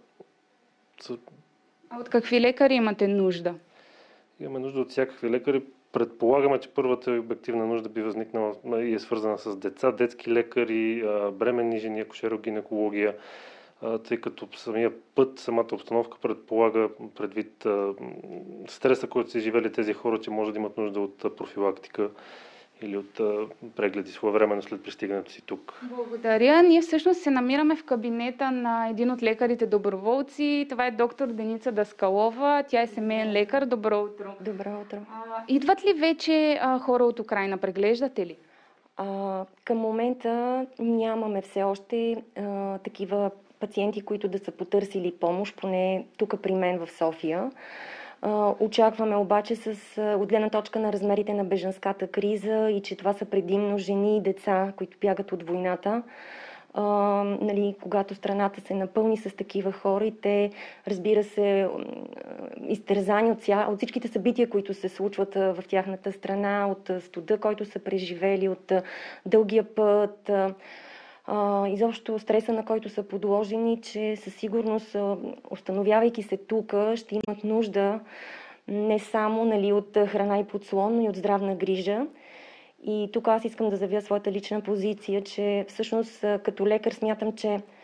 А от какви лекари имате нужда? Имаме нужда от всякакви лекари. Предполагаме, че първата обективна нужда би възникнала и е свързана с деца, детски лекари, бременни жени, акушеро-гинекология, тъй като самия път, самата обстановка предполага предвид стреса, който са живели тези хора, че може да имат нужда от профилактика или от прегледи своевременно след пристигането си тук. Благодаря. Ние всъщност се намираме в кабинета на един от лекарите доброволци. Това е доктор Деница Даскалова. Тя е семейен лекар. Добро утро. Добро утро. А, идват ли вече а, хора от Украйна? Преглеждате ли? А, към момента нямаме все още а, такива пациенти, които да са потърсили помощ, поне тук при мен в София. Очакваме обаче с от гледна точка на размерите на бежанската криза и че това са предимно жени и деца, които бягат от войната. А, нали, когато страната се напълни с такива хора и те, разбира се, изтерзани от, ця... от всичките събития, които се случват в тяхната страна, от студа, който са преживели, от дългия път, Uh, изобщо стреса, на който са подложени, че със сигурност, установявайки се тук, ще имат нужда не само, нали, от храна и подслон, но и от здравна грижа. И тук аз искам да заявя своята лична позиция, че всъщност като лекар смятам, че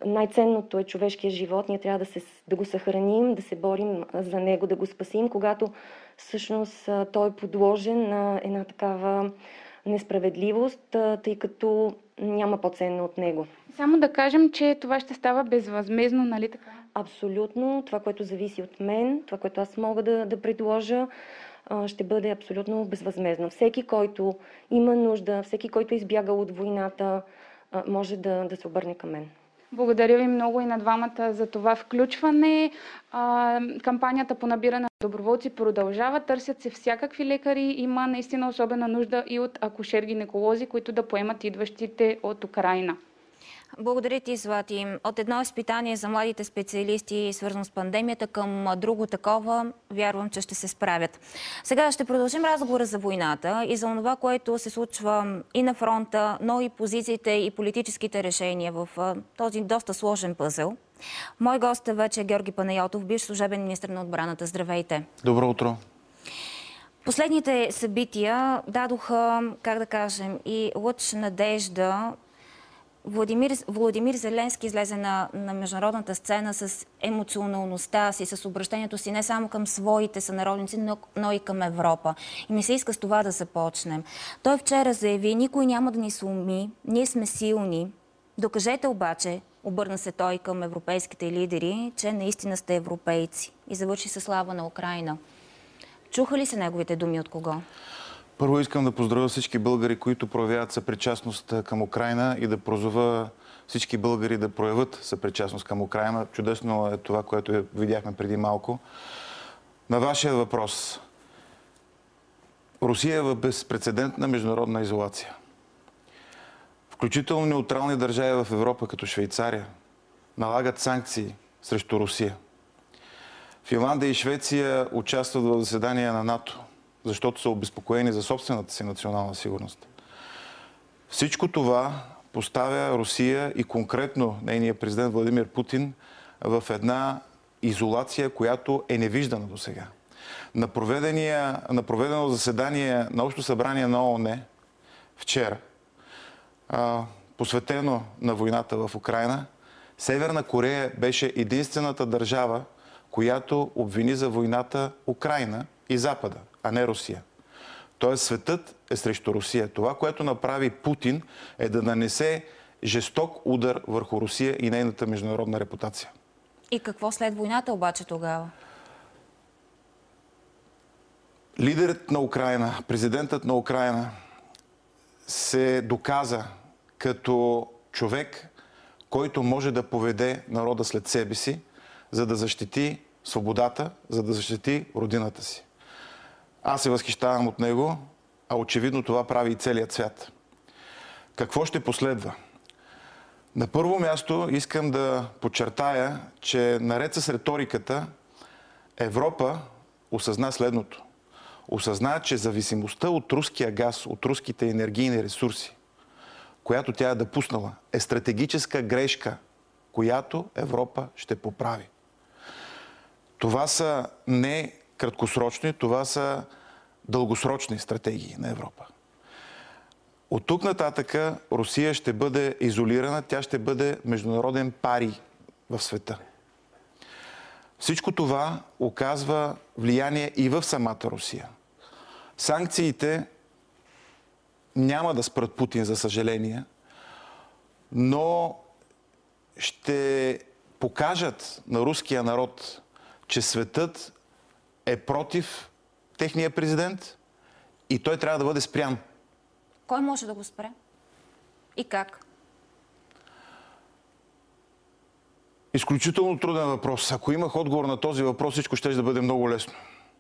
най-ценното е човешкия живот. Ние трябва да, се, да го съхраним, да се борим за него, да го спасим, когато всъщност той е подложен на една такава несправедливост, тъй като няма по-ценно от него. Само да кажем, че това ще става безвъзмездно, нали така? Абсолютно. Това, което зависи от мен, това, което аз мога да, да предложа, ще бъде абсолютно безвъзмездно. Всеки, който има нужда, всеки, който е избягал от войната, може да, да се обърне към мен. Благодаря ви много и на двамата за това включване. А, кампанията по набиране на доброволци продължава. Търсят се всякакви лекари. Има наистина особена нужда и от акушер-гинеколози, които да поемат идващите от Украйна. Благодаря ти, Злати. От едно изпитание за младите специалисти, свързано с пандемията, към друго такова, вярвам, че ще се справят. Сега ще продължим разговора за войната и за това, което се случва и на фронта, но и позициите и политическите решения в този доста сложен пъзел. Мой гост е вече Георги Панайотов, бивш служебен министър на отбраната. Здравейте! Добро утро! Последните събития дадоха, как да кажем, и лъч надежда. Владимир, Владимир Зеленски излезе на, на международната сцена с емоционалността си, с обращението си не само към своите сънародници, но, но и към Европа. И ми се иска с това да започнем. Той вчера заяви: никой няма да ни сломи, ние сме силни. Докажете обаче, обърна се той към европейските лидери, че наистина сте европейци. И завърши със слава на Украйна. Чуха ли се неговите думи от кого? Първо искам да поздравя всички българи, които проявяват съпричастност към Украйна, и да призова всички българи да проявят съпричастност към Украйна. Чудесно е това, което видяхме преди малко. На вашия въпрос. Русия е в безпрецедентна международна изолация. Включително неутрални държави в Европа, като Швейцария, налагат санкции срещу Русия. Финландия и Швеция участват в заседания на НАТО, защото са обезпокоени за собствената си национална сигурност. Всичко това поставя Русия и конкретно нейния президент Владимир Путин в една изолация, която е невиждана до сега. На, на проведено заседание на Общо събрание на ООН вчера, а, посветено на войната в Украйна, Северна Корея беше единствената държава, която обвини за войната Украйна и Запада, а не Русия. Тоест светът е срещу Русия. Това, което направи Путин, е да нанесе жесток удар върху Русия и нейната международна репутация. И какво след войната обаче тогава? Лидерът на Украйна, президентът на Украйна се доказа като човек, който може да поведе народа след себе си, за да защити свободата, за да защити родината си. Аз се възхищавам от него, а очевидно това прави и целият свят. Какво ще последва? На първо място искам да подчертая, че наред с риториката, Европа осъзна следното. Осъзна, че зависимостта от руския газ, от руските енергийни ресурси, която тя е допуснала, е стратегическа грешка, която Европа ще поправи. Това са не краткосрочни, това са дългосрочни стратегии на Европа. От тук нататъка Русия ще бъде изолирана, тя ще бъде международен пари в света. Всичко това оказва влияние и в самата Русия. Санкциите няма да спрат Путин, за съжаление, но ще покажат на руския народ, че светът е против техния президент и той трябва да бъде спрян. Кой може да го спре? И как? Изключително труден въпрос. Ако имах отговор на този въпрос, всичко ще да бъде много лесно.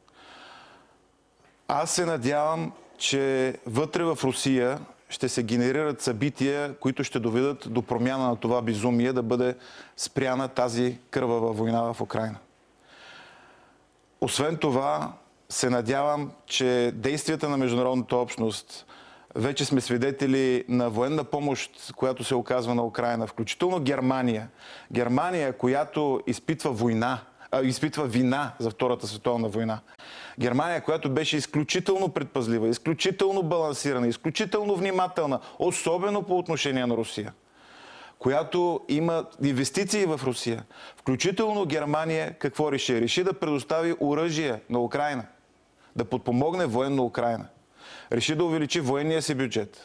Аз се надявам, че вътре в Русия ще се генерират събития, които ще доведат до промяна на това безумие, да бъде спряна тази кървава война в Украйна. Освен това, се надявам, че действията на международната общност, вече сме свидетели на военна помощ, която се оказва на Украйна, включително Германия. Германия, която изпитва война, а, изпитва вина за Втората световна война. Германия, която беше изключително предпазлива, изключително балансирана, изключително внимателна, особено по отношение на Русия, която има инвестиции в Русия. Включително Германия какво реши? Реши да предостави оръжие на Украйна, да подпомогне военно Украйна. Реши да увеличи военния си бюджет.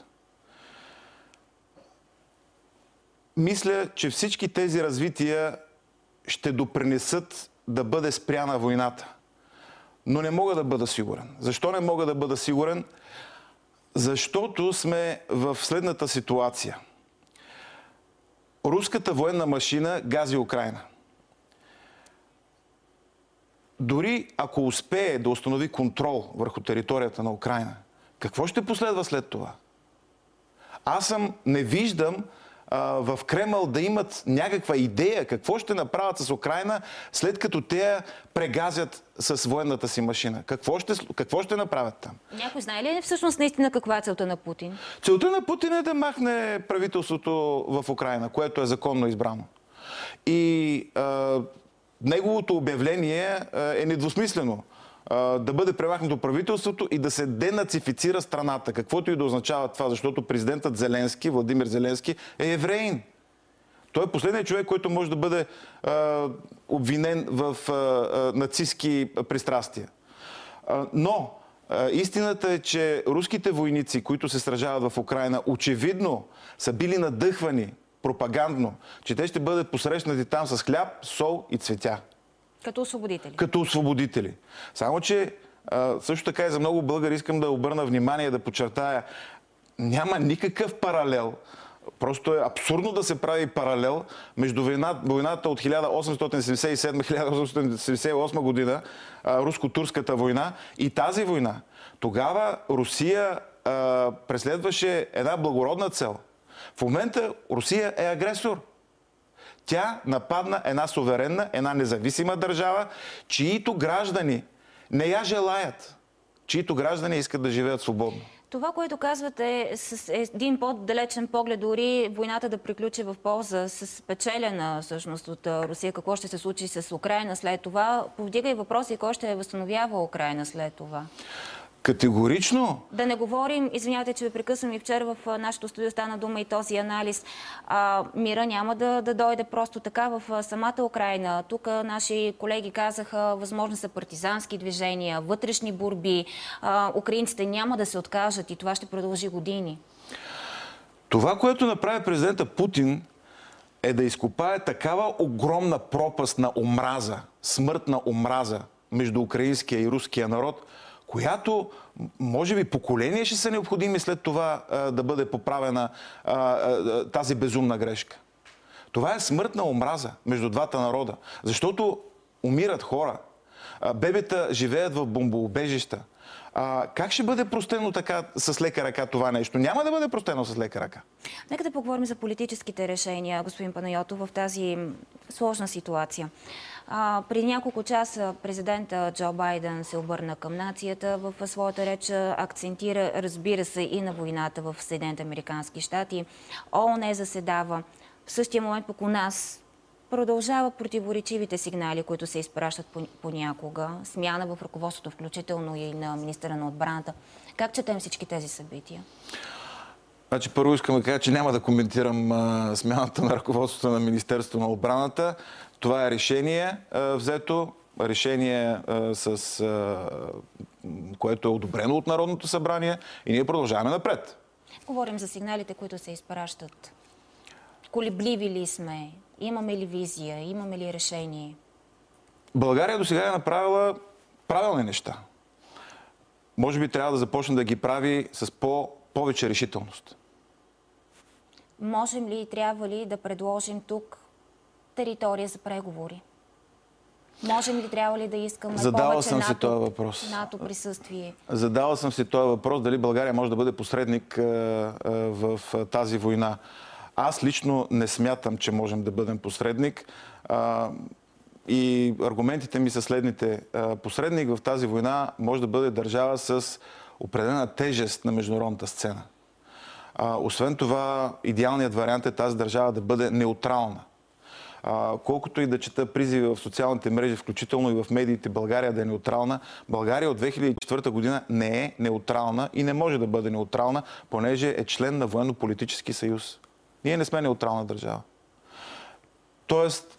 Мисля, че всички тези развития ще допринесат да бъде спряна войната. Но не мога да бъда сигурен. Защо не мога да бъда сигурен? Защото сме в следната ситуация. Руската военна машина гази Украйна. Дори ако успее да установи контрол върху територията на Украйна, какво ще последва след това? Аз съм, не виждам а, в Кремъл да имат някаква идея какво ще направят с Украйна, след като те я прегазят с военната си машина. Какво ще, какво ще направят там? Някой знае ли всъщност наистина каква е целта на Путин? Целта на Путин е да махне правителството в Украйна, което е законно избрано. И а, неговото обявление е недвусмислено. Да бъде премахнато правителството и да се денацифицира страната. Каквото и да означава това, защото президентът Зеленски, Владимир Зеленски, е евреин. Той е последният човек, който може да бъде а, обвинен в а, а, нацистки пристрастия. А, но а, истината е, че руските войници, които се сражават в Украйна, очевидно са били надъхвани пропагандно, че те ще бъдат посрещнати там с хляб, сол и цветя. Като освободители. Като освободители. Само, че а, също така и за много българи искам да обърна внимание, да подчертая, няма никакъв паралел. Просто е абсурдно да се прави паралел между война, войната от хиляда осемстотин седемдесет и седма - хиляда осемстотин седемдесет и осма година, а, руско-турската война и тази война. Тогава Русия а, преследваше една благородна цел. В момента Русия е агресор. Тя нападна една суверенна, една независима държава, чиито граждани не я желаят, чиито граждани искат да живеят свободно. Това, което казвате, е с един по-далечен поглед, дори войната да приключи в полза с печелена всъщност от Русия, какво ще се случи с Украйна след това, повдига и въпроси, кой ще възстановява Украйна след това. Категорично. Да не говорим, извинявайте, че ви прекъсвам, и вчера в нашото студио стана дума и този анализ. А, мира няма да, да дойде просто така в самата Украйна. Тук наши колеги казаха, възможно са партизански движения, вътрешни борби. А, украинците няма да се откажат и това ще продължи години. Това, което направи президента Путин, е да изкопае такава огромна пропаст на омраза, смъртна омраза между украинския и руския народ, която, може би, поколения ще са необходими след това а, да бъде поправена а, а, тази безумна грешка. Това е смъртна омраза между двата народа, защото умират хора, а, бебета живеят в бомбоубежища. А, как ще бъде простено така с лека ръка това нещо? Няма да бъде простено с лека ръка. Нека да поговорим за политическите решения, господин Панайотов, в тази сложна ситуация. А, преди няколко часа президента Джо Байден се обърна към нацията. В своята реч акцентира, разбира се, и на войната в Съединените американски щати. ООН заседава. В същия момент пък у нас продължават противоречивите сигнали, които се изпращат понякога. Смяна в ръководството, включително и на министъра на отбраната. Как четем всички тези събития? Значи, първо искам да кажа, че няма да коментирам а, смяната на ръководството на Министерството на отбраната. Това е решение а, взето, решение а, с, а, което е одобрено от Народното събрание и ние продължаваме напред. Говорим за сигналите, които се изпращат. Колебливи ли сме? Имаме ли визия? Имаме ли решение? България до сега е направила правилни неща. Може би трябва да започне да ги прави с по повече решителност. Можем ли и трябва ли да предложим тук територия за преговори? Можем ли, трябва ли да искаме Задала повече съм НАТО, си този въпрос. НАТО присъствие? Задала съм си този въпрос, дали България може да бъде посредник а, а, в а, тази война. Аз лично не смятам, че можем да бъдем посредник. А, и аргументите ми са следните. А, посредник в тази война може да бъде държава с определена тежест на международната сцена. А, освен това, идеалният вариант е тази държава да бъде неутрална. А, колкото и да чета призиви в социалните мрежи, включително и в медиите, България да е неутрална, България от две хиляди и четвърта година не е неутрална и не може да бъде неутрална, понеже е член на военно-политически съюз. Ние не сме неутрална държава. Тоест,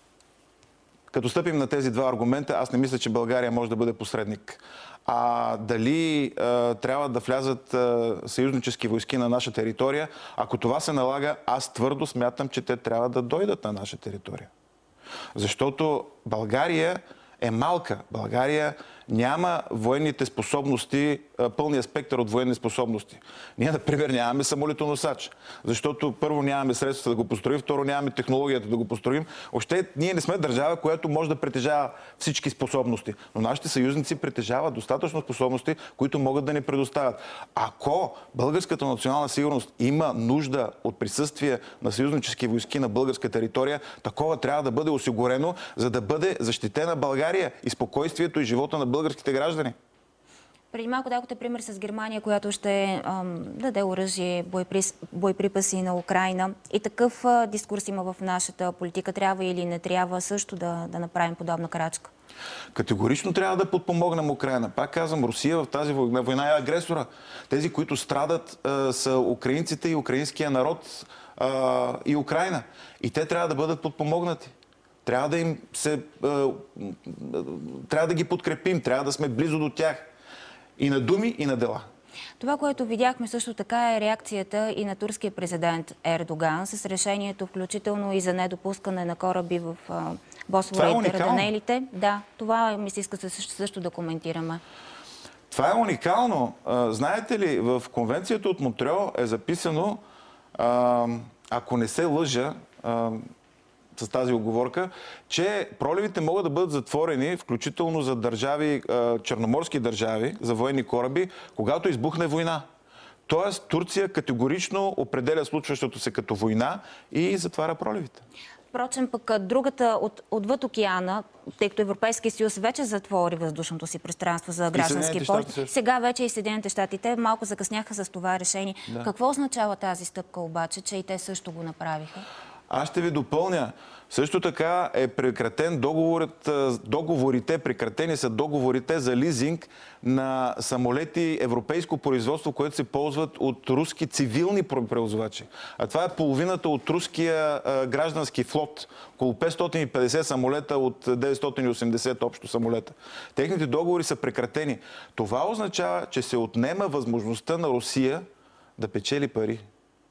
като стъпим на тези два аргумента, аз не мисля, че България може да бъде посредник. А дали а, трябва да влязат а, съюзнически войски на наша територия, ако това се налага, аз твърдо смятам, че те трябва да дойдат на наша територия. Защото България е малка. България няма военните способности, пълния спектър от военни способности. Ние, например, нямаме самолетоносач, защото първо нямаме средства да го построим, второ нямаме технологията да го построим. Още ние не сме държава, която може да притежава всички способности. Но нашите съюзници притежават достатъчно способности, които могат да ни предоставят. Ако българската национална сигурност има нужда от присъствие на съюзнически войски на българска територия, такова трябва да бъде осигурено, за да бъде защитена България и спокойствието и живота на българските граждани. Преди малко дадохте пример с Германия, която ще ам, даде оръжие, боеприпаси на Украйна. И такъв а, дискурс има в нашата политика. Трябва или не трябва също да, да направим подобна крачка? Категорично трябва да подпомогнем Украйна. Пак казвам, Русия в тази война е агресора. Тези, които страдат, а, са украинците и украинския народ а, и Украйна. И те трябва да бъдат подпомогнати. Трябва да им се... Трябва да ги подкрепим, трябва да сме близо до тях. И на думи, и на дела. Това, което видяхме също така е реакцията и на турския президент Ердоган с решението, включително и за недопускане на кораби в Босфора и Дарданелите. Да, това ми се иска също, също да коментираме. Това е уникално. Знаете ли, в конвенцията от Монтреал е записано, ако не се лъжа, с тази оговорка, че проливите могат да бъдат затворени, включително за държави, черноморски държави, за военни кораби, когато избухне война. Тоест Турция категорично определя случващото се като война и затваря проливите. Впрочем, пък другата от, отвъд океана, тъй като Европейския съюз вече затвори въздушното си пространство за граждански полети, сега вече и Съединените щати, те малко закъсняха с това решение. Да. Какво означава тази стъпка обаче, че и те също го направиха? Аз ще ви допълня. Също така е прекратен договорът, договорите, прекратени са договорите за лизинг на самолети европейско производство, което се ползват от руски цивилни превозвачи. А това е половината от руския а, граждански флот. Около петстотин и петдесет самолета от деветстотин и осемдесет общо самолета. Техните договори са прекратени. Това означава, че се отнема възможността на Русия да печели пари.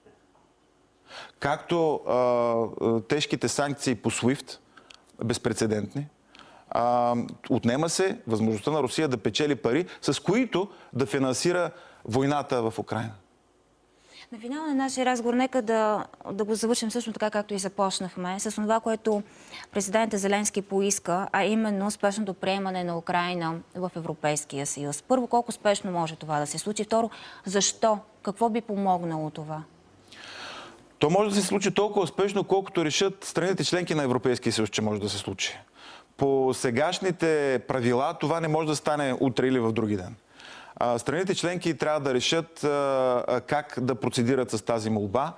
Както а, тежките санкции по Суифт, безпрецедентни, а, отнема се възможността на Русия да печели пари, с които да финансира войната в Украйна. На финал на нашия разговор, нека да, да го завършим също така, както и започнахме, с това, което президента Зеленски поиска, а именно успешното приемане на Украйна в Европейския съюз. Първо, колко успешно може това да се случи? Второ, защо? Какво би помогнало това? То може да се случи толкова успешно, колкото решат страните членки на Европейския съюз, че може да се случи. По сегашните правила това не може да стане утре или в други ден. Страните членки трябва да решат как да процедират с тази молба,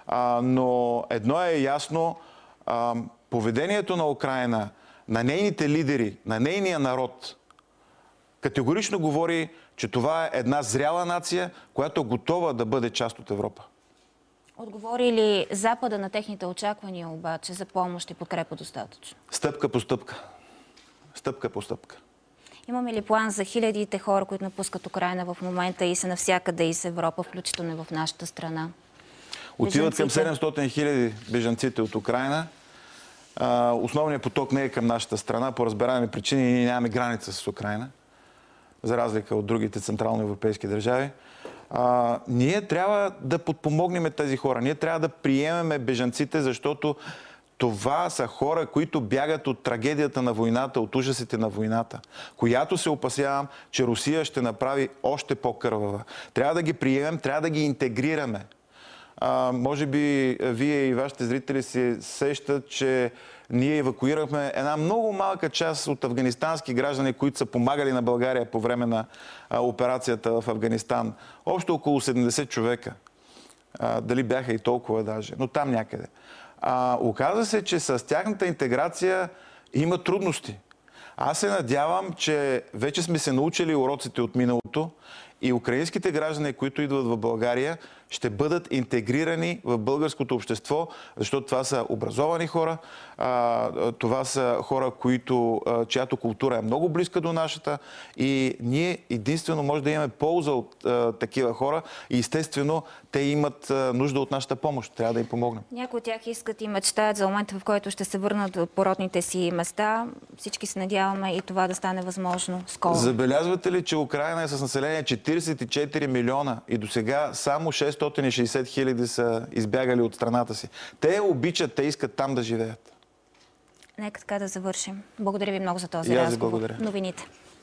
но едно е ясно, поведението на Украйна, на нейните лидери, на нейния народ, категорично говори, че това е една зряла нация, която е готова да бъде част от Европа. Отговори ли Запада на техните очаквания обаче за помощ и подкрепа достатъчно? Стъпка по стъпка. Стъпка по стъпка. Имаме ли план за хилядите хора, които напускат Украйна в момента и са навсякъде из Европа, включително и в нашата страна? Отиват към седемстотин хиляди бежанците от Украйна. Основният поток не е към нашата страна. По разбираеми причини ние нямаме граница с Украйна, за разлика от другите централноевропейски държави. А, ние трябва да подпомогнем тези хора. Ние трябва да приемеме бежанците, защото това са хора, които бягат от трагедията на войната, от ужасите на войната, която се опасявам, че Русия ще направи още по-кървава. Трябва да ги приемем, трябва да ги интегрираме. А, може би вие и вашите зрители се сещат, че ние евакуирахме една много малка част от афганистански граждани, които са помагали на България по време на а, операцията в Афганистан. Общо около седемдесет човека. А, дали бяха и толкова даже, но там някъде. А, оказа се, че с тяхната интеграция има трудности. Аз се надявам, че вече сме се научили уроците от миналото и украинските граждани, които идват в България, ще бъдат интегрирани в българското общество, защото това са образовани хора, това са хора, които, чиято култура е много близка до нашата и ние единствено може да имаме полза от такива хора и естествено те имат нужда от нашата помощ. Трябва да им помогнем. Някои от тях искат и мечтаят за момента, в който ще се върнат от породните си места. Всички се надяваме и това да стане възможно скоро. Забелязвате ли, че Украйна е с население четиридесет и четири милиона и до сега само шестстотин и шейсет хиляди са избягали от страната си? Те обичат, те искат там да живеят. Нека така да завършим. Благодаря ви много за този и аз разговор. Благодаря. Новините.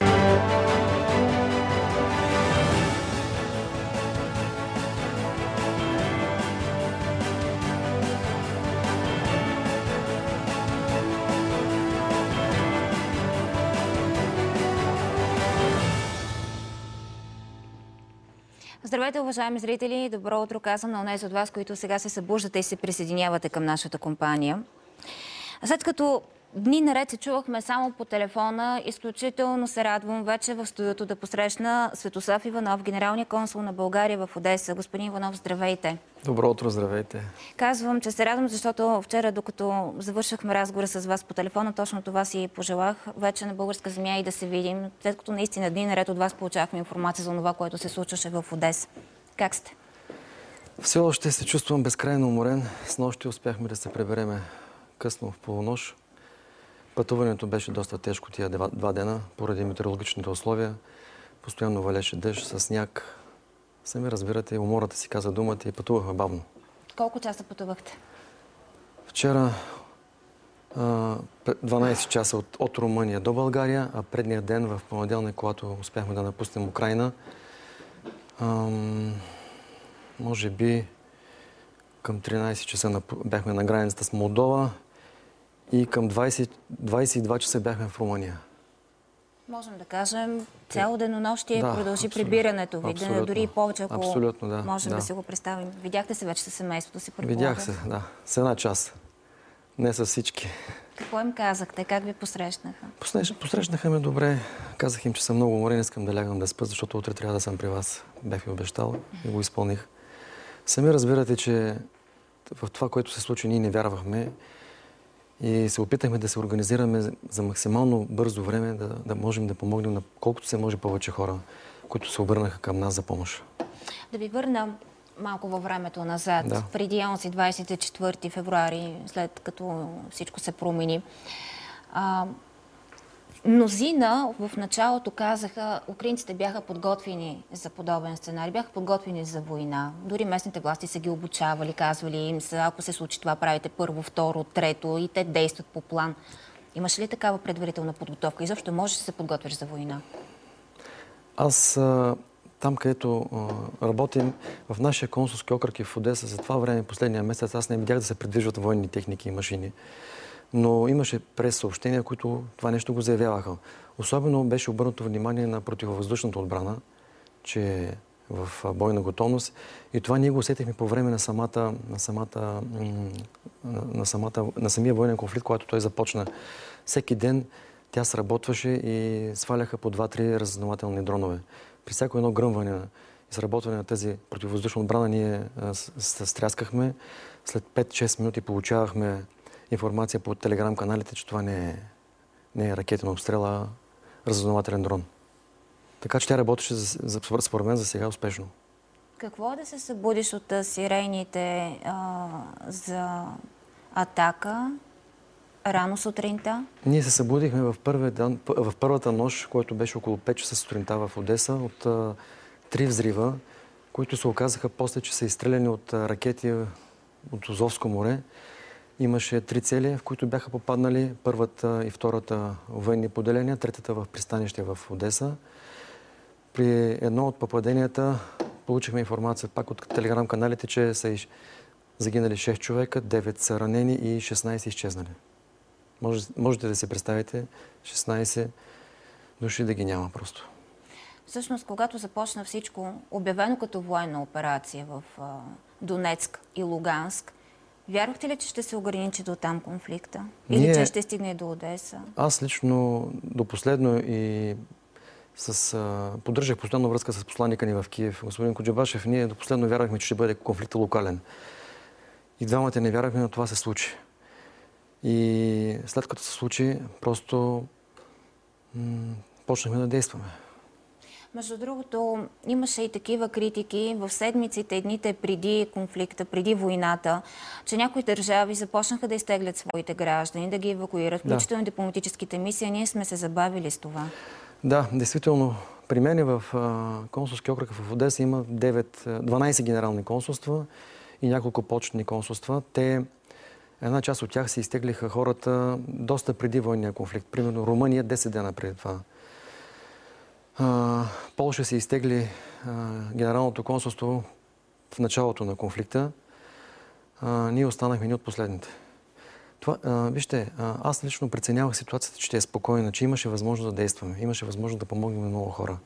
Здравейте, уважаеми зрители! Добро утро казвам на онези от вас, които сега се събуждате и се присъединявате към нашата компания. След като дни наред се чувахме само по телефона, изключително се радвам вече в студиото да посрещна Светослав Иванов, генералния консул на България в Одеса. Господин Иванов, здравейте! Добро утро, здравейте! Казвам, че се радвам, защото вчера, докато завършахме разговора с вас по телефона, точно това си пожелах вече на българска земя и да се видим, след като наистина дни наред от вас получавахме информация за това, което се случваше в Одеса. Как сте? Все още се чувствам безкрайно уморен. Снощи успяхме да се прибереме късно в полунощ. Пътуването беше доста тежко тия два, два дена, поради метеорологичните условия. Постоянно валеше дъжд със сняг. Сами разбирате, умората си каза думата и пътувахме бавно. Колко часа пътувахте? Вчера дванайсет часа от, от Румъния до България, а предния ден в понеделник, когато успяхме да напуснем Украйна, ам, може би към тринайсет часа бяхме на границата с Молдова и към двайсет, двайсет и два часа бяхме в Румъния. Можем да кажем, цяло денонощие да, продължи абсолютно, прибирането ви, да, дори и повече, ако абсолютно, да, можем да. да да си го представим. Видяхте се вече със семейството си, предполагам? Видях се, да. С една част. Не с всички. Какво им казахте? Как ви посрещнаха? Посрещнаха ме добре. Казах им, че съм много уморен, искам да лягам да спа, защото утре трябва да съм при вас. Бях ви обещал и го изпълних. Сами разбирате, че в това, което се случи, ние не вярвахме и се опитахме да се организираме за максимално бързо време, да, да можем да помогнем на колкото се може повече хора, които се обърнаха към нас за помощ. Да ви върна малко във времето назад, да. преди онзи двайсет и четвърти февруари, след като всичко се промени. А, мнозина в началото казаха, украинците бяха подготвени за подобен сценарий, бяха подготвени за война. Дори местните власти са ги обучавали, казвали им са, ако се случи това, правите първо, второ, трето и те действат по план. Имаш ли такава предварителна подготовка? Изобщо можеш да се подготвиш за война? Аз там, където а, работим, в нашия консулски окръг и в Одеса, за това време, последния месец, аз не видях да се придвижват военни техники и машини. Но имаше прес-съобщения, които това нещо го заявяваха. Особено беше обърнато внимание на противовъздушната отбрана, че е в бойна готовност. И това ние го усетихме по време на самата, на самата, на самата, на самия военен конфликт, когато той започна. Всеки ден тя сработваше и сваляха по два-три разузнавателни дронове. При всяко едно гръмване и сработване на тази противовъздушна отбрана ние се стряскахме. След пет-шест минути получавахме информация по телеграм-каналите, че това не е, не е ракетен обстрел, а разузнавателен дрон. Така че тя работеше, за, за, според мен, за сега успешно. Какво е да се събудиш от сирените а, за атака рано сутринта? Ние се събудихме в, ден, в първата нощ, който беше около пет часа сутринта в Одеса, от а, три взрива, които се оказаха после, че са изстреляни от а, ракети от Азовско море. Имаше три цели, в които бяха попаднали първата и втората военни поделения, третата в пристанище в Одеса. При едно от попаденията получихме информация пак от телеграм-каналите, че са загинали шест човека, девет са ранени и шестнайсет изчезнали. Може, можете да си представите шестнайсет души да ги няма просто. Всъщност, когато започна всичко, обявено като военна операция в а, Донецк и Луганск, вярвахте ли, че ще се ограничи до там конфликта? Или Ние... че ще стигне до Одеса? Аз лично до последно и с, а, поддържах постоянно връзка с посланника ни в Киев, господин Коджабашев. Ние до последно вярвахме, че ще бъде конфликт локален. И двамата не вярвахме, но това се случи. И след като се случи, просто м- почнахме да действаме. Между другото, имаше и такива критики в седмиците, дните преди конфликта, преди войната, че някои държави започнаха да изтеглят своите граждани, да ги евакуират, включително да. Дипломатическите мисии. Ние сме се забавили с това. Да, действително. При мен в консулски окръг в Одеса има девет, дванайсет генерални консулства и няколко почетни консулства. Те, една част от тях се изтеглиха хората доста преди военния конфликт. Примерно Румъния десет дена преди това. Полша се изтегли а, генералното консулство в началото на конфликта. А, ние останахме ни от последните. Това, а, вижте, а, аз лично преценявах ситуацията, че ще е спокойна, че имаше възможност да действаме, имаше възможност да помогнем на много хора.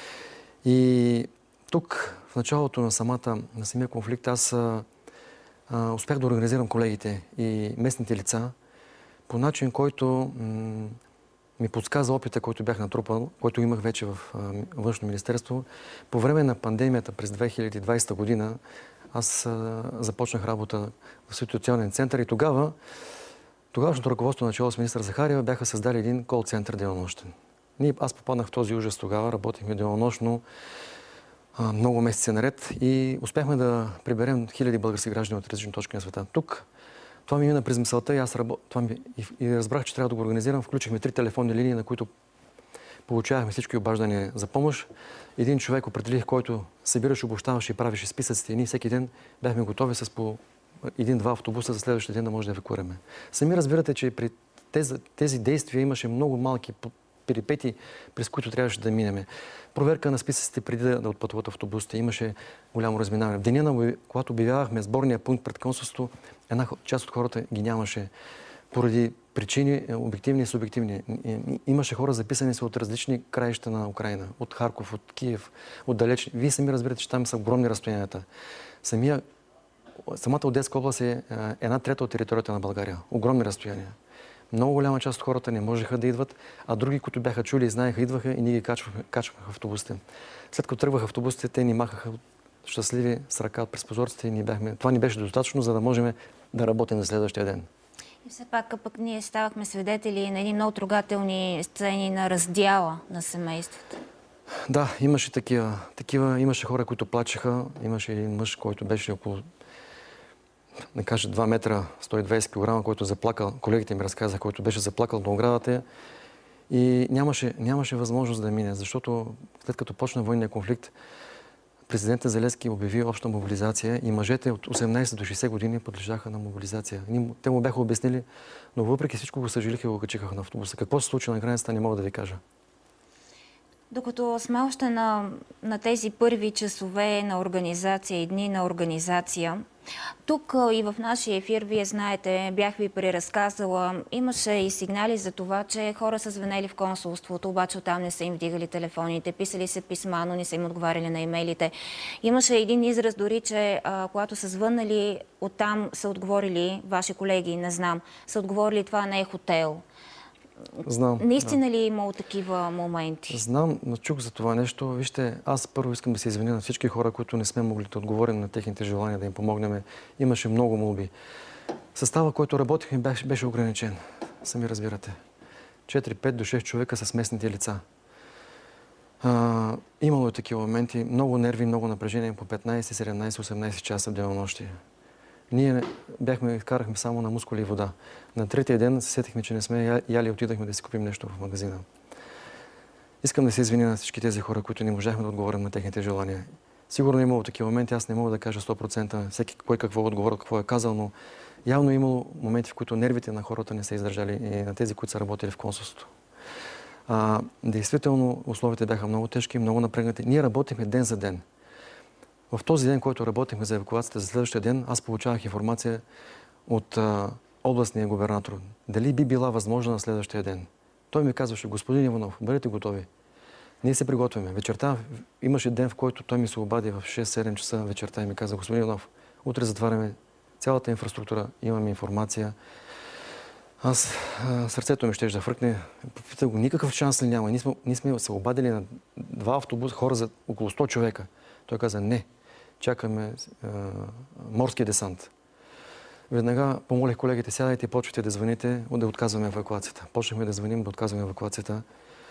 И тук, в началото на, самата, на самия конфликт, аз а, а, успях да организирам колегите и местните лица по начин, който ми подсказа опита, който бях натрупал, който имах вече в Външно министерство. По време на пандемията през две хиляди и двадесета година аз а, започнах работа в ситуационен център и тогава тогавашното ръководство начало с министър Захариева бяха създали един кол-център денонощен. Ние, аз попаднах в този ужас тогава, работихме денонощно а, много месеци наред и успяхме да приберем хиляди български граждани от различни точки на света. Тук това ми мина през мисълта и аз работ... това ми... и, и разбрах, че трябва да го организирам. Включихме три телефонни линии, на които получавахме всички обаждания за помощ. Един човек определих, който събираше, обощаваше и правеше списъците. И ние всеки ден бяхме готови с по един-два автобуса за следващия ден да може да евакуираме. Сами разбирате, че при тези, тези действия имаше много малки перипети, през които трябваше да минеме. Проверка на списъците преди да, да отпътуват автобусите. Имаше голямо разминаване. В деня, на, когато обявявахме сборния пункт пред консулството, една част от хората ги нямаше поради причини обективни и субективни. Имаше хора записани се от различни краища на Украина. От Харков, от Киев, от далеч. Вие сами разбирате, че там са огромни разстоянията. Самия, самата Одеска област е една трета от територията на България. Огромни разстояния. Много голяма част от хората не можеха да идват, а други, които бяха чули и знаеха, идваха и ние ги качваха, качваха в автобусите. След като тръгваха автобусите, те ни махаха щастливи с ръка през прозорците и ни бяхме... Това ни беше достатъчно, за да можем да работим за следващия ден. И все пак, пък ние ставахме свидетели на едни много трогателни сцени на раздяла на семейството. Да, имаше такива. такива имаше хора, които плачеха. Имаше един мъж, който беше около да кажа два метра, сто и двадесет килограма, който заплакал, колегите ми разказаха, който беше заплакал до оградата и нямаше, нямаше възможност да мине, защото след като почна военния конфликт, президентът Зеленски обяви обща мобилизация и мъжете от осемнадесет до шейсет години подлежаха на мобилизация. Те му бяха обяснили, но въпреки всичко го съжалиха и го качихаха на автобуса. Какво се случи на границата, не мога да ви кажа. Докато сме още на, на тези първи часове на организация и дни на организация, тук и в нашия ефир, вие знаете, бях ви преразказала, имаше и сигнали за това, че хора са звънели в консулството, обаче оттам не са им вдигали телефоните, писали се писма, но не са им отговаряли на имейлите. Имаше един израз дори, че а, когато са звъннали, оттам са отговорили, ваши колеги, не знам, са отговорили, това не е хотел. Знам. Наистина да. ли е имало такива моменти? Знам, но чух за това нещо. Вижте, аз първо искам да се извиня на всички хора, които не сме могли да отговорим на техните желания, да им помогнем. Имаше много молби. Състава, който работихме, беше, беше ограничен. Сами разбирате. четири-пет до шест човека с местните лица. А, имало е такива моменти. Много нерви, много напрежение по петнадесет, седемнадесет, осемнадесет часа в денонощие. Ние бяхме, карахме само на мускули и вода. На третия ден се сетихме, че не сме яли и отидахме да си купим нещо в магазина. Искам да се извиня на всички тези хора, които не можахме да отговорим на техните желания. Сигурно е имало такива моменти, аз не мога да кажа сто процента всеки кой какво е отговорил, какво е казал, но явно е имало моменти, в които нервите на хората не са издържали и на тези, които са работили в консулството. А, действително, условията бяха много тежки, много напрегнати. Ние работихме ден за ден. В този ден, който работихме за евакуацията за следващия ден, аз получавах информация от а, областния губернатор. Дали би била възможна на следващия ден. Той ми казваше, господин Иванов, бъдете готови. Ние се приготвяме. Вечерта имаше ден, в който той ми се обади в шест-седем часа вечерта и ми каза, господин Иванов, утре затваряме цялата инфраструктура, имаме информация. Аз, а, сърцето ми ще да фръкне. Попитах го, никакъв шанс ли няма? Ние сме, ние сме се обадили на два автобуса, хора за около сто човека. Той каза, не, чакаме а, морски десант. Веднага помолих колегите, сядайте и почвайте да звъните, да отказваме евакуацията. Почнахме да звъним, да отказваме евакуацията.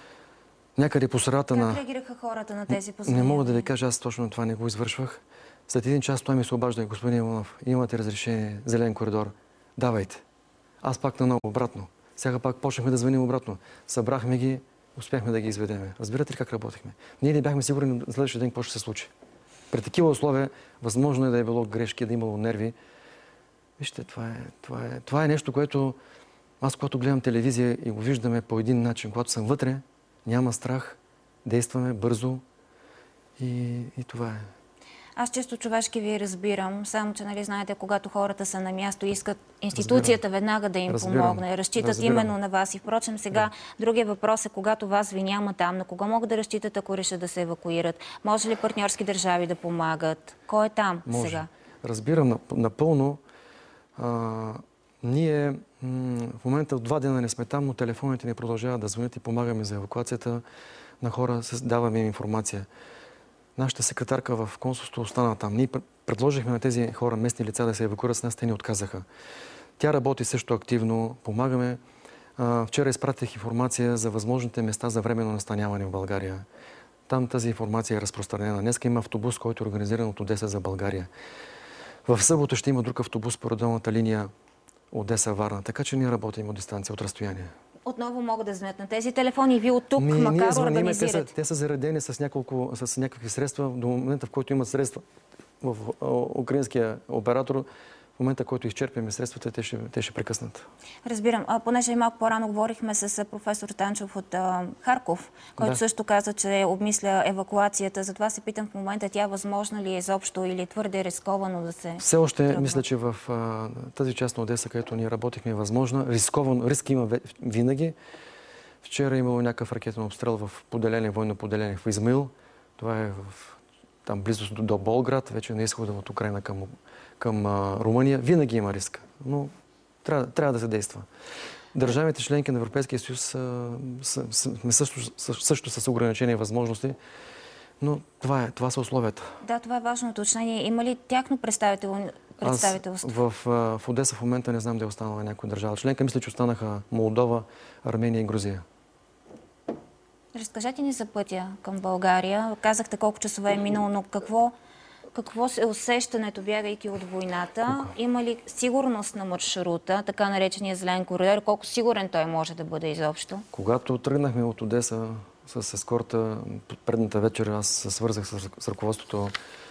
Някъде по средата на... Как реагираха хората на тези позвонения? Не мога да ви кажа, аз точно това не го извършвах. След един час той ми се обажда, господин Иванов, имате разрешение, зелен коридор, давайте. Аз пак наново обратно. Сега пак почнахме да звъним обратно. Събрахме ги, успяхме да ги изведеме. Разбирате ли как работихме? Ние не бяхме сигурни за следващия ден какво ще се случи. При такива условия, възможно е да е било грешки, да е имало нерви. Вижте, това е, това е, това е нещо, което аз, когато гледам телевизия и го виждаме по един начин, когато съм вътре, няма страх, действаме бързо и, и това е. Аз чисто човешки ви разбирам, само че, нали, знаете, когато хората са на място и искат институцията разбирам. веднага да им разбирам. помогне, разчитат разбирам. именно на вас. И впрочем, сега да. другия въпрос е, когато вас ви няма там, на кого могат да разчитат, ако решат да се евакуират? Може ли партньорски държави да помагат? Кой е там Може. сега? Разбирам напълно. А, ние м- в момента от два дена не сме там, но телефоните ни продължават да звънят и помагаме за евакуацията на хора, даваме им информация. Нашата секретарка в консулството остана там. Ние предложихме на тези хора, местни лица, да се евакуират с нас, те ни отказаха. Тя работи също активно, помагаме. А, вчера изпратих информация за възможните места за временно настаняване в България. Там тази информация е разпространена. Днеска има автобус, който е организиран от Одеса за България. В събота ще има друг автобус по редовната линия Одеса-Варна. Така че ние работим от дистанция, от разстояние. Отново могат да звънят на тези телефони и ви от тук, Ми, макар звъним, организирате. Те са, те са заредени с, няколко, с някакви средства. До момента, в който имат средства в украинския оператор, в момента, в който изчерпим средствата, те ще, те ще прекъснат. Разбирам. А, понеже и малко по-рано говорихме с професор Танчев от а, Харков, който да. също каза, че обмисля евакуацията. Затова се питам в момента, тя възможна ли е изобщо или твърде рисковано да се... Все още тръгва? Мисля, че в а, тази част на Одеса, където ние работихме, е възможно. Рисковано, риск има винаги. Вчера е имало някакъв ракетен обстрел в поделение, военно поделение в Измаил. Това е в, там близост до, до Болград, вече на изхода от Украина към, към а, Румъния. Винаги има риск, но трябва, трябва да се действа. Държавите членки на Европейския съюз сме също, също с ограничени възможности, но това, е, това са условията. Да, това е важно уточнение. Има ли тяхно представител, представителство? Аз в, в Одеса в момента не знам да е останала някоя държава членка. Мисля, че останаха Молдова, Армения и Грузия. Разкажете ни за пътя към България. Казахте колко часове е минало, но какво, какво е усещането, бягайки от войната? Има ли сигурност на маршрута, така наречения зелен коридор? Колко сигурен той може да бъде изобщо? Когато тръгнахме от Одеса с ескорта, предната вечер аз се свързах с, с ръководството,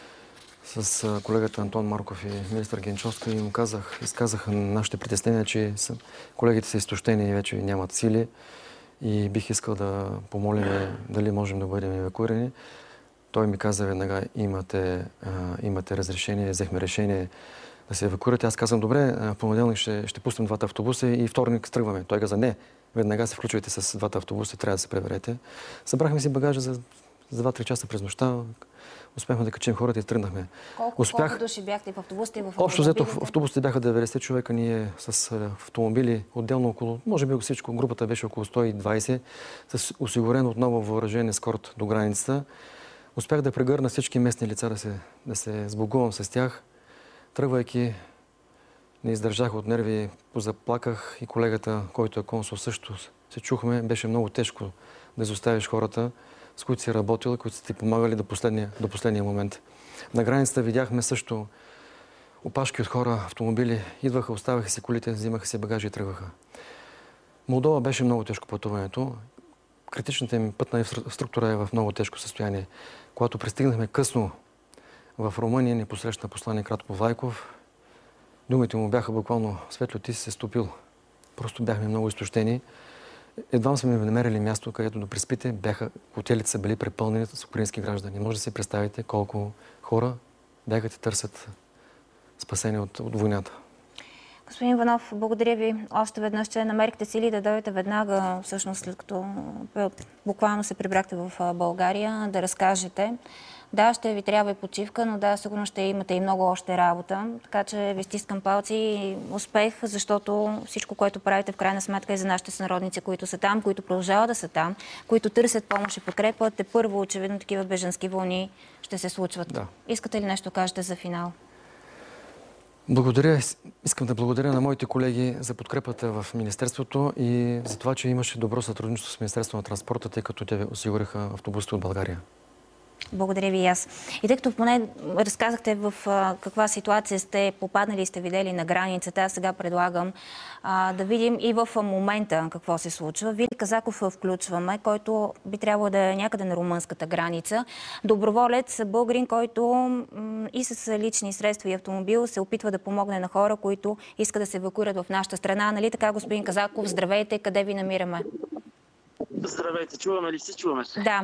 с колегата Антон Марков и министър Генчовска и му казах, изказаха нашите притеснения, че са, колегите са изтощени и вече нямат сили. И бих искал да помолим дали можем да бъдем евакуирани. Той ми каза веднага, имате, а, имате разрешение, взехме решение да се евакуирате. Аз казвам, добре, в понеделник ще, ще пуснем двата автобуса и вторник тръгваме. Той каза, не, веднага се включвайте с двата автобуса, трябва да се преберете. Събрахме си багажа за, за два-три часа през нощта. Успяхме да качим хората и тръгнахме. Колко, Успях... колко души бяхте в автобусите и в автомобилите? Общо взето в автобусите бяха деветдесет човека, ние с автомобили отделно около, може би всичко, групата беше около сто и двайсет, с осигурен отново въоръжен ескорт до границата. Успях да прегърна всички местни лица, да се, да се сбогувам с тях. Тръгвайки, не издържах от нерви, позаплаках и колегата, който е консул, също се чухме. Беше много тежко да изоставиш хората, с които си работил, които са ти помагали до последния, до последния момент. На границата видяхме също опашки от хора, автомобили. Идваха, оставяха си колите, взимаха си багажи и тръгваха. Молдова беше много тежко пътуването. Критичната им пътна инфраструктура е в много тежко състояние. Когато пристигнахме късно в Румъния, ни посрещна посланик Радко Влайков. Думите му бяха буквално: Светло, ти си се стопил. Просто бяхме много изтощени. Едва сме намерили място, където да преспите. Бяха, хотелите са били препълнени с украински граждани. Може да си представите колко хора бягат и търсят спасение от, от войната. Господин Иванов, благодаря ви още веднъж, че намерихте сили да дойдете веднага, всъщност след като буквално се прибрахте в България, да разкажете Да, ще ви трябва и почивка, но да, сигурно ще имате и много още работа. Така че ви стискам палци и успех, защото всичко, което правите в крайна сметка е за нашите сънародници, които са там, които продължават да са там, които търсят помощ и подкрепа. Те първо, очевидно, такива бежански вълни ще се случват. Да. Искате ли нещо кажете за финал? Благодаря. Искам да благодаря на моите колеги за подкрепата в Министерството и за това, че имаше добро сътрудничество с Министерството на транспорта, тъй като те осигуриха автобусите от България. Благодаря ви и аз. И тъй като поне разказахте в а, каква ситуация сте попаднали и сте видели на границата, аз сега предлагам а, да видим и в момента какво се случва. Вили Казаков включваме, който би трябвало да е някъде на румънската граница. Доброволец, българин, който м- и с лични средства и автомобил се опитва да помогне на хора, които искат да се евакуират в нашата страна. Нали така, господин Казаков? Здравейте, къде ви намираме? Здравейте, чуваме ли се? Чуваме се. Да.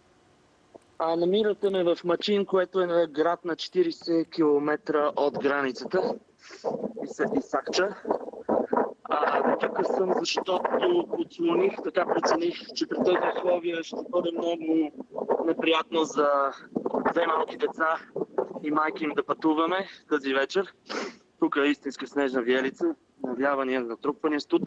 А, намирате ме в Мачин, което е на град на четирийсет километра от границата. Исакча. А, тук съм, защото подслоних, така прецених, че при тези условия ще бъде много неприятно за две малки деца и майки им да пътуваме тази вечер. Тук е истинска снежна виелица, навявания, натрупвания, студ.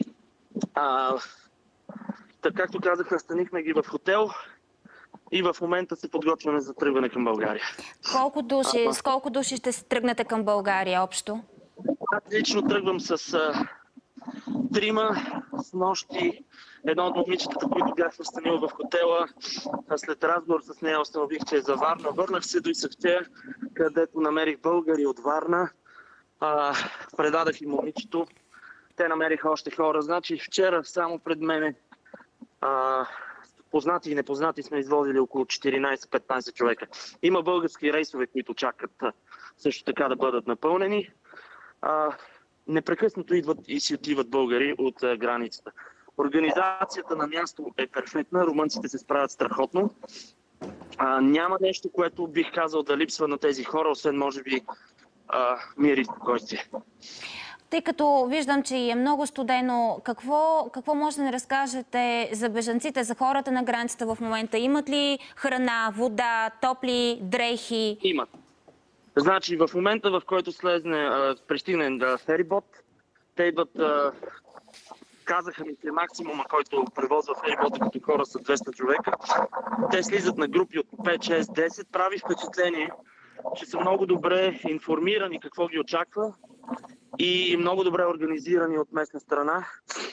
А, така, както казах, настанихме ги в хотел. И в момента се подготвяме за тръгване към България. Колко души, а, с колко души ще се тръгнете към България общо? Аз лично тръгвам с а, трима, с нощи. Едно от момичетата, които бях настанил в хотела, а след разговор с нея установих, че е за Варна. Върнах се до Исакчея, където намерих българи от Варна. А, предадах и момичето. Те намериха още хора. Значи вчера само пред мене а, познати и непознати сме извозили около четиринайсет-петнайсет човека. Има български рейсове, които чакат също така да бъдат напълнени. А, непрекъснато идват и си отиват българи от а, границата. Организацията на място е перфектна, румънците се справят страхотно. А, няма нещо, което бих казал да липсва на тези хора, освен може би а, мир и спокойствие. Тъй като виждам, че е много студено, какво, какво може да ни разкажете за бежанците, за хората на границата в момента? Имат ли храна, вода, топли дрехи? Имат. Значи в момента, в който слезне, пристигне ферибот, те идват, а, казаха ми, че максимума, който превозва ферибота като хора са двеста човека. Те слизат на групи от пет, шест, десет. Прави впечатление, че са много добре информирани какво ги очаква и много добре организирани от местна страна.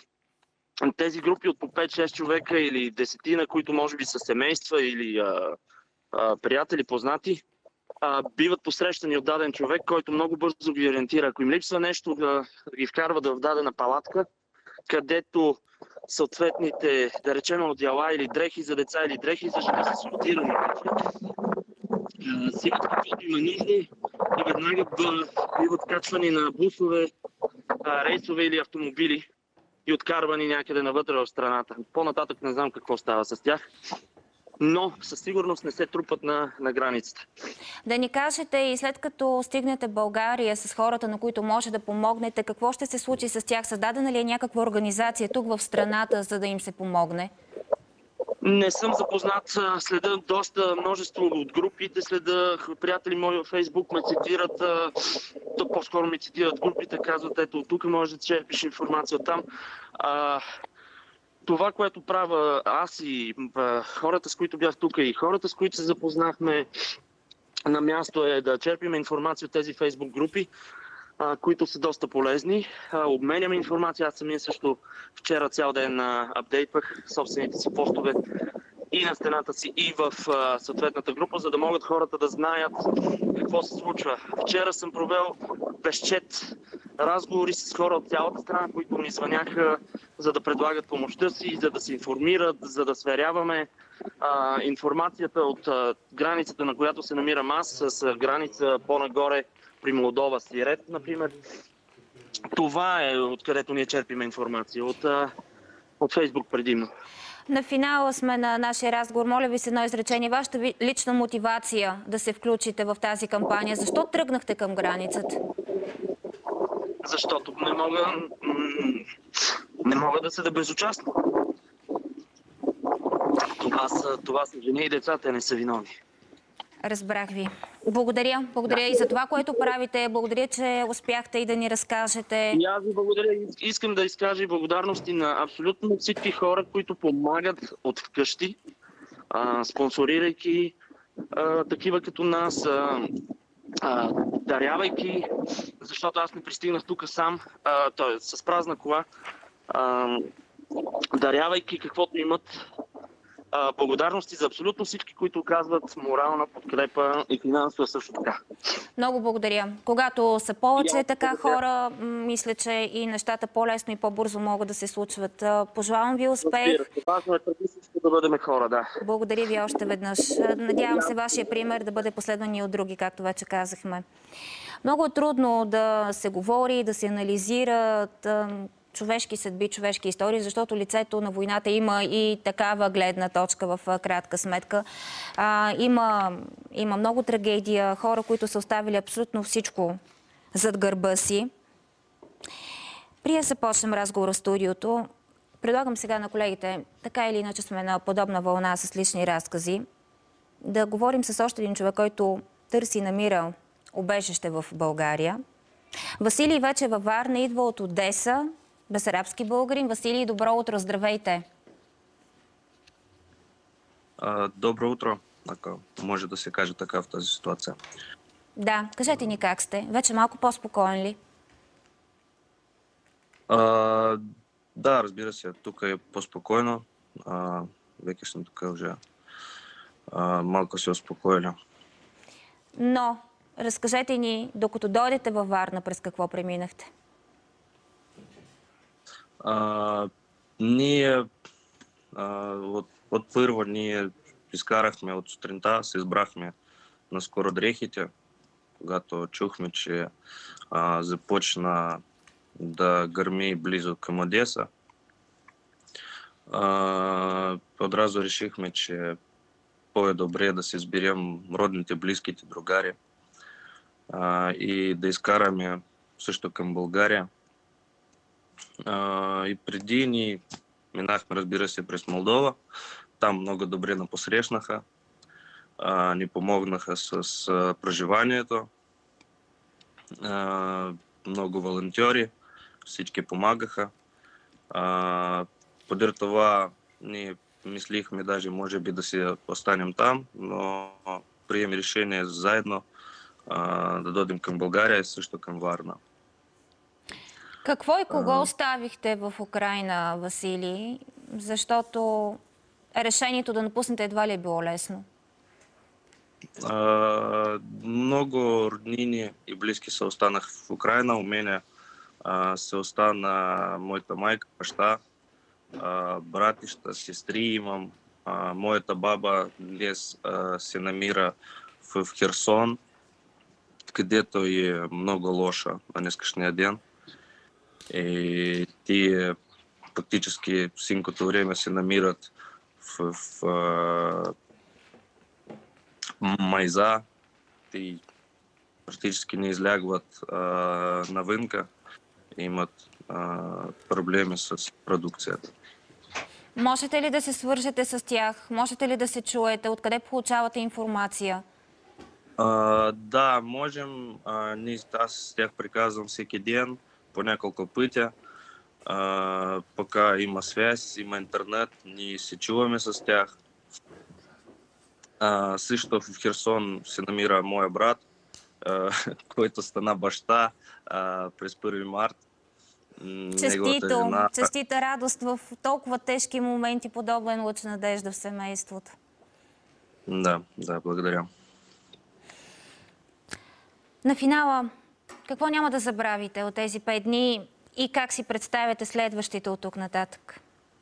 Тези групи от по пет-шест човека или десетина, които може би са семейства или а, а, приятели, познати, а, биват посрещани от даден човек, който много бързо ги ориентира. Ако им липсва нещо, да ги вкарва да в дадена палатка, където съответните, да речем, одеяла или дрехи за деца или дрехи за жени са сортирани. Сигурно каквото има нужда и веднага биват качвани на бусове, рейсове или автомобили и откарвани някъде навътре в страната. По-нататък не знам какво става с тях, но със сигурност не се трупат на, на границата. Да ни кажете и след като стигнете в България с хората, на които може да помогнете, какво ще се случи с тях? Създадена ли е някаква организация тук в страната, за да им се помогне? Не съм запознат, следа доста множество от групите, следа приятели мои във Фейсбук ме цитират, то по-скоро ме цитират групите, казват, ето тук може да черпиш информация от там. А, това, което правя аз и а, хората, с които бях тук и хората, с които се запознахме на място, е да черпим информация от тези Фейсбук групи, а, които са доста полезни. А, обменяме информация. Аз самия също вчера цял ден а, апдейтвах собствените си постове и на стената си, и в а, съответната група, за да могат хората да знаят какво се случва. Вчера съм провел безчет разговори с хора от цялата страна, които ми звъняха, за да предлагат помощта си, за да се информират, за да сверяваме а, информацията от а, границата, на която се намирам аз, с а, граница по-нагоре при Молдова, Сирет, например. Това е откъдето ние черпиме информация, от, а, от Фейсбук предимно. На финала сме на нашия разговор. Моля ви с едно изречение. Вашата ви лична мотивация да се включите в тази кампания. Защо тръгнахте към границата? Защото не мога, не мога да се да безучастна. Това са, това са жени и деца, те не са виновни. Разбрах ви. Благодаря. Благодаря и за това, което правите. Благодаря, че успяхте и да ни разкажете. И аз ви благодаря. Искам да изкажа и благодарности на абсолютно всички хора, които помагат от вкъщи, а, спонсорирайки а, такива като нас, а, а, дарявайки, защото аз не пристигнах тук сам, а, т.е. с празна кола, а, дарявайки каквото имат. А, благодарности за абсолютно всички, които оказват морална подкрепа и финансова също така. Много благодаря. Когато са повече така хора, мисля, че и нещата по-лесно и по-бързо могат да се случват. Пожелавам ви успех. Важно е преди всичко да бъдем хора, да. Благодаря ви още веднъж. Надявам се вашия пример да бъде последван и от други, както вече казахме. Много е трудно да се говори, да се анализират човешки съдби, човешки истории, защото лицето на войната има и такава гледна точка в кратка сметка. А, има, има много трагедия, хора, които са оставили абсолютно всичко зад гърба си. При да започнем разговора в студиото, предлагам сега на колегите, така или иначе сме на подобна вълна с лични разкази, да говорим с още един човек, който търси и намира убежище в България. Василий вече във Варна, идва от Одеса, бесарабски българин. Василий, добро утро, здравейте! А, добро утро, ако може да се каже така в тази ситуация. Да, кажете ни как сте. Вече малко по-спокоен ли? А, да, разбира се, тук е по-спокойно. А, веки съм тук уже а, малко се успокоили. Но, разкажете ни, докато дойдете във Варна, през какво преминахте? А, ние а, от, от първо ние изкарахме от сутринта, се избрахме на скородрехите, когато чухме, че а, започна да гърми близо към Одеса. А, одразу решихме, че по-добре да се изберем родните, близките, другари а, и да изкараме също към България. Uh, и преди ни минахме, разбира се, през Молдова. Там много добре ни посрещнаха. Uh, ни помогнаха с uh, преживанието. Uh, много волонтери. Всички помагаха. Uh, подир това ние мислихме даже може би да се останем там, но прием решение заедно uh, да дойдем към България и също към Варна. Какво и кого оставихте в Украйна, Василий? Защото решението да напуснете едва ли е било лесно? А, много роднини и близки се останах в Украйна. У мене а, се остана моята майка, баща, а, братища, сестри имам. А, моята баба днес а, се намира в, в Херсон, където е много лоша на днескашния ден. И тие практически всичкото време се намират в, в а, майза и практически не излягват а, навънка и имат а, проблеми с продукцията. Можете ли да се свържете с тях? Можете ли да се чуете? Откъде получавате информация? А, да, можем. А, ние, аз с тях приказвам всеки ден. По няколко пътя, а, пока има связь, има интернет, ние се чуваме с тях. А, също в Херсон се намира моя брат, а, който стана баща а, през първи март. Честито, жена... честита радост в толкова тежки моменти, подобен лъч надежда в семейството. Да, да, благодаря. На финала, какво няма да забравите от тези пет дни и как си представяте следващите от тук нататък?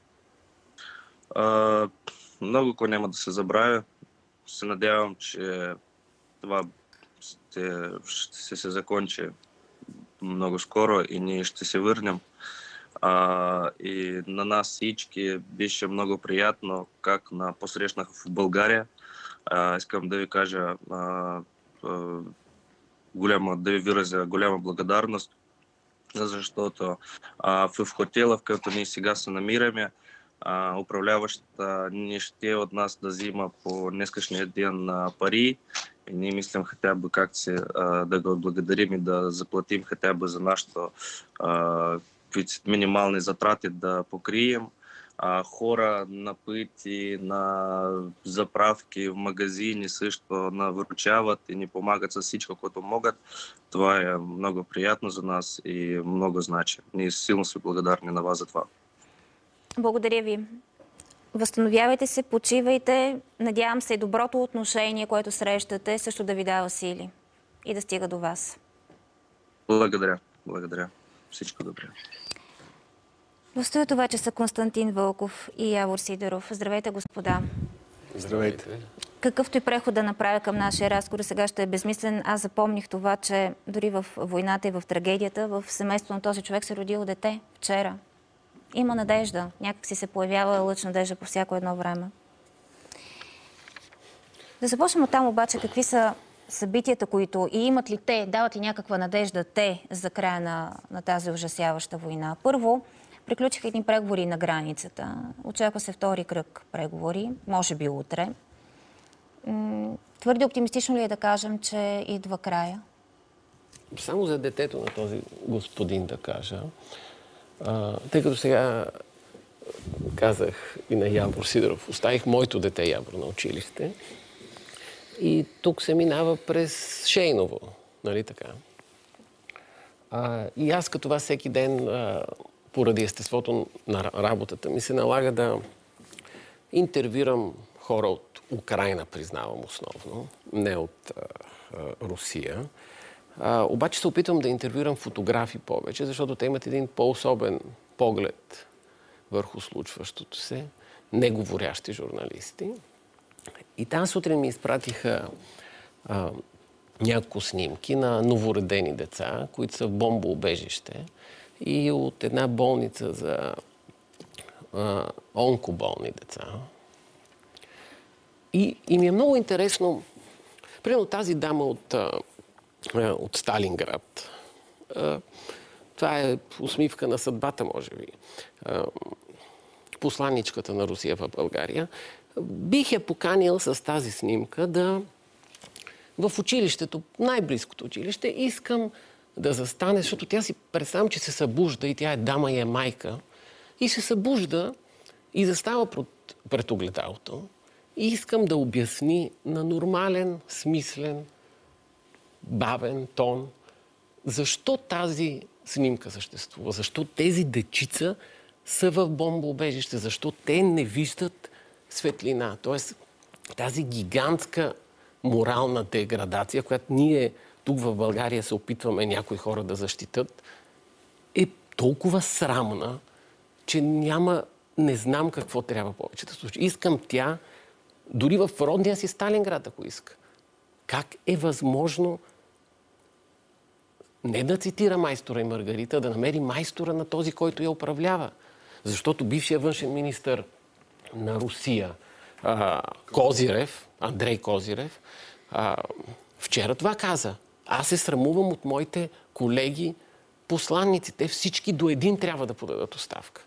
А, много какво няма да се забравя. Се надявам, че това ще, ще се закончи много скоро и ние ще се върнем. А, и на нас всички беше много приятно, как на посрещнах в България. А, искам да ви кажа а, а, голяма, да ви выразя голяма благодарност, защото а, в хотела, в който ние сега се намираме, а, управляващата не ще от нас да взима по днескашния ден а, пари. И ние мислим хотя бы как се, а, да го благодарим и да заплатим хотя бы за нашето а, минимални затрати да покрием. А, хора на пъти, на заправки, в магазини също навръчават и ни помагат с всичко, което могат. Това е много приятно за нас и много значи. Ние силно сме благодарни на вас за това. Благодаря ви. Възстановявайте се, почивайте. Надявам се доброто отношение, което срещате, също да ви дава сили и да стига до вас. Благодаря. Благодаря. Всичко добре. В студиото вече са Константин Вълков и Явор Сидеров. Здравейте, господа. Здравейте. Какъвто и преход да направя към нашия разговор, сега ще е безмислен. Аз запомних това, че дори в войната и в трагедията, в семейството на този човек се родило дете вчера. Има надежда. Някак си се появява лъч надежда по всяко едно време. Да започнем от там обаче какви са събитията, които и имат ли те, дават ли някаква надежда те за края на, на тази ужасяваща война. Първо, приключиха едни преговори на границата. Очаква се втори кръг преговори, може би утре. Твърде оптимистично ли е да кажем, че идва края? Само за детето на този господин да кажа. А, тъй като сега казах и на Явор Сидеров, оставих моето дете Явор на училище и тук се минава през Шейново, нали така? А, и аз като вас всеки ден, а, поради естеството на работата ми, се налага да интервюрам хора от Украйна, признавам основно, не от а, а, Русия. А, обаче се опитвам да интервюрам фотографи повече, защото те имат един по-особен поглед върху случващото се, неговорящи журналисти. И там сутрин ми изпратиха а, няколко снимки на новородени деца, които са в бомбоубежище и от една болница за а, онкоболни деца. И, и ми е много интересно, примерно тази дама от а, от Сталинград. Това е усмивка на съдбата, може би. Посланничката на Русия в България. Бих я поканил с тази снимка да в училището, най-близкото училище, искам да застане, защото тя си представям, че се събужда и тя е дама и е майка. И се събужда и застава пред, пред огледалото и искам да обясни на нормален, смислен, бавен тон, защо тази снимка съществува, защо тези дечица са в бомбоубежище, защо те не виждат светлина. Тоест тази гигантска морална деградация, която ние тук в България се опитваме някои хора да защитат, е толкова срамна, че няма, не знам какво трябва повече да случи. Искам тя, дори в родния си Сталинград, ако иска. Как е възможно не да цитира майстора и Маргарита, да намери майстора на този, който я управлява? Защото бившият външен министър на Русия, а, Козирев, Андрей Козирев, а, вчера това каза. Аз се срамувам от моите колеги посланници. Те всички до един трябва да подадат оставка.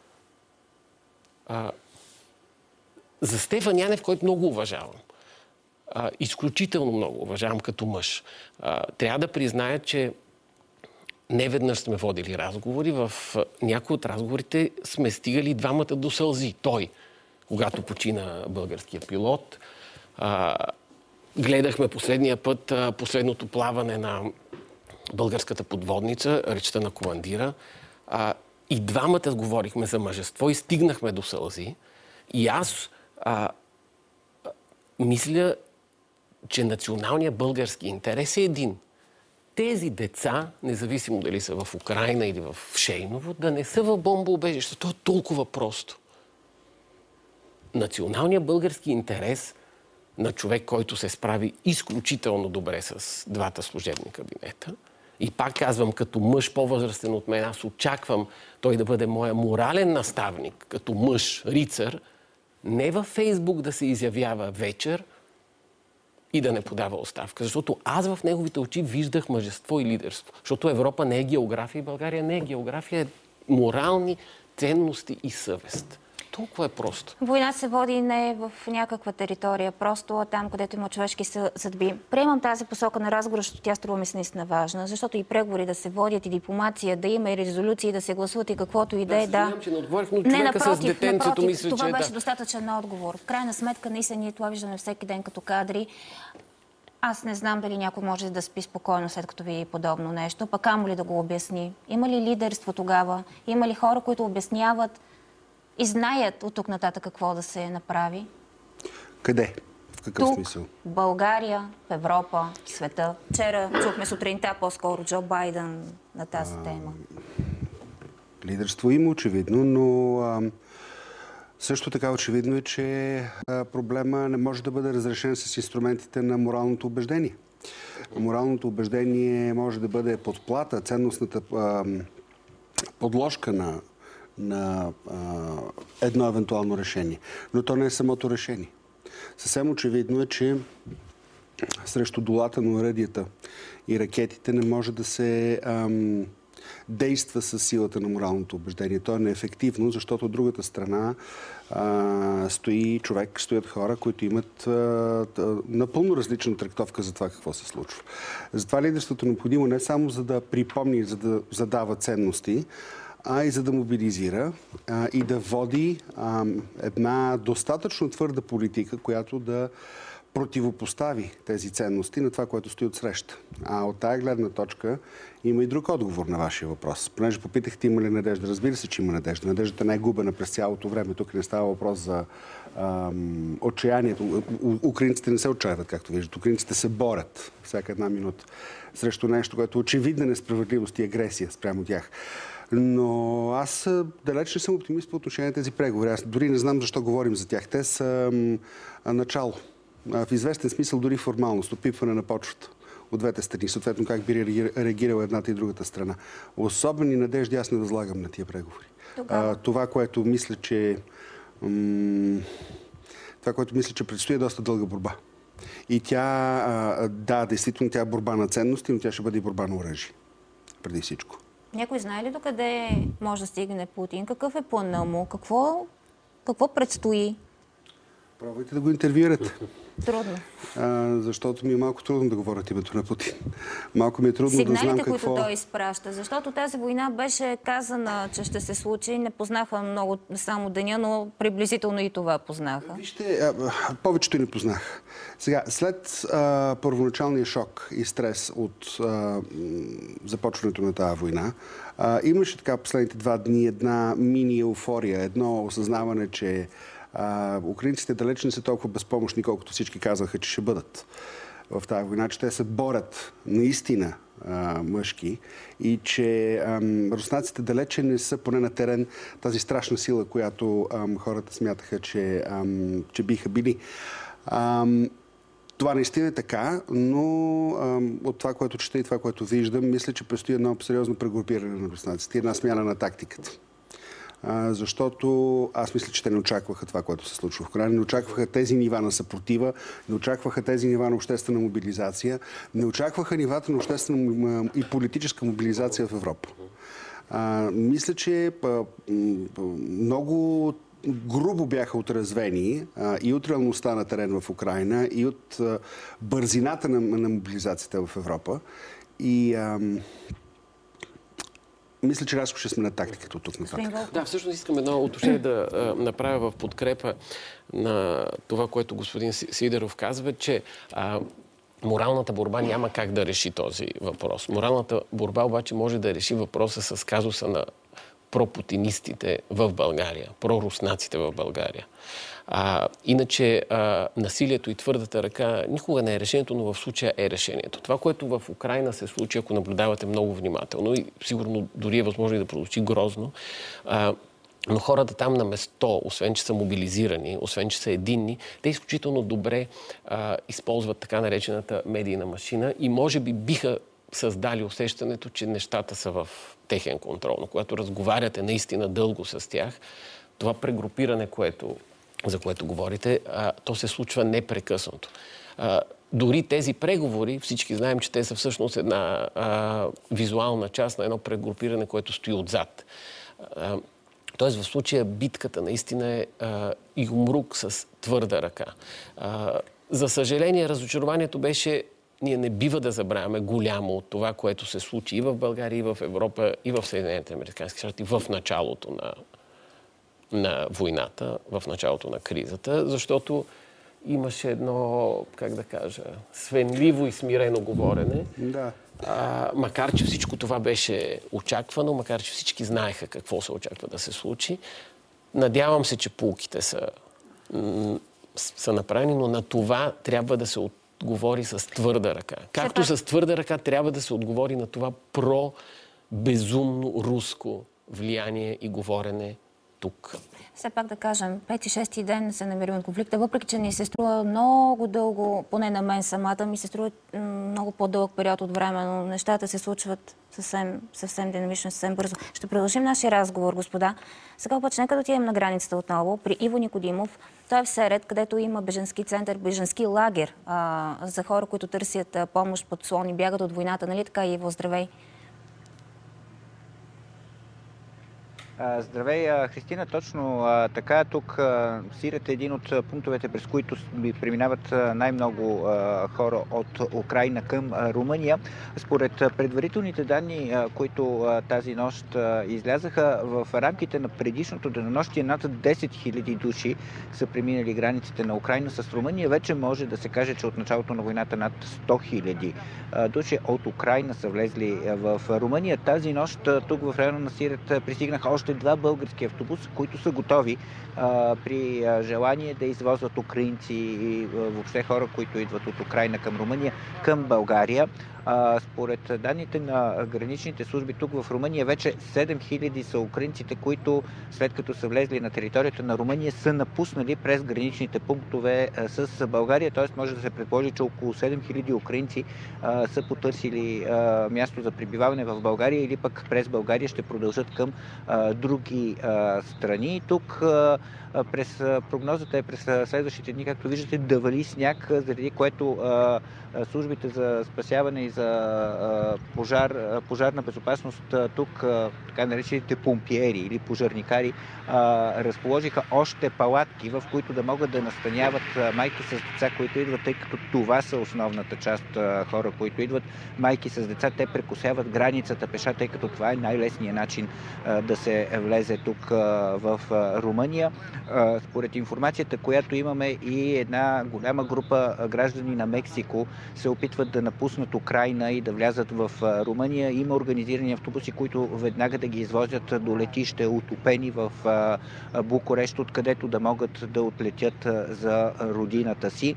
А, за Стефан Янев, който много уважавам, а, изключително много уважавам като мъж, а, трябва да призная, че не веднъж сме водили разговори. В някои от разговорите сме стигали двамата до сълзи. Той, когато почина българския пилот, а, гледахме последния път а, последното плаване на българската подводница, речта на командира. А, и двамата говорихме за мъжество и стигнахме до сълзи. И аз а, мисля, че националният български интерес е един. Тези деца, независимо дали са в Украйна или в Шейново, да не са в бомбоубежище. То е толкова просто. Националният български интерес на човек, който се справи изключително добре с двата служебни кабинета, и пак казвам, като мъж по-възрастен от мен, аз очаквам той да бъде моя морален наставник, като мъж, рицар, не във Фейсбук да се изявява вечер и да не подава оставка. Защото аз в неговите очи виждах мъжество и лидерство. Защото Европа не е география и България не е география, е морални ценности и съвест. Толкова е просто. Война се води не в някаква територия, просто там, където има човешки съдби. Приемам тази посока на разговор, защото тя струва ми се наистина важна, защото и преговори да се водят, и дипломация, да има и резолюции, да се гласуват и каквото и да е. Да, че не отговорих, но човека не, напротив, с детенцето напротив, мисля, това че беше да. достатъчен отговор. В крайна сметка, наистина ние това виждаме всеки ден като кадри. Аз не знам дали някой може да спи спокойно, след като види подобно нещо, пък камо ли да го обясни. Има ли лидерство тогава? Има ли хора, които обясняват и знаят от тук нататък какво да се направи? Къде? В какъв тук, смисъл? в България, в Европа, в света. Вчера чухме сутринта по-скоро Джо Байден на тази а, тема. Лидерство има очевидно, но а, също така очевидно е, че а, проблема не може да бъде разрешен с инструментите на моралното убеждение. Моралното убеждение може да бъде подплата, ценностната а, подложка на на а, едно евентуално решение. Но то не е самото решение. Съвсем очевидно е, че срещу долата на оръдията и ракетите не може да се ам, действа с силата на моралното убеждение. То е неефективно, защото от другата страна а, стои човек, стоят хора, които имат а, напълно различна трактовка за това какво се случва. Затова лидерството е необходимо не само за да припомни, за да задава ценности, а и за да мобилизира а, и да води а, една достатъчно твърда политика, която да противопостави тези ценности на това, което стои отсреща. А от тая гледна точка има и друг отговор на вашия въпрос. Понеже попитахте има ли надежда. Разбира се, че има надежда. Надеждата не е губена през цялото време. Тук не става въпрос за ам, отчаянието. Украинците не се отчаяват, както виждат. Украинците се борят всяка една минута срещу нещо, което е очевидна несправедливост и агресия спрямо тях. Но аз далеч не съм оптимист по отношение на тези преговори. Аз дори не знам защо говорим за тях. Те са а, начало. А, в известен смисъл дори формалност, опипване на почвата от двете страни. Съответно как би реагирала едната и другата страна. Особени надежди аз не възлагам на тия преговори. А, това, което мисля, че м- това, което мисля, че предстои е доста дълга борба. И тя, а, да, действително тя е борба на ценности, но тя ще бъде и борба на оръжие. Преди всичко. Някой знае ли докъде може да стигне Путин? Какъв е плана му? Какво, какво предстои? Пробвайте да го интервюирате. Трудно. А, защото ми е малко трудно да говоря името на Путин. Малко ми е трудно Сигналите, да знам какво... които той изпраща. Защото тази война беше казана, че ще се случи. Не познаха много само деня, но приблизително и това познаха. Вижте, а, повечето не познаха. Сега, след а, първоначалния шок и стрес от а, започването на тази война, а, имаше така последните два дни една мини еуфория, едно осъзнаване, че А, украинците далеч не са толкова безпомощни, колкото всички казаха, че ще бъдат в тази война, че те се борят наистина а, мъжки и че а, руснаците далече не са поне на терен тази страшна сила, която а, хората смятаха, че, а, че биха били. А, това наистина е така, но а, от това, което чета и това, което виждам, мисля, че предстои едно сериозно прегрупиране на руснаците, една смяна на тактиката. А, защото аз мисля, че те не очакваха това, което се случва в Украйна. Не очакваха тези нива на съпротива, не очакваха тези нива на обществена мобилизация, не очакваха нивата на обществена и политическа мобилизация в Европа. А, мисля, че а, много грубо бяха отразвени а, и от реалността на терен в Украйна, и от а, бързината на, на мобилизацията в Европа. И а, мисля, че рязко ще сме на тактиката от тук нататък. Да, всъщност искам едно уточнение да а, направя в подкрепа на това, което господин Сидеров казва, че а, моралната борба няма как да реши този въпрос. Моралната борба обаче може да реши въпроса с казуса на пропутинистите в България, проруснаците в България. А, иначе а, насилието и твърдата ръка никога не е решението, но в случая е решението. Това, което в Украйна се случи, ако наблюдавате много внимателно и сигурно дори е възможно и да прозвучи грозно, а, но хората там на место, освен че са мобилизирани, освен че са единни, те изключително добре а, използват така наречената медийна машина и може би биха създали усещането, че нещата са в техен контрол. Но когато разговаряте наистина дълго с тях, това прегрупиране, което, за което говорите, а, то се случва непрекъснато. А, дори тези преговори, всички знаем, че те са всъщност една а, визуална част на едно прегрупиране, което стои отзад. А, Тоест в случая битката наистина е а, юмрук с твърда ръка. А, за съжаление, разочарованието беше, ние не бива да забравяме голямо от това, което се случи и в България, и в Европа, и в Съединените американски щати в началото на, на войната, в началото на кризата, защото имаше едно, как да кажа, свенливо и смирено говорене. Да. А, макар, че всичко това беше очаквано, макар, че всички знаеха какво се очаква да се случи, надявам се, че поуките са, са направени, но на това трябва да се отговори с твърда ръка. Както с твърда ръка трябва да се отговори на това про-безумно руско влияние и говорене тук. Все пак да кажем, пети-шести ден се намираме в конфликта, въпреки че ни се струва много дълго, поне на мен самата, ми се струва много по-дълъг период от време, но нещата се случват съвсем, съвсем динамично, съвсем бързо. Ще продължим нашия разговор, господа. Сега обаче нека да отидем на границата отново при Иво Никодимов. Той е в Серед, където има бежански център, бежански лагер а, за хора, които търсят а, помощ под слон и бягат от войната. Нали така, Иво? Здравей! Здравей, Христина. Точно така. Тук Сирет е един от пунктовете, през които преминават най-много хора от Украйна към Румъния. Според предварителните данни, които тази нощ излязаха, в рамките на предишното денонощие над десет хиляди души са преминали границите на Украйна с Румъния. Вече може да се каже, че от началото на войната над сто хиляди души от Украйна са влезли в Румъния. Тази нощ тук в района на Сирет пристигнаха още два български автобуса, които са готови а, при а, желание да извозват украинци и а, въобще хора, които идват от Украйна към Румъния, към България. А, според данните на граничните служби тук в Румъния, вече седем хиляди са украинците, които след като са влезли на територията на Румъния, са напуснали през граничните пунктове а, с България. Т.е. може да се предположи, че около седем хиляди украинци а, са потърсили а, място за пребиваване в България или пък през България ще продължат към а, други а, страни. Тук а, през а, прогнозата е през следващите дни, както виждате, да вали сняг, заради което а, службите за спасяване и за а, пожар, пожарна безопасност а, тук, а, така наречените помпиери или пожарникари, а, разположиха още палатки, в които да могат да настаняват а, майки с деца, които идват, тъй като това са основната част а, хора, които идват. Майки с деца, те прекосяват границата пеша, тъй като това е най-лесният начин а, да се влезе тук а, в а, Румъния. А, според информацията, която имаме, и една голяма група граждани на Мексико се опитват да напуснат Украйна и да влязат в Румъния. Има организирани автобуси, които веднага да ги извозят до летище Отопени в Букурещ, откъдето да могат да отлетят за родината си.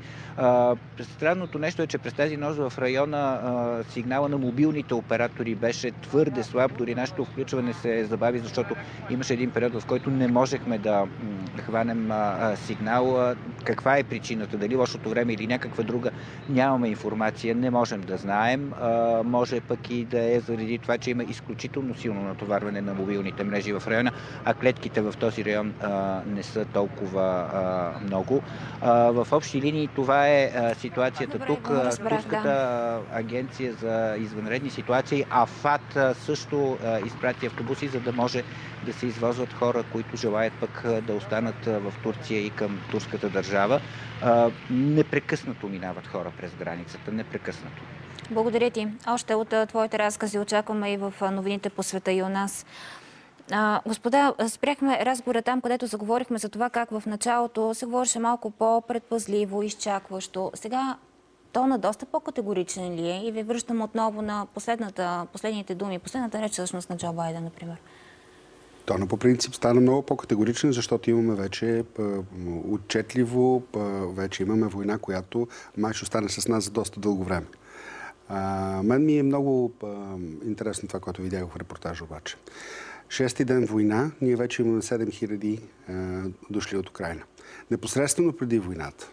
Странното нещо е, че през тази нощ в района сигнала на мобилните оператори беше твърде слаб. Дори нашето включване се забави, защото имаше един период, в който не можехме да хванем сигнал. Каква е причината? Дали лошото време или някаква друга? Нямаме информация, не можем да знаем. А, може пък и да е заради това, че има изключително силно натоварване на мобилните мрежи в района, а клетките в този район а, не са толкова а, много. А, в общи линии това е а, ситуацията Добре, тук. Турската да. агенция за извънредни ситуации, АФАТ, също а, изпрати автобуси, за да може да се извозват хора, които желаят пък да останат в Турция и към турската държава. Непрекъснато минават хора през границата, непрекъснато. Благодаря ти. Още от твоите разкази очакваме и в новините по света и у нас. А, господа, спряхме разговора там, където заговорихме за това как в началото се говореше малко по-предпазливо, изчакващо. Сега тона доста по-категоричен ли е? И ви връщам отново на последните думи, последната реч всъщност на Джо Байден, например. Тона по принцип стана много по-категоричен, защото имаме вече отчетливо, вече имаме война, която май ще остане с нас за доста дълго време. А, мен ми е много а, интересно това, което видях в репортажа обаче. Шести ден война, ние вече имаме седем хиляди дошли от Украйна. Непосредствено преди войната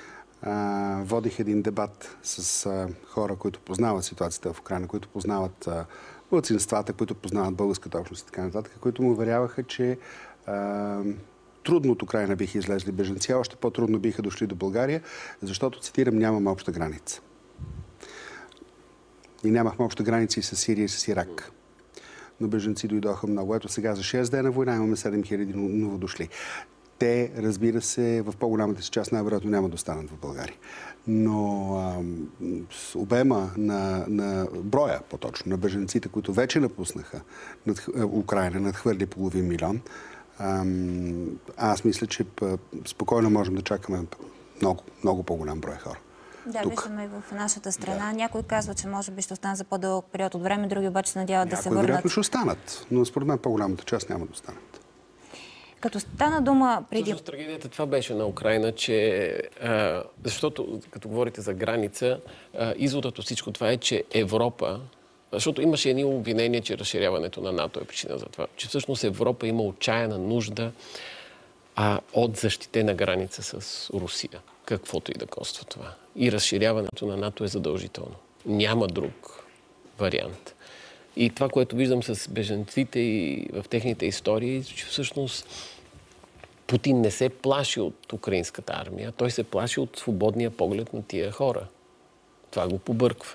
а, водих един дебат с а, хора, които познават ситуацията в Украйна, които познават а, малцинствата, които познават българската общност и така нататък, които му уверяваха, че а, трудно от Украйна биха излезли бежанци, още по-трудно биха дошли до България, защото, цитирам, нямаме обща граница. И нямахме обща граница и с Сирия и с Ирак. на бежанци дойдоха много. Ето сега за шест дена война имаме седем хиляди новодошли. Те, разбира се, в по-голямата си част най-вероятно няма да останат в България. Но а, с обема на, на броя, по-точно, на бежанците, които вече напуснаха над, Украина, надхвърли половин милион, а, аз мисля, че спокойно можем да чакаме много, много по-голям брой хора. Да, тук. Виждаме и в нашата страна. Да. Някой казва, че може би ще останат за по-дълъг период от време, други обаче се надяват да се върнат. Вероятно ще останат, но според мен по-голямата част няма да останат. Като стана дума преди... Всъщност трагедията това беше на Украина, че... А, защото, като говорите за граница, а, изводът от всичко това е, че Европа... Защото имаше едни обвинения, че разширяването на НАТО е причина за това. Че всъщност Европа има отчаяна нужда а, от защитена граница с Русия. Каквото и да коства това. И разширяването на НАТО е задължително. Няма друг вариант. И това, което виждам с бежанците и в техните истории, че всъщност Путин не се плаши от украинската армия, той се плаши от свободния поглед на тия хора. Това го побърква.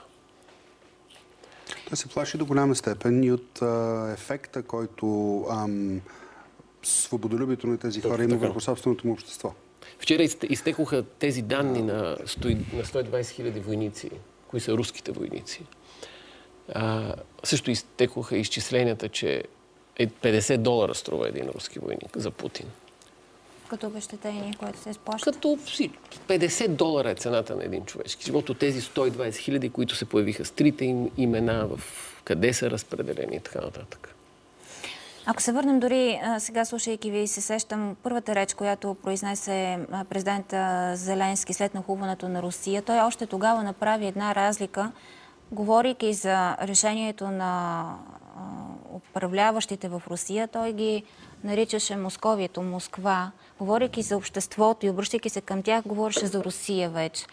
Той се плаши до голяма степен и от а, ефекта, който ам, свободолюбието на тези хора има върху собственото му общество. Вчера изтекоха тези данни на сто и двадесет хиляди войници, кои са руските войници. А, също изтекоха изчисленията, че е петдесет долара струва един руски войник за Путин. Като обезщетение, което се изплаща? Като петдесет долара е цената на един човешки живот от тези сто и двадесет хиляди, които се появиха с трите им имена, в къде са разпределени и така нататък. Ако се върнем дори сега, слушайки ви, се сещам първата реч, която произнесе президента Зеленски след нахлуването на Русия. Той още тогава направи една разлика, говорейки за решението на управляващите в Русия. Той ги наричаше Московието, Москва. Говорейки за обществото и обръщайки се към тях, говореше за Русия вече.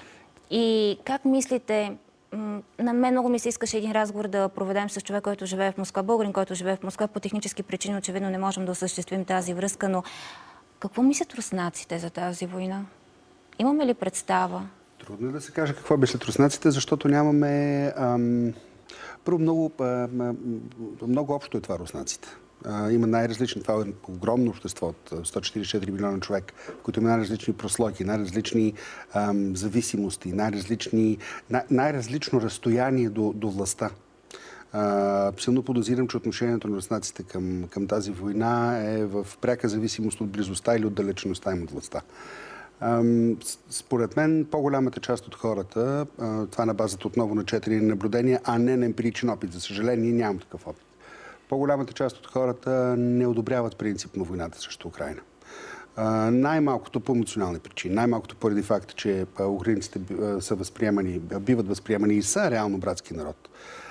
И как мислите, на мен много ми се искаше един разговор да проведем с човек, който живее в Москва, българин, който живее в Москва. По технически причини очевидно не можем да осъществим тази връзка, но какво мислят руснаците за тази война? Имаме ли представа? Трудно е да се каже какво мислят руснаците, защото нямаме... Ам... Първо, много, много общо е това руснаците. Има най-различни, това е огромно общество от сто четиридесет и четири милиона човек, в които има най-различни прослойки, най-различни ам, зависимости, най-различни, най- най-различно разстояние до, до властта. А, силно подозирам, че отношението на руснаците към, към тази война е в пряка зависимост от близостта или от далечността им от властта. Ам, според мен, по-голямата част от хората, а, това на базата отново на четири наблюдения, а не на емпиричен опит. За съжаление, нямам такъв опит. По-голямата част от хората не одобряват принципно войната срещу Украина. Най-малкото по емоционални причини, най-малкото поради факта, че украинците са възприемани, биват възприемани и са реално братски народ.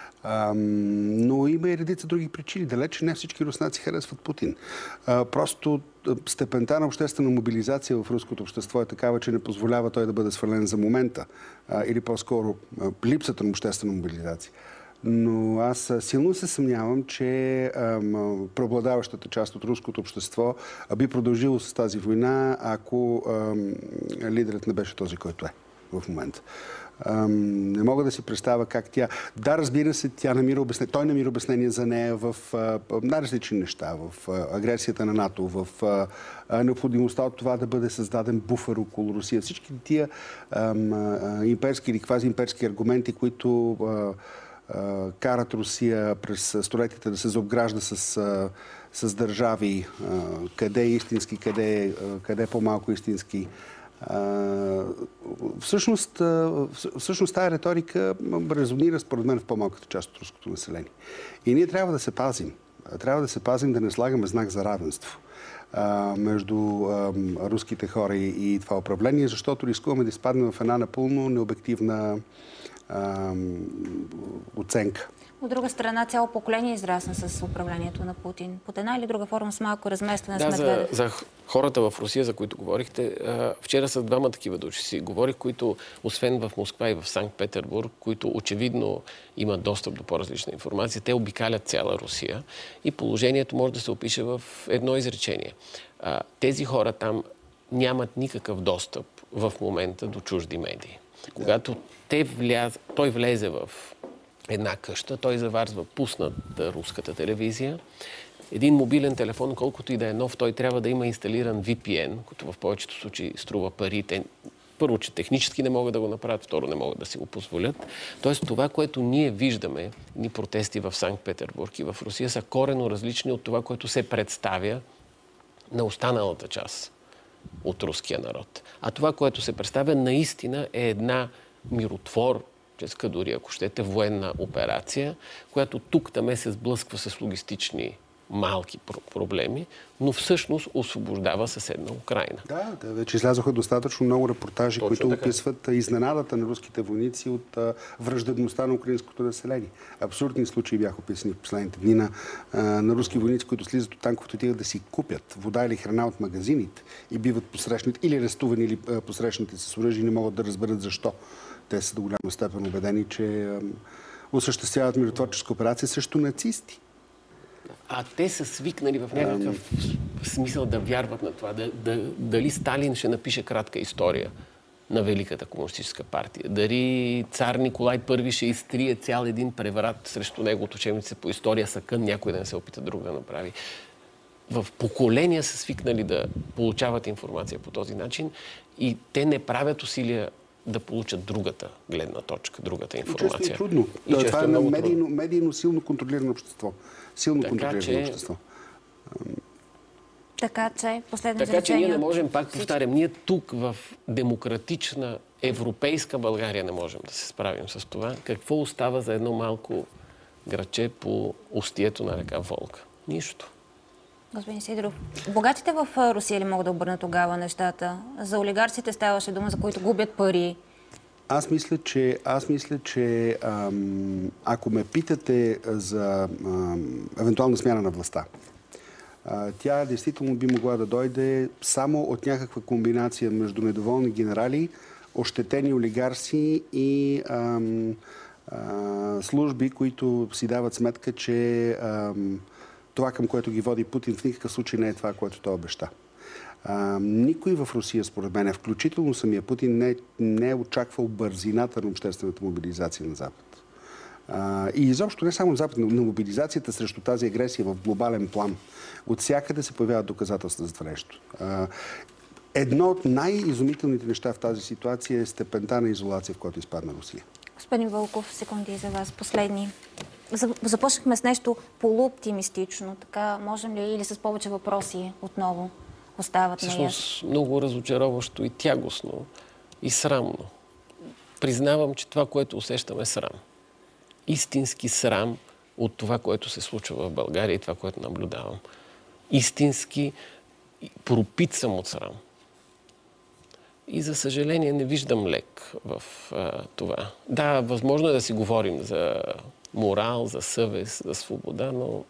Но има и редица други причини. Далече не всички руснаци харесват Путин. Просто степента на обществена мобилизация в руското общество е такава, че не позволява той да бъде свален за момента. Или по-скоро липсата на обществена мобилизация. Но аз силно се съмнявам, че ам, преобладаващата част от руското общество би продължило с тази война, ако ам, лидерът не беше този, който е в момента. Ам, не мога да си представя как тя... Да, разбира се, тя намира обяснение. Той намира обяснение за нея в най-различни неща. В а, агресията на НАТО, в а, необходимостта от това да бъде създаден буфер около Русия. Всички тия ам, а, имперски или квазиимперски аргументи, които... А, карат Русия през столетията да се заобгражда с, с държави, къде е истински, къде е, къде е по-малко истински. Всъщност, всъщност тази риторика резонира според мен в по-малката част от руското население. И ние трябва да се пазим. Трябва да се пазим да не слагаме знак за равенство между руските хора и това управление, защото рискуваме да изпаднем в една напълно необективна оценка. От друга страна, цяло поколение израсна с управлението на Путин. Под една или друга форма с малко разместване да, сме за, гледали. за хората в Русия, за които говорихте, вчера са двама такива души си говорих, които, освен в Москва и в Санкт-Петербург, които очевидно имат достъп до по-различна информация, те обикалят цяла Русия и положението може да се опише в едно изречение. Тези хора там нямат никакъв достъп в момента до чужди медии. Когато те вляз... той влезе в една къща, той заварзва пусната руската телевизия. Един мобилен телефон, колкото и да е нов, той трябва да има инсталиран ви пи ен, който в повечето случаи струва пари. Те, първо, че технически не могат да го направят, второ, не могат да си го позволят. Тоест това, което ние виждаме, ни протести в Санкт-Петербург и в Русия, са коренно различни от това, което се представя на останалата част от руския народ. А това, което се представя, наистина е една миротворческа, дори ако щете, военна операция, която тук-таме се сблъсква с логистични малки проблеми, но всъщност освобождава съседна Украйна. Да, да, вече излязоха достатъчно много репортажи, Точно които така описват изненадата на руските войници от а, враждебността на украинското население. Абсурдни случаи бяха описани в последните дни на, а, на руски войници, които слизат от танковете, отиват да си купят вода или храна от магазините и биват посрещнати или арестувани, или а, посрещнати с оръжие и не могат да разберат защо. Те са до голяма степен убедени, че а, осъществяват миротворческа операция срещу нацисти. А те са свикнали в някакъв смисъл да вярват на това. Да, да, дали Сталин ще напише кратка история на Великата комунистическа партия. Дали цар Николай Първи ще изтрие цял един преврат срещу него от учебница по история Сакън, някой да не се опита друг да направи. В поколения са свикнали да получават информация по този начин и те не правят усилия да получат другата гледна точка, другата информация. Често е трудно. И да, често това е е много медийно, трудно. медийно силно контролирано общество. Силно Така контролирано че- общество. Така че, последно Така че ние не изречение. можем, пак повтарям, ние тук в демократична европейска България не можем да се справим с това. Какво остава за едно малко градче по устието на река Волга? Нищо. Господин Сидоров, богатите в а, Русия ли могат да обърнат тогава нещата? За олигарците ставаше дума, за които губят пари. Аз мисля, че, аз мисля, че ам, ако ме питате за ам, евентуална смяна на властта, а, тя действително би могла да дойде само от някаква комбинация между недоволни генерали, ощетени олигарси и ам, а, служби, които си дават сметка, че ам, това, към което ги води Путин, в никакъв случай не е това, което той обеща. А, никой в Русия, според мен, включително самия Путин, не, не е очаквал бързината на обществената мобилизация на Запад. А, и изобщо не само на Запад, но на мобилизацията срещу тази агресия в глобален план. От всякъде се появяват доказателства за това нещо. А, едно от най-изумителните неща в тази ситуация е степента на изолация, в която изпадна Русия. Господин Вълков, секунди за вас, последни. Започнахме с нещо полуоптимистично, така можем ли или с повече въпроси отново остават на ясно? Всъщност много разочароващо и тягостно и срамно. Признавам, че това, което усещам, е срам. Истински срам от това, което се случва в България и това, което наблюдавам. Истински пропит съм от срам. И за съжаление не виждам лек в а, това. Да, възможно е да си говорим за морал, за съвест, за свобода, но...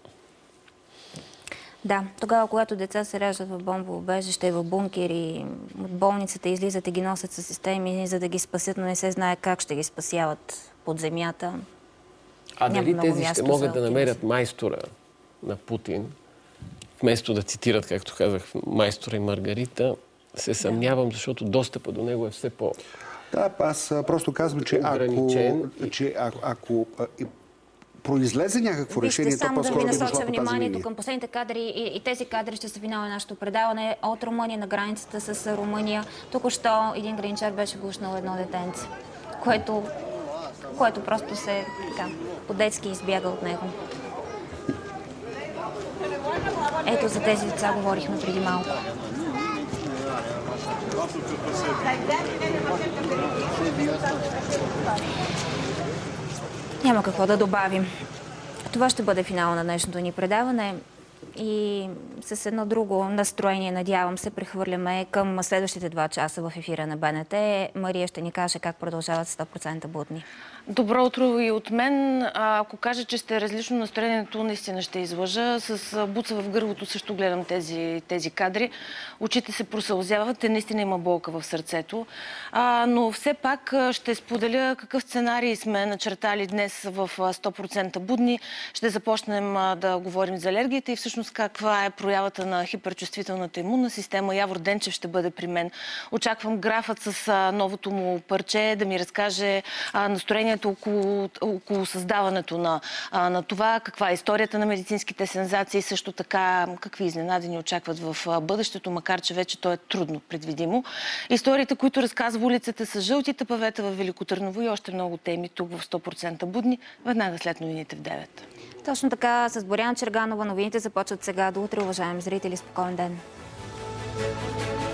Да, тогава, когато деца се раждат в бомбоубежище, в бункери, от болницата излизат и ги носят със системи, за да ги спасят, но не се знае как ще ги спасяват под земята. А Няма дали много тези ще място могат за да оптимизъм. намерят майстора на Путин, вместо да цитират, както казах, майстора и Маргарита, се съмнявам, защото достъпа до него е все по... Да, аз а, просто казвам, че ако, Ограничен. че ако, ако а, и произлезе някакво Вижте, решение, то само да по-скоро ви би дошло насоча по тази вниманието линия. към последните кадри и, и тези кадри ще са финал на нашето предаване от Румъния на границата с Румъния. Току-що един граничар беше гушнал едно детенце, което, което просто се така, по-детски избяга от него. Ето за тези деца говорихме преди малко. Няма какво да добавим. Това ще бъде финал на днешното ни предаване и с едно друго настроение, надявам се, прехвърляме към следващите два часа в ефира на Б Н Т. Мария ще ни каже как продължават сто процента будни. Добро утро и от мен. А, ако кажа, че сте различно настроението, наистина ще излъжа. С буца в гърлото също гледам тези, тези кадри. Очите се просълзяват, те наистина има болка в сърцето. А, но все пак ще споделя какъв сценарий сме начертали днес в сто процента будни. Ще започнем а, да говорим за алергията и всъщност всъщност каква е проявата на хиперчувствителната имунна система. Явор Денчев ще бъде при мен. Очаквам графът с а, новото му парче да ми разкаже а, настроението около, около създаването на, а, на това, каква е историята на медицинските сензации, също така какви изненади ни очакват в а, бъдещето, макар че вече то е трудно предвидимо. Историите, които разказва улицата с жълтите павета в Велико Търново и още много теми тук в сто процента будни, веднага след новините в девет. Точно така, с Боряна Черганова новините започват сега. До утре, уважаеми зрители, спокоен ден.